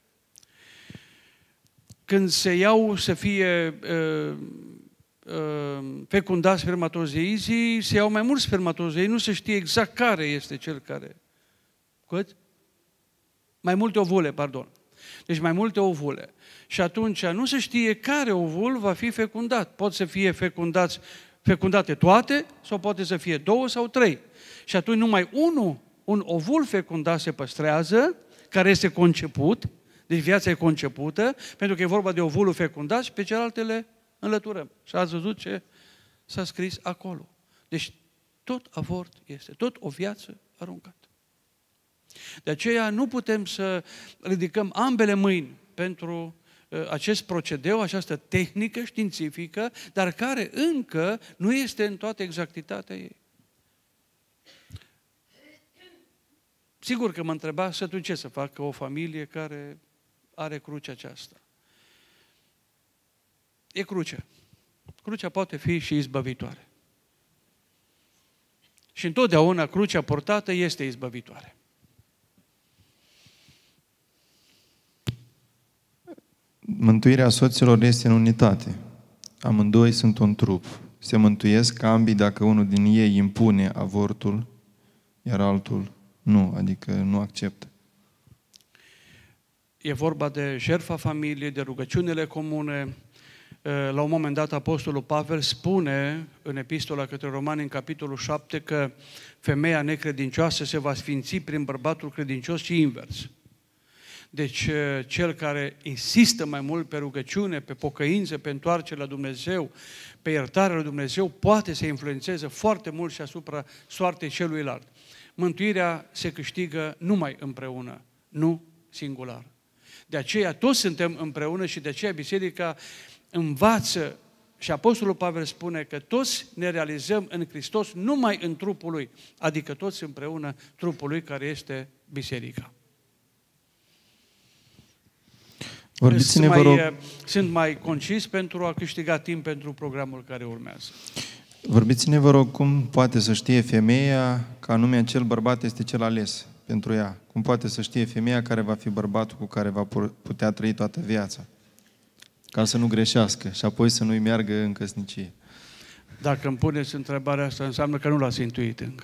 Când se iau să fie uh, uh, fecundați spermatozoizii, se iau mai mulți spermatozoi, nu se știe exact care este cel care... Cât? Mai multe ovule, pardon. Deci mai multe ovule. Și atunci nu se știe care ovul va fi fecundat. Pot să fie fecundați, fecundate toate sau poate să fie două sau trei. Și atunci numai unul, un ovul fecundat se păstrează, care este conceput, deci viața e concepută, pentru că e vorba de ovulul fecundat și pe celelalte le înlăturăm. Și ați văzut ce s-a scris acolo. Deci tot avort este, tot o viață aruncată. De aceea nu putem să ridicăm ambele mâini pentru uh, acest procedeu, această tehnică științifică, dar care încă nu este în toată exactitatea ei. Sigur că mă întreba să atunci ce să facă o familie care are crucea aceasta. E cruce. Crucea poate fi și izbăvitoare. Și întotdeauna crucea portată este izbăvitoare. Mântuirea soților este în unitate. Amândoi sunt un trup. Se mântuiesc ambii dacă unul din ei impune avortul, iar altul nu, adică nu acceptă. E vorba de jertfa familiei, de rugăciunile comune. La un moment dat, Apostolul Pavel spune în Epistola către Romani, în capitolul șapte, că femeia necredincioasă se va sfinți prin bărbatul credincios și invers. Deci, cel care insistă mai mult pe rugăciune, pe pocăință, pe întoarcere la Dumnezeu, pe iertarea lui Dumnezeu, poate să influențeze foarte mult și asupra soartei celuilalt. Mântuirea se câștigă numai împreună, nu singular. De aceea toți suntem împreună și de aceea Biserica învață și Apostolul Pavel spune că toți ne realizăm în Hristos numai în trupul Lui, adică toți împreună trupul Lui care este Biserica. Vorbiți-ne, sunt, vă rog... mai, sunt mai concis pentru a câștiga timp pentru programul care urmează. Vorbiți-ne, vă rog, cum poate să știe femeia că anume acel bărbat este cel ales pentru ea? Cum poate să știe femeia care va fi bărbatul cu care va putea trăi toată viața? Ca să nu greșească și apoi să nu-i meargă în căsnicie. Dacă îmi puneți întrebarea asta, înseamnă că nu l-ați intuit încă.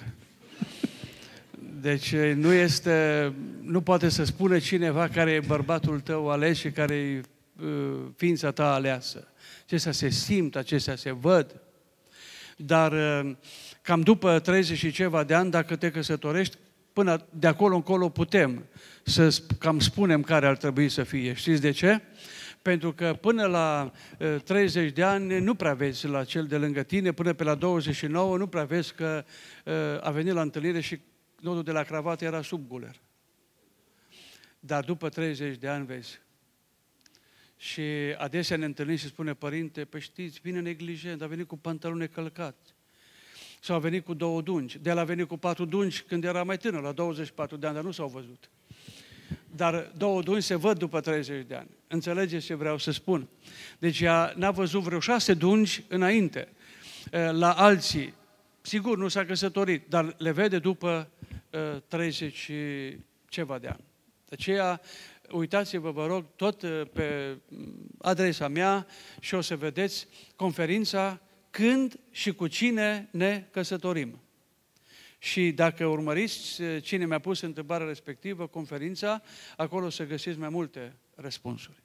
Deci nu este, nu poate să spune cineva care e bărbatul tău ales și care e uh, ființa ta aleasă. Acestea se simt, acestea se văd. Dar uh, cam după treizeci și ceva de ani, dacă te căsătorești, până de acolo încolo putem să cam spunem care ar trebui să fie. Știți de ce? Pentru că până la uh, treizeci de ani nu prea vezi la cel de lângă tine, până pe la douăzeci și nouă nu prea vezi că uh, a venit la întâlnire și nodul de la cravată era sub guler. Dar după treizeci de ani vezi. Și adesea ne întâlnim și spune, părinte, păi știți, vine neglijent, a venit cu pantaloni necălcați. Sau a venit cu două dungi. De el a venit cu patru dungi când era mai tânăr, la douăzeci și patru de ani, dar nu s-au văzut. Dar două dungi se văd după treizeci de ani. Înțelegeți ce vreau să spun? Deci ea n-a văzut vreo șase dungi înainte. La alții, sigur, nu s-a căsătorit, dar le vede după uh, treizeci și ceva de ani. De aceea, uitați-vă, vă rog, tot uh, pe adresa mea și o să vedeți conferința când și cu cine ne căsătorim. Și dacă urmăriți cine mi-a pus întrebarea respectivă, conferința, acolo o să găsiți mai multe răspunsuri.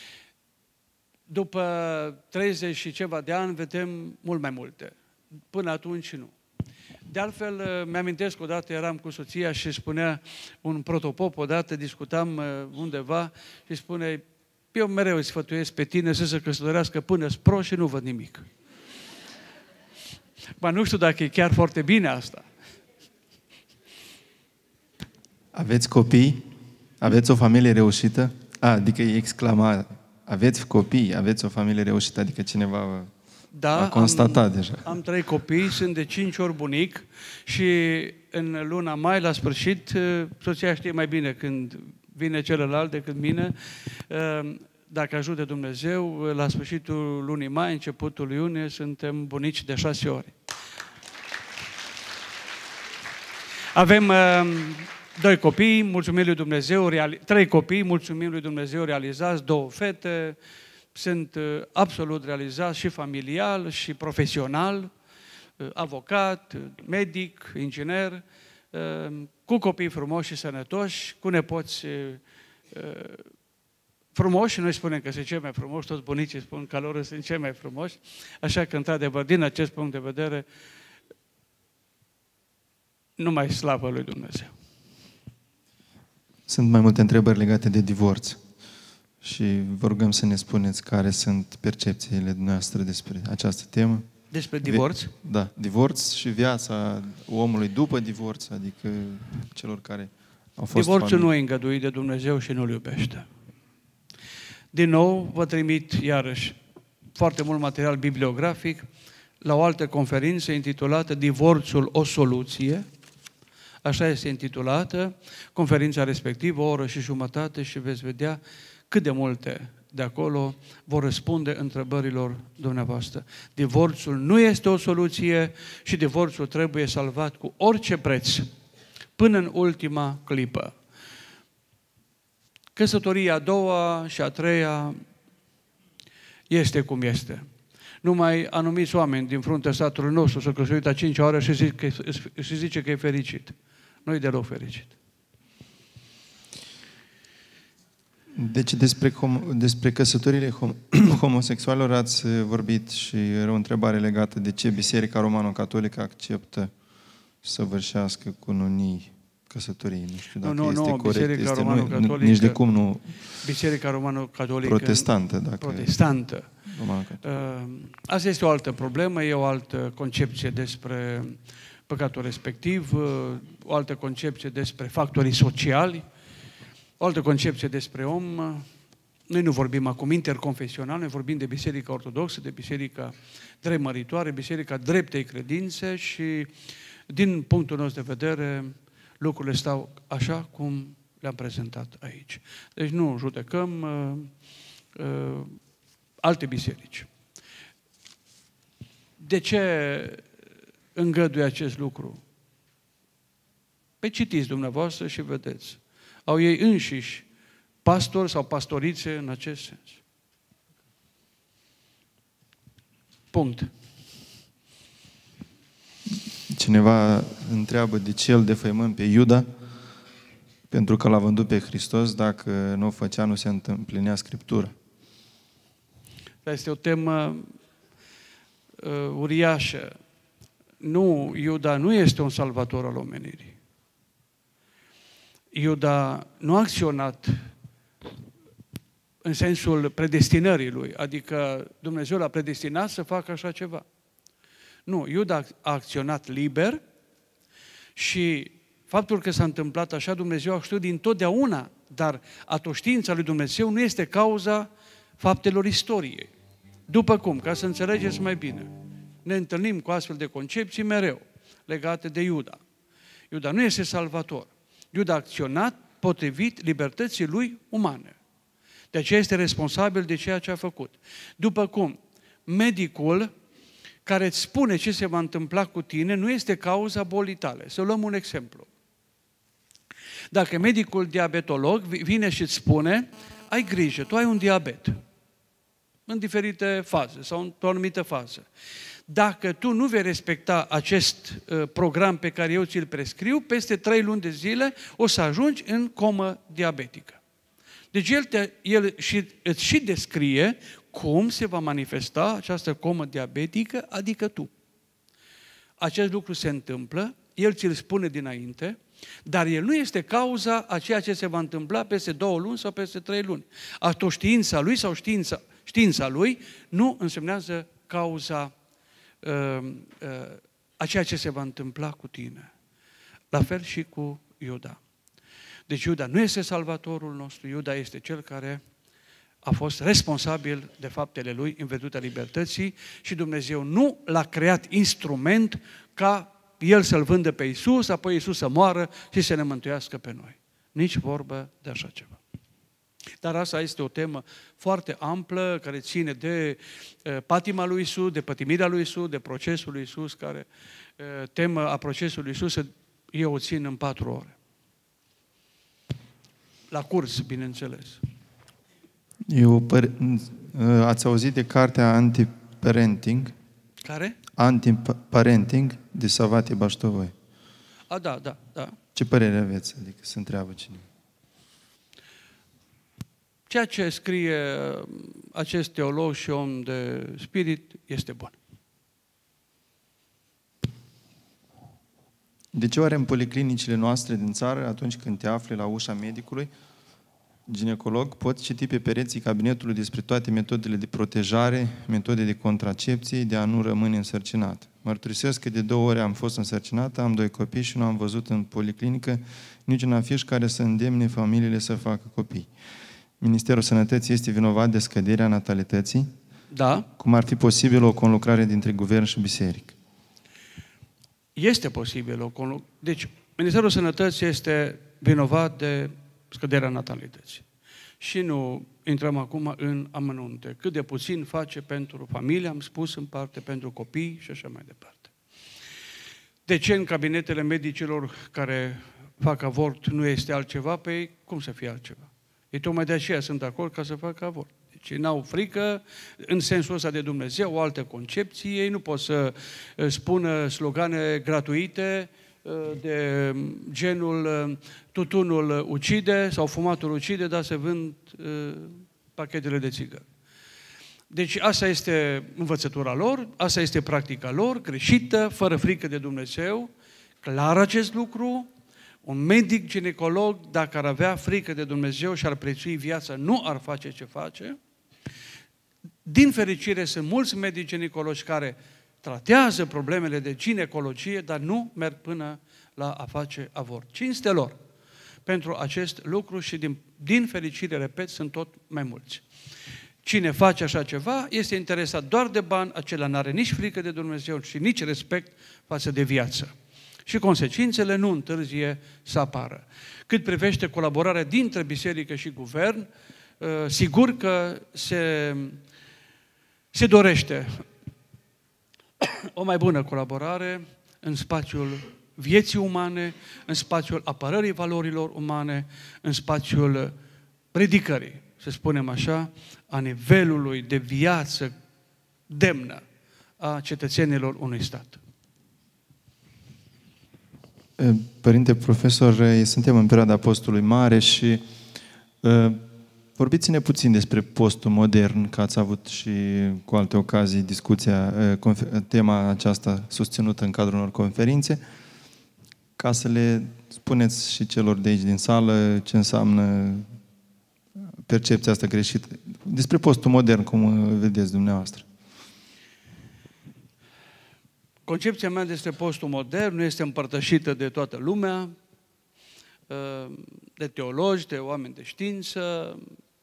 După treizeci și ceva de ani vedem mult mai multe. Până atunci nu. De altfel, mi-amintesc odată, eram cu soția și spunea un protopop, odată discutam undeva și spune, eu mereu îi sfătuiesc pe tine să se căsătorească până-s pro și nu văd nimic. Ba, nu știu dacă e chiar foarte bine asta. Aveți copii? Aveți o familie reușită? A, adică e exclama, aveți copii, aveți o familie reușită, adică cineva da, a constatat am, deja. Am trei copii, sunt de cinci ori bunic și în luna mai, la sfârșit, soția știe mai bine când vine celălalt decât mine. Dacă ajută Dumnezeu, la sfârșitul lunii mai, începutul iunie, suntem bunici de șase ori. Avem uh, doi copii, mulțumim lui Dumnezeu, reali- trei copii, mulțumim lui Dumnezeu realizați, două fete, sunt uh, absolut realizați și familial și profesional, uh, avocat, medic, inginer, uh, cu copii frumoși și sănătoși, cu nepoți uh, frumoși, noi spunem că sunt cei mai frumoși, toți bunicii spun că lor sunt cei mai frumoși, așa că, într-adevăr, din acest punct de vedere, numai slavă lui Dumnezeu. Sunt mai multe întrebări legate de divorț și vă rugăm să ne spuneți care sunt percepțiile noastre despre această temă. Despre divorț? Da, divorț și viața omului după divorț, adică celor care au fost Divorțul familie. nu e îngăduit de Dumnezeu și nu-L iubește. Din nou, vă trimit iarăși foarte mult material bibliografic la o altă conferință intitulată Divorțul, o soluție. Așa este intitulată conferința respectivă, o oră și jumătate, și veți vedea cât de multe de acolo vor răspunde întrebărilor dumneavoastră. Divorțul nu este o soluție și divorțul trebuie salvat cu orice preț, până în ultima clipă. Căsătoria a doua și a treia este cum este. Numai anumiți oameni din fruntea statului nostru s-au căsătorit a cincea oară și zice, că, și zice că e fericit. Nu e deloc fericit. Deci despre, hom- despre căsătorile hom- homosexualilor ați vorbit și era o întrebare legată de ce Biserica Romano-Catolică acceptă să săvârșească cununii căsătorii. Nu știu dacă nu, nu, este nu, corect. Biserica este, Romano-Catolică, nu, nici de cum nu Biserica Romano-Catolică protestantă. Dacă protestantă. Romano-Catolică. Asta este o altă problemă, e o altă concepție despre păcatul respectiv, o altă concepție despre factorii sociali, o altă concepție despre om. Noi nu vorbim acum interconfesional, noi vorbim de Biserica Ortodoxă, de Biserica Dreptmăritoare, Biserica Dreptei Credințe și din punctul nostru de vedere lucrurile stau așa cum le-am prezentat aici. Deci nu judecăm uh, uh, alte biserici. De ce îngăduie acest lucru? Păi citiți dumneavoastră și vedeți. Au ei înșiși pastori sau pastorițe în acest sens. Punct. Cineva întreabă de ce îl defăimăm pe Iuda, pentru că l-a vândut pe Hristos, dacă nu o făcea, nu se împlinea Scriptura. Este o temă uh, uriașă. Nu, Iuda nu este un salvator al omenirii. Iuda nu a acționat în sensul predestinării lui, adică Dumnezeu l-a predestinat să facă așa ceva. Nu, Iuda a acționat liber și faptul că s-a întâmplat așa, Dumnezeu a știut dintotdeauna, dar atoștiința lui Dumnezeu nu este cauza faptelor istoriei. După cum, ca să înțelegeți mai bine, ne întâlnim cu astfel de concepții mereu legate de Iuda. Iuda nu este salvator. Iuda a acționat potrivit libertății lui umane. De aceea este responsabil de ceea ce a făcut. După cum, medicul care îți spune ce se va întâmpla cu tine nu este cauza bolii tale. Să luăm un exemplu. Dacă medicul diabetolog vine și îți spune, ai grijă, tu ai un diabet în diferite faze sau într-o anumită fază. Dacă tu nu vei respecta acest uh, program pe care eu ți-l prescriu, peste trei luni de zile o să ajungi în comă diabetică. Deci el, te, el și, îți și descrie cum se va manifesta această comă diabetică, adică tu. Acest lucru se întâmplă, el ți-l spune dinainte, dar el nu este cauza a ceea ce se va întâmpla peste două luni sau peste trei luni. Atunci știința lui sau știința, știința lui nu însemnează cauza uh, uh, a ceea ce se va întâmpla cu tine. La fel și cu Iuda. Deci Iuda nu este salvatorul nostru, Iuda este cel care a fost responsabil de faptele lui în virtutea libertății și Dumnezeu nu l-a creat instrument ca el să-L vândă pe Iisus, apoi Iisus să moară și să ne mântuiască pe noi. Nici vorbă de așa ceva. Dar asta este o temă foarte amplă, care ține de uh, patima lui Iisus, de pătimirea lui Iisus, de procesul lui Iisus, care uh, temă a procesului lui Iisus eu o țin în patru ore. La curs, bineînțeles. Eu, ați auzit de cartea Anti-Parenting? Care? Anti-Parenting de Savati Baștovoi. A, da, da, da. Ce părere aveți? Adică se întreabă cine. Ceea ce scrie acest teolog și om de spirit este bun. De ce oare în policlinicile noastre din țară, atunci când te afli la ușa medicului, ginecolog, poți citi pe pereții cabinetului despre toate metodele de protejare, metode de contracepție, de a nu rămâne însărcinat. Mărturisesc că de două ori am fost însărcinată, am doi copii și nu am văzut în policlinică niciun afiș care să îndemne familiile să facă copii. Ministerul Sănătății este vinovat de scăderea natalității? Da. Cum ar fi posibil o conlucrare dintre guvern și biserică? Este posibil o conlucrare. Deci, Ministerul Sănătății este vinovat de scăderea natalității. Și nu intrăm acum în amănunte. Cât de puțin face pentru familie, am spus în parte, pentru copii și așa mai departe. De ce în cabinetele medicilor care fac avort nu este altceva? Păi cum să fie altceva? Ei tocmai de aceea sunt de acord ca să facă avort. Deci, Cei n-au frică, în sensul ăsta de Dumnezeu, o altă concepție, ei nu pot să spună slogane gratuite de genul tutunul ucide sau fumatul ucide, dar se vând pachetele de țigări. Deci asta este învățătura lor, asta este practica lor, greșită, fără frică de Dumnezeu, clar acest lucru. Un medic ginecolog, dacă ar avea frică de Dumnezeu și ar prețui viața, nu ar face ce face. Din fericire, sunt mulți medici ginecologi care tratează problemele de ginecologie, dar nu merg până la a face avort. Cinste lor pentru acest lucru și din, din fericire, repet, sunt tot mai mulți. Cine face așa ceva este interesat doar de bani, acela n-are nici frică de Dumnezeu și nici respect față de viață. Și consecințele nu întârzie să apară. Cât privește colaborarea dintre biserică și guvern, sigur că se, se dorește o mai bună colaborare în spațiul vieții umane, în spațiul apărării valorilor umane, în spațiul predicării, să spunem așa, a nivelului de viață demnă a cetățenilor unui stat. Părinte profesor, suntem în perioada postului mare și uh, vorbiți-ne puțin despre postul modern, că ați avut și cu alte ocazii discuția, uh, tema aceasta susținută în cadrul unor conferințe, ca să le spuneți și celor de aici din sală ce înseamnă percepția asta greșită. Despre postul modern, cum vedeți dumneavoastră. Concepția mea despre postul modern nu este împărtășită de toată lumea, de teologi, de oameni de știință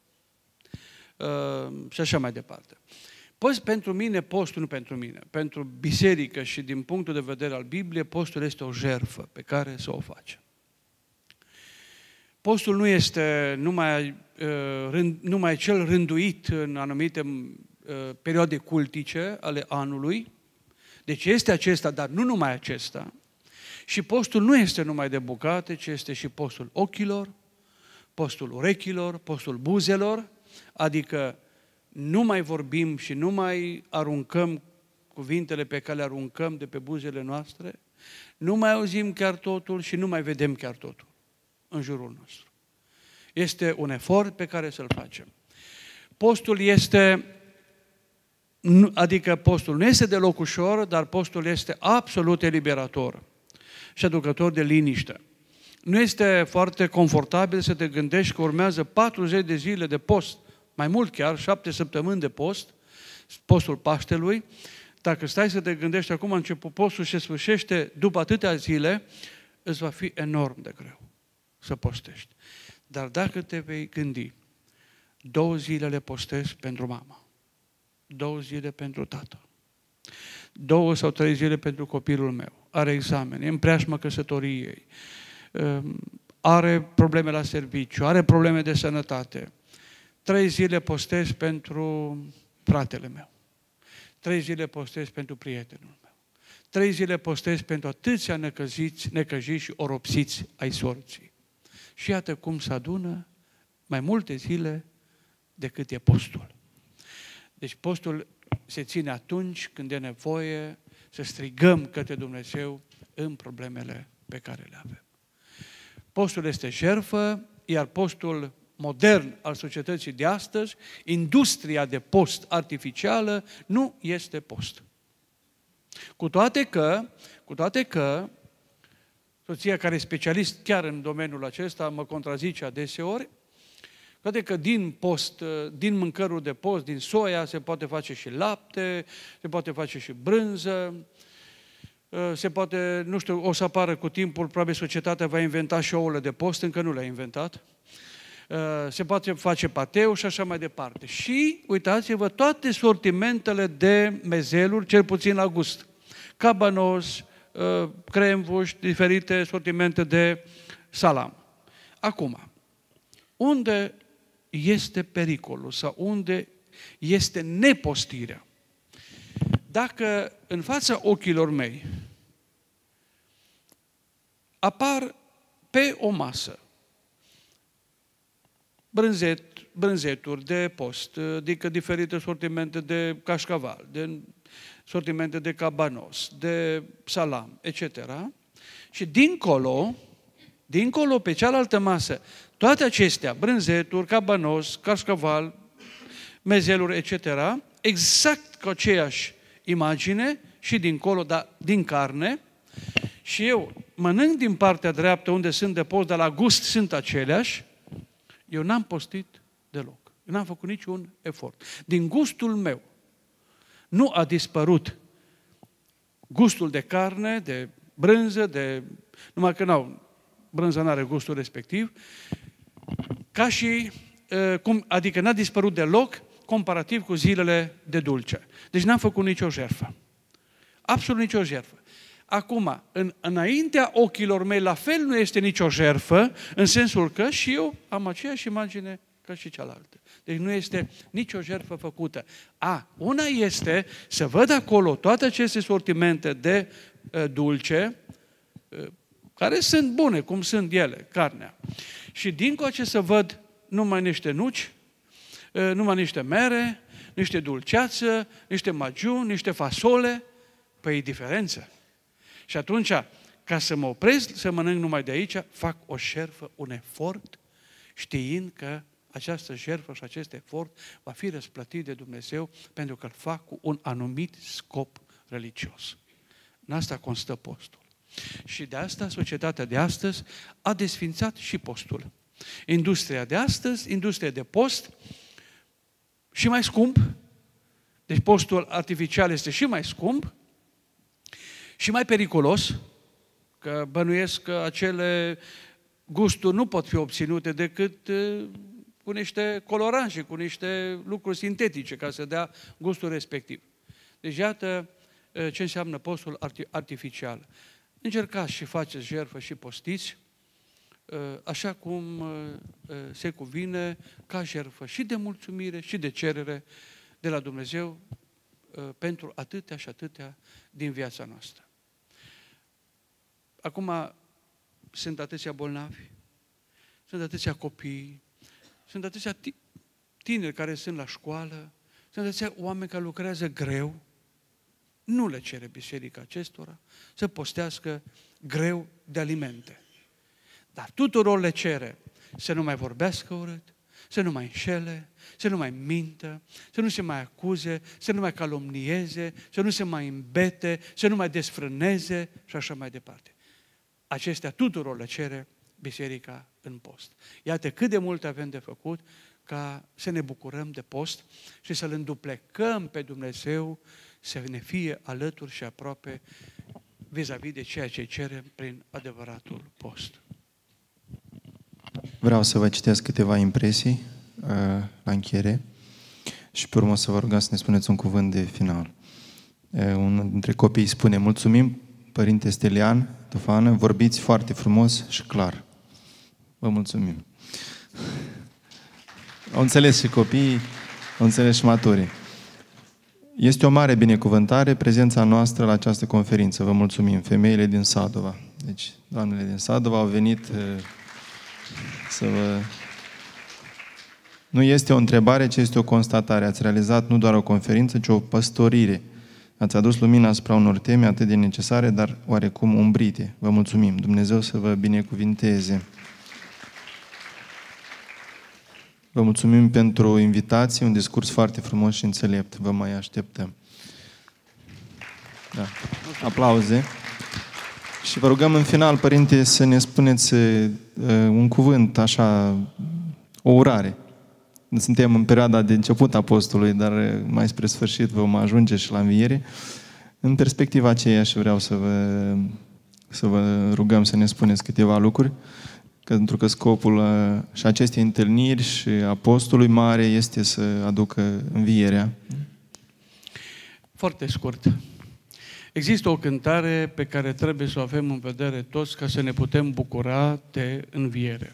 și așa mai departe. Post, pentru mine, postul nu pentru mine, pentru biserică și din punctul de vedere al Bibliei, postul este o jertfă pe care să o facem. Postul nu este numai, numai cel rânduit în anumite perioade cultice ale anului. Deci este acesta, dar nu numai acesta. Și postul nu este numai de bucate, ci este și postul ochilor, postul urechilor, postul buzelor, adică nu mai vorbim și nu mai aruncăm cuvintele pe care le aruncăm de pe buzele noastre, nu mai auzim chiar totul și nu mai vedem chiar totul în jurul nostru. Este un efort pe care să-l facem. Postul este, adică postul nu este deloc ușor, dar postul este absolut eliberator și aducător de liniște. Nu este foarte confortabil să te gândești că urmează patruzeci de zile de post, mai mult chiar, șapte săptămâni de post, postul Paștelui. Dacă stai să te gândești, acum a început postul și se sfârșește după atâtea zile, îți va fi enorm de greu să postești. Dar dacă te vei gândi, două zile le postez pentru mama, două zile pentru tată, două sau trei zile pentru copilul meu, are examene, în preajma căsătoriei, are probleme la serviciu, are probleme de sănătate, trei zile postez pentru fratele meu, trei zile postez pentru prietenul meu, trei zile postez pentru atâția necăziți, necăjiți și oropsiți ai sorții. Și iată cum se adună mai multe zile decât e postul. Deci postul se ține atunci când e nevoie să strigăm către Dumnezeu în problemele pe care le avem. Postul este jertfă, iar postul modern al societății de astăzi, industria de post artificială, nu este post. Cu toate că, cu toate că, soția care e specialist chiar în domeniul acesta mă contrazice adeseori, toate că din post, din mâncărul de post, din soia, se poate face și lapte, se poate face și brânză, se poate, nu știu, o să apară cu timpul, probabil societatea va inventa și ouăle de post, încă nu le-a inventat. Se poate face pateu și așa mai departe. Și, uitați-vă, toate sortimentele de mezeluri, cel puțin la gust. Cabanos, cremvuși, diferite sortimente de salam. Acum, unde este pericolul sau unde este nepostirea? Dacă în fața ochilor mei apar pe o masă brânzet, brânzeturi de post, adică diferite sortimente de cașcaval, de sortimente de cabanos, de salam, et cetera. Și dincolo, dincolo, pe cealaltă masă, toate acestea, brânzeturi, cabanos, cașcaval, mezeluri, et cetera, exact cu aceeași imagine și dincolo, dar din carne. Și eu mănânc din partea dreaptă unde sunt de post, dar la gust sunt aceleași. Eu n-am postit deloc. Eu n-am făcut niciun efort. Din gustul meu nu a dispărut gustul de carne, de brânză, de... numai că n-au, brânza n-are gustul respectiv, ca și, cum, adică n-a dispărut deloc comparativ cu zilele de dulce. Deci n-am făcut nicio jertfă. Absolut nicio jertfă. Acum, în, înaintea ochilor mei, la fel nu este nicio jertfă, în sensul că și eu am aceeași imagine ca și cealaltă. Deci nu este nicio jertfă făcută. A, una este să văd acolo toate aceste sortimente de uh, dulce, uh, care sunt bune, cum sunt ele, carnea. Și dincoace să văd numai niște nuci, uh, numai niște mere, niște dulceață, niște magiu, niște fasole. Păi e diferență. Și atunci, ca să mă opresc, să mănânc numai de aici, fac o șerfă, un efort, știind că această jertfă și acest efort va fi răsplătit de Dumnezeu pentru că îl fac cu un anumit scop religios. În asta constă postul. Și de asta societatea de astăzi a desfințat și postul. Industria de astăzi, industria de post, și mai scump, deci postul artificial este și mai scump, și mai periculos, că bănuiesc că acele gusturi nu pot fi obținute decât cu niște coloranți și cu niște lucruri sintetice ca să dea gustul respectiv. Deci iată ce înseamnă postul artificial. Încercați și faceți jertfă și postiți, așa cum se cuvine, ca jertfă și de mulțumire și de cerere de la Dumnezeu pentru atâtea și atâtea din viața noastră. Acum sunt atâția bolnavi, sunt atâția copii, sunt atâția tineri care sunt la școală, sunt atâția oameni care lucrează greu. Nu le cere biserica acestora să postească greu de alimente. Dar tuturor le cere să nu mai vorbească urât, să nu mai înșele, să nu mai mintă, să nu se mai acuze, să nu mai calomnieze, să nu se mai îmbete, să nu mai desfrâneze și așa mai departe. Acestea tuturor le cere biserica în post. Iată cât de mult avem de făcut ca să ne bucurăm de post și să-L înduplecăm pe Dumnezeu să ne fie alături și aproape vis-a-vis de ceea ce cerem prin adevăratul post. Vreau să vă citesc câteva impresii uh, la încheiere și pe urmă să vă rugăm să ne spuneți un cuvânt de final. Uh, unul dintre copii spune: mulțumim, Părinte Stelian Tufană, vorbiți foarte frumos și clar. Vă mulțumim. Au înțeles și copiii, au înțeles și maturii. Este o mare binecuvântare prezența noastră la această conferință. Vă mulțumim, femeile din Sadova. Deci, doamnele din Sadova au venit uh, să vă... Nu este o întrebare, ci este o constatare. Ați realizat nu doar o conferință, ci o păstorire. Ați adus lumina asupra unor teme atât de necesare, dar oarecum umbrite. Vă mulțumim. Dumnezeu să vă binecuvinteze. Vă mulțumim pentru invitație, un discurs foarte frumos și înțelept. Vă mai așteptăm. Da. Aplauze. Și vă rugăm în final, Părinte, să ne spuneți uh, un cuvânt, așa, o urare. Suntem în perioada de început a postului, dar mai spre sfârșit vom ajunge și la înviere. În perspectiva aceea și vreau să vă, să vă rugăm să ne spuneți câteva lucruri, pentru că scopul uh, și acestei întâlniri și a postului mare este să aducă învierea. Foarte scurt. Există o cântare pe care trebuie să o avem în vedere toți ca să ne putem bucura de înviere.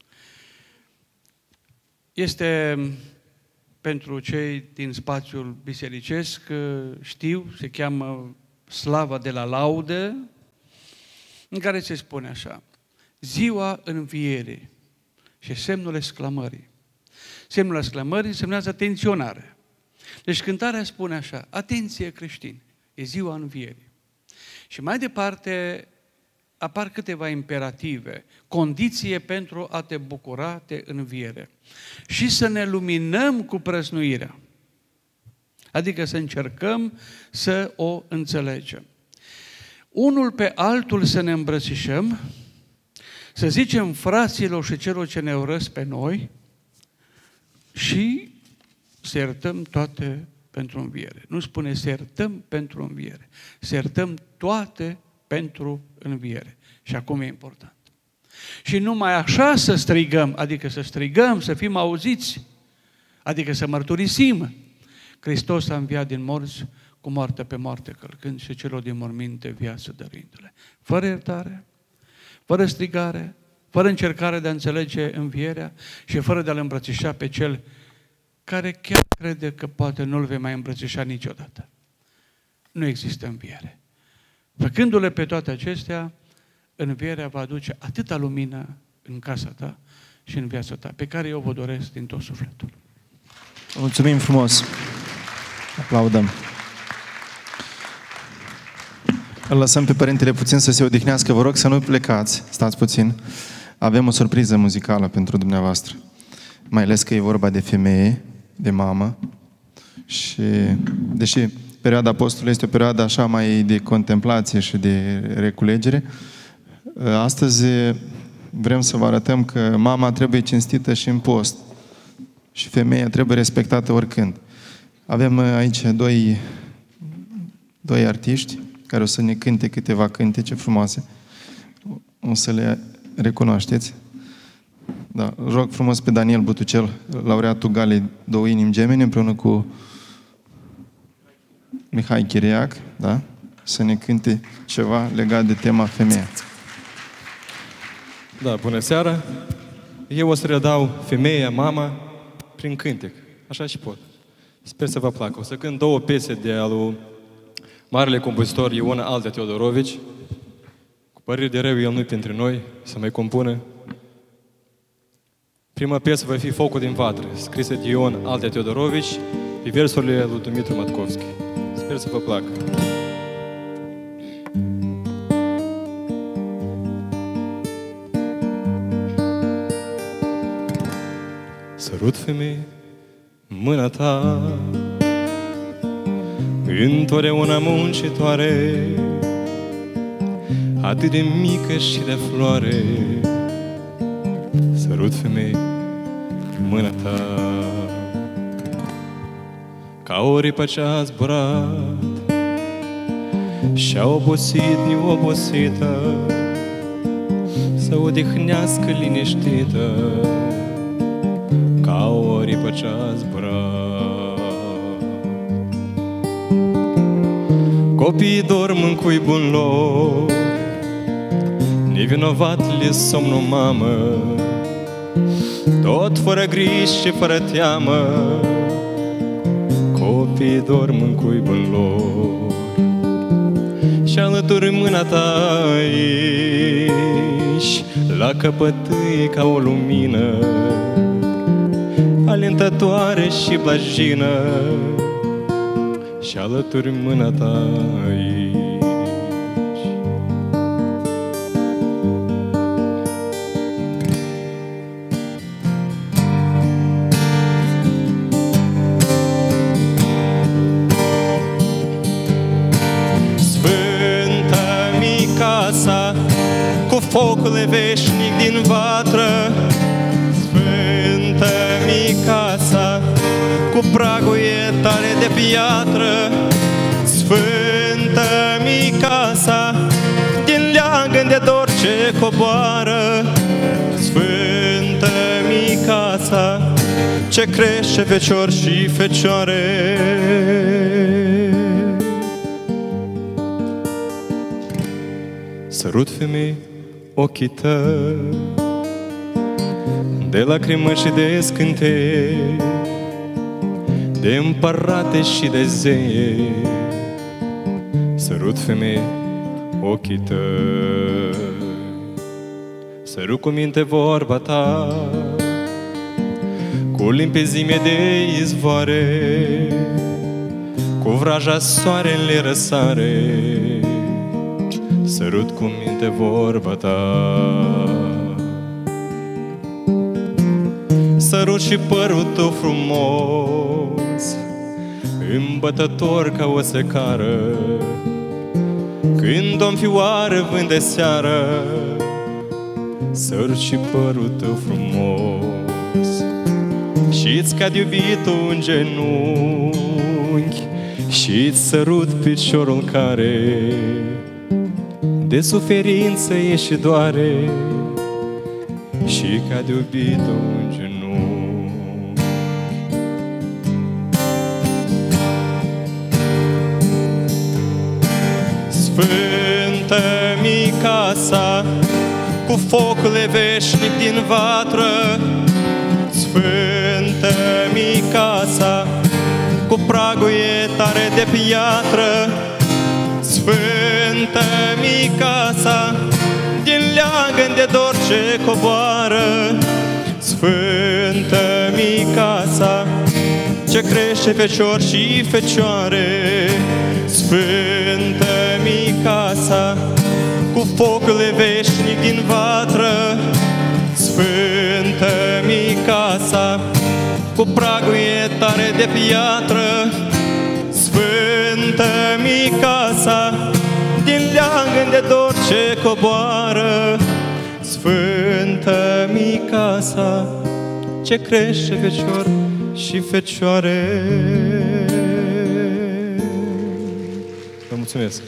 Este pentru cei din spațiul bisericesc, știu, se cheamă Slava de la Laude, în care se spune așa: ziua învierii și semnul exclamării Semnul exclamării însemnează atenționare. Deci cântarea spune așa, atenție creștini, e ziua învierii. Și mai departe apar câteva imperative, condiție pentru a te bucura de înviere. Și să ne luminăm cu prăznuirea. Adică să încercăm să o înțelegem. Unul pe altul să ne îmbrățișăm, să zicem fraților și celor ce ne urăsc pe noi și să iertăm toate pentru înviere. Nu spune să iertăm pentru înviere, să iertăm toate pentru înviere. Și acum e important. Și numai așa să strigăm, adică să strigăm, să fim auziți, adică să mărturisim. Hristos a înviat din morți, cu moarte pe moarte călcând și celor din morminte viață dăruindu-le. Fără iertare, fără strigare, fără încercare de a înțelege învierea și fără de a-L îmbrățișa pe Cel care chiar crede că poate nu-L vei mai îmbrățișa niciodată. Nu există înviere. Făcându-le pe toate acestea, învierea va aduce atâta lumină în casa ta și în viața ta, pe care eu vă doresc din tot sufletul. Mulțumim frumos! Aplaudăm! Îl lăsăm pe părintele puțin să se odihnească. Vă rog să nu plecați, stați puțin. Avem o surpriză muzicală pentru dumneavoastră. Mai ales că e vorba de femeie, de mamă. Și deși perioada postului este o perioadă așa mai de contemplație și de reculegere, astăzi vrem să vă arătăm că mama trebuie cinstită și în post. Și femeia trebuie respectată oricând. Avem aici doi, doi artiști care o să ne cânte câteva cântece frumoase. O să le recunoașteți. Da, rog frumos pe Daniel Butucel, laureatul Galei Două Inimi Gemene, împreună cu Mihai Chiriac, da? Să ne cânte ceva legat de tema femeia. Da, bună seara! Eu o să redau femeia, mama, prin cântec. Așa și pot. Sper să vă placă. O să cânt două piese de al marele compozitor Ion Altea Teodorovici. Cu părere de rău, el nu-i pentru noi, să mai compună. Prima piesă va fi Focul din vatră, scrisă de Ion Altea Teodorovici, pe versurile lui Dumitru Matkovski. Sper să vă placă. Sărut, femeie, mâna ta, întotdeauna muncitoare, atât de mică și de floare. Sărut, femeie, mâna ta, ca o ripă ce-a zburat și-a obosit neobosită, să odihnească liniștită, ca o ripă ce-a zburat. Copiii dorm în cuibul lor, nevinovat le somnul mamă, tot fără griji și fără teamă. Copiii dorm în cuibul lor și alături mâna ta aici, la căpătâi ca o lumină alintătoare și blajină, și alături mâna ta aici. Sfântă Micasa, cu focul veșnic din vatră, Sfântă Micasa, cu pragul e tare de piatră, Sfântă Micasa, din leagăn de dor ce coboară, Sfântă Micasa, ce crește fecior și fecioare. Sărut, femei, ochii tăi, de lacrimă și de scântei, de împărate și de zeie. Sărut, femei, ochii tăi, sărut cu minte vorba ta, cu limpezime de izvoare, cu vraja soarele răsare, sărut cu minte vorba ta. Sărut și părul tău frumos, îmbătător ca o secară, când o-mi fioară vânt de seară. Sărut și părul tău frumos, și-ți cad iubitul în genunchi, și-ți sărut piciorul care de suferință e și doare, și cad iubitul în genunchi. Sfântă-mi casa cu focul veșnic din vatră, sfântă-mi casa cu pragul e tare de piatră, sfântă-mi casa din leagăn de dor ce coboară, sfântă-mi casa ce crește fecior și fecioare, sfântă-mi casa cu focul veșnic din vatră, sfântă-mi casa cu pragul e tare de piatră, sfântă-mi casa din leagăn de dor ce coboară, sfântă-mi casa ce crește fecior și fecioare. Vă mulțumesc!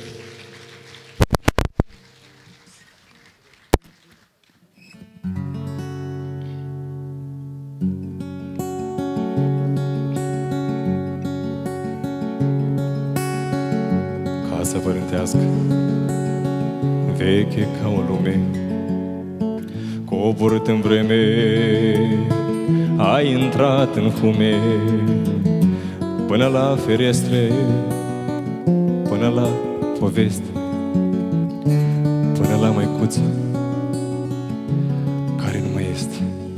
Casa părintească, veche ca o lume, coborât în vreme, ai intrat în fume, până la ferestre, până la poveste, până la măicuță care nu mai este.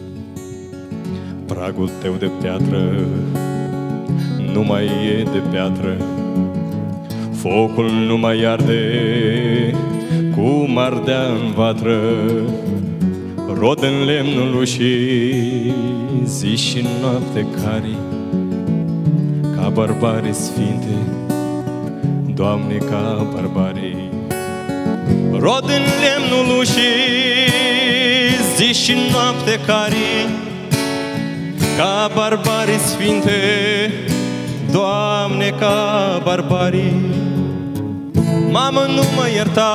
Pragul tău de piatră nu mai e de piatră, focul nu mai arde cum ardea în vatră, rod în lemnul ușii, zi și noapte cari, ca barbarii sfinte, Doamne, ca barbarii. Rod în lemnul ușii, zi și noapte cari, ca barbarii sfinte, Doamne, ca barbarii. Mamă, nu mă ierta,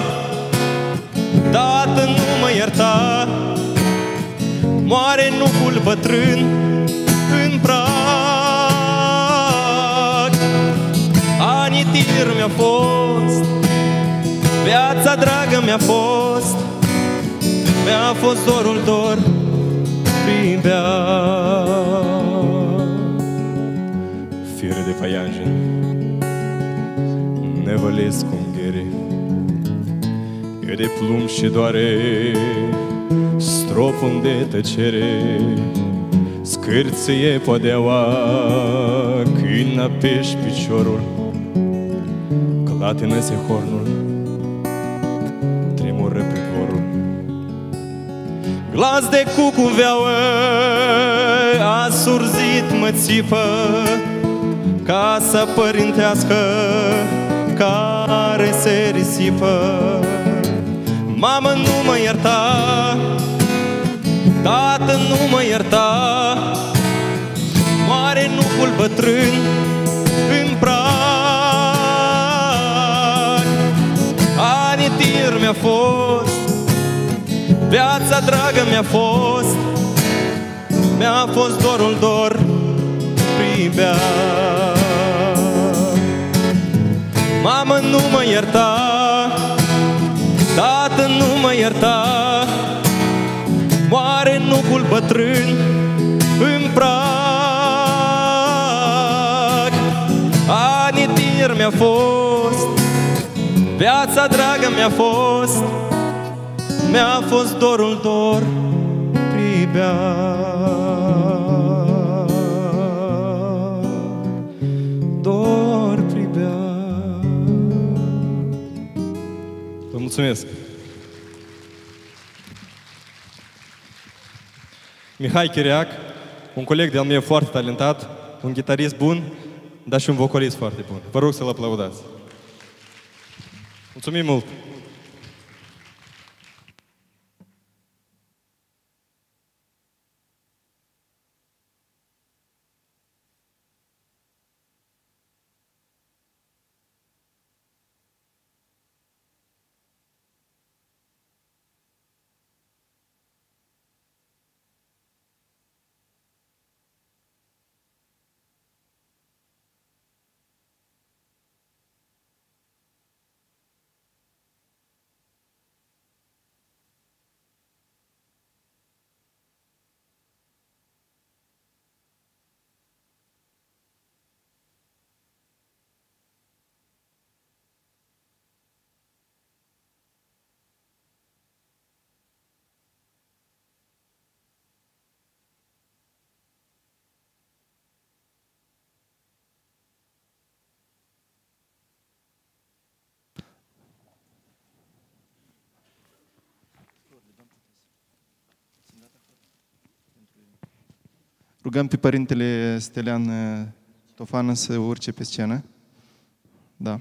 Tată, nu mă ierta, moare nucul bătrân în prag. Anii tineri mi-a fost, viața dragă mi-a fost, mi-a fost dorul dor prin beat. Fire de paianjen nevălesc cu înghere, e de plumb și doare stropul de tăcere, scârțâie podeaua când apeși piciorul, clatină-se hornul, tremură pricorul. Glas de cucuveauă asurzit mă țipă, casa părintească care se risipă. Mamă, nu mă ierta, Tată, nu mă ierta, moare nucul bătrân în prag. Anii tineri mi-a fost, viața dragă mi-a fost, mi-a fost dorul dor prin beat. Mamă, nu mă ierta, Tată, nu mă ierta, moare nucul bătrân în prag. Anii tineri mi-a fost, viața dragă mi-a fost, mi-a fost dorul dor pribeat. Mulțumesc! Mihai Chiriac, un coleg de-al meu foarte talentat, un gitarist bun, dar și un vocalist foarte bun. Vă rog să-l aplaudați. Mulțumim mult! Rugăm pe Părintele Stelian Tofană să urce pe scenă. Da.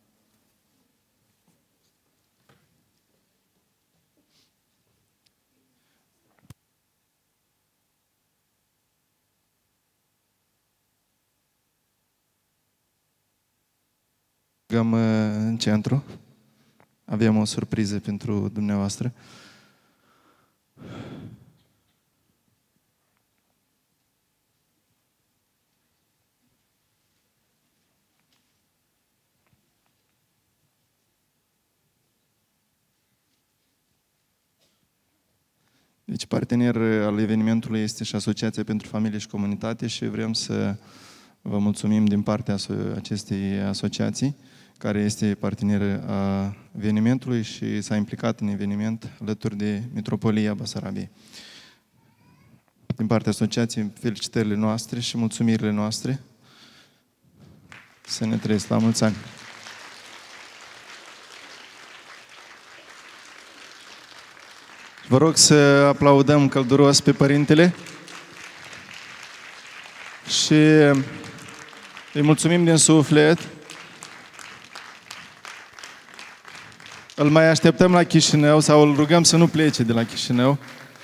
Rugăm în centru. Avem o surpriză pentru dumneavoastră. Deci partener al evenimentului este și Asociația pentru Familie și Comunitate și vrem să vă mulțumim din partea acestei asociații, care este partener a evenimentului și s-a implicat în eveniment alături de Mitropolia Basarabiei. Din partea asociației, felicitările noastre și mulțumirile noastre. Să ne trăiesc la mulți ani! Vă rog să aplaudăm călduros pe Părintele și îi mulțumim din suflet. Îl mai așteptăm la Chișinău sau îl rugăm să nu plece de la Chișinău.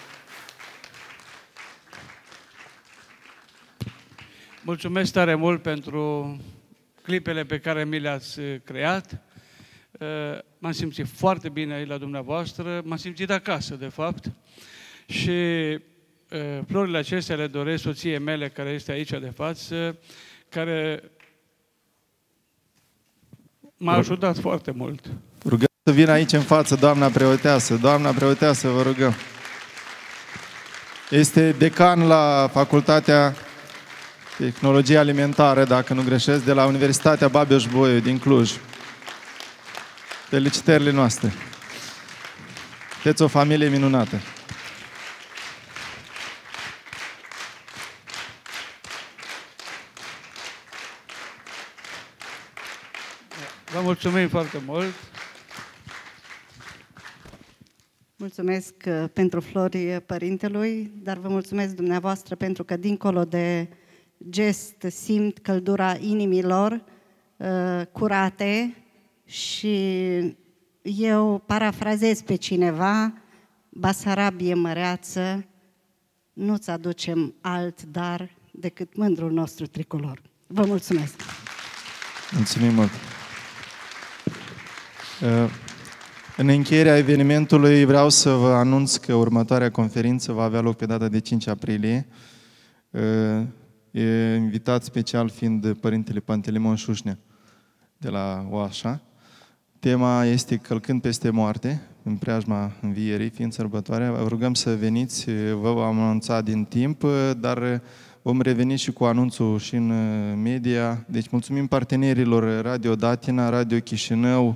Mulțumesc tare mult pentru clipele pe care mi le-ați creat. M-am simțit foarte bine aici la dumneavoastră, m-am simțit acasă, de fapt. Și florile acestea le doresc soției mele, care este aici de față, care m-a ajutat foarte mult. Rugăm să vină aici în față doamna preoteasă. Doamna preoteasă, vă rugăm. Este decan la Facultatea Tehnologie Alimentară, dacă nu greșesc, de la Universitatea Babeș-Bolyai din Cluj. Felicitările noastre. Sunteți o familie minunată. Vă mulțumim foarte mult. Mulțumesc pentru flori Părintelui, dar vă mulțumesc dumneavoastră pentru că dincolo de gest simt căldura inimilor uh, curate și eu parafrazez pe cineva, Basarabie măreață, nu-ți aducem alt dar decât mândrul nostru tricolor. Vă mulțumesc! Mulțumim mult! În încheierea evenimentului vreau să vă anunț că următoarea conferință va avea loc pe data de cinci aprilie. E invitat special fiind Părintele Pantelimon Șușnea de la Oașa. Tema este Călcând peste moarte, în preajma învierii, fiind sărbătoarea. Vă rugăm să veniți, vă vom anunța din timp, dar vom reveni și cu anunțul și în media. Deci mulțumim partenerilor Radio Datina, Radio Chișinău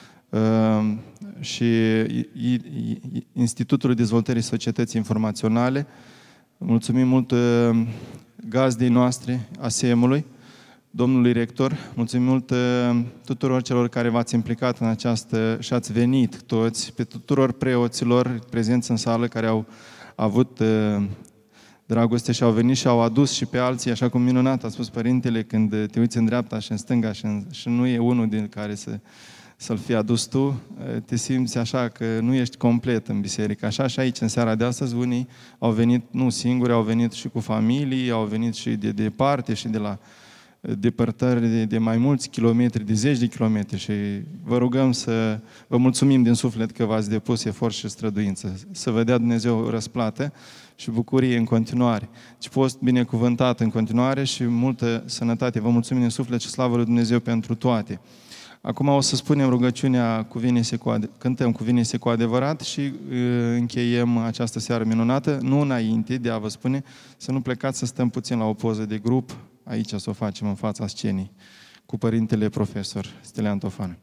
și Institutul Dezvoltării Societății Informaționale. Mulțumim mult gazdei noastre, A S E M-ului. domnului rector, mulțumim mult uh, tuturor celor care v-ați implicat în această și ați venit toți, pe tuturor preoților prezenți în sală care au avut uh, dragoste și au venit și au adus și pe alții, așa cum minunat a spus Părintele, când te uiți în dreapta și în stânga și, în, și nu e unul din care să, să-l fie adus tu, te simți așa că nu ești complet în biserică. Așa și aici, în seara de astăzi, unii au venit nu singuri, au venit și cu familii, au venit și de departe și de la depărtări de, de mai mulți kilometri, de zeci de kilometri și vă rugăm să vă mulțumim din suflet că v-ați depus efort și străduință. Să vă dea Dumnezeu răsplată și bucurie în continuare. Și post binecuvântat în continuare și multă sănătate. Vă mulțumim din suflet și slavă lui Dumnezeu pentru toate. Acum o să spunem rugăciunea cuvine-se cu ade- cântăm cuvine-se cu adevărat și uh, încheiem această seară minunată, nu înainte de a vă spune să nu plecați, să stăm puțin la o poză de grup, aici să o facem în fața scenii, cu Părintele Profesor Stelian Tofan.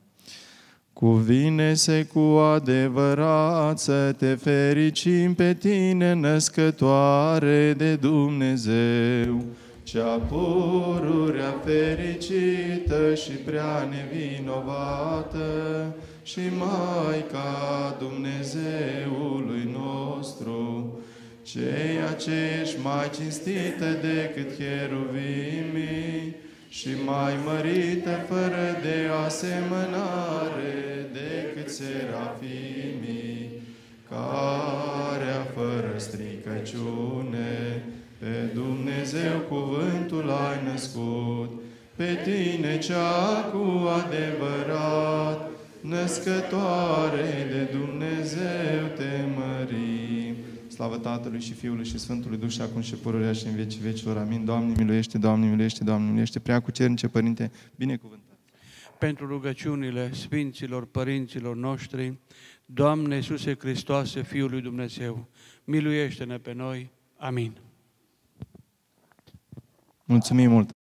Cuvine-se cu adevărat să te fericim pe tine, născătoare de Dumnezeu, cea pururea fericită și prea nevinovată și Maica Dumnezeului nostru, ceea ce ești mai cinstită decât cheruvimii și mai mărită fără de asemănare decât serafimii, care fără stricăciune pe Dumnezeu cuvântul ai născut, pe tine cea cu adevărat, născătoare de Dumnezeu te mărim. Slavă Tatălui și Fiului și Sfântului Duh și acum și pururea și în vecii vecilor. Amin. Doamne miluiește, Doamne miluiește, Doamne miluiește. Prea cu cernice, Părinte, binecuvântat. Pentru rugăciunile Sfinților Părinților noștri, Doamne Iisuse Hristoase, Fiul lui Dumnezeu, miluiește-ne pe noi. Amin. Mulțumim mult!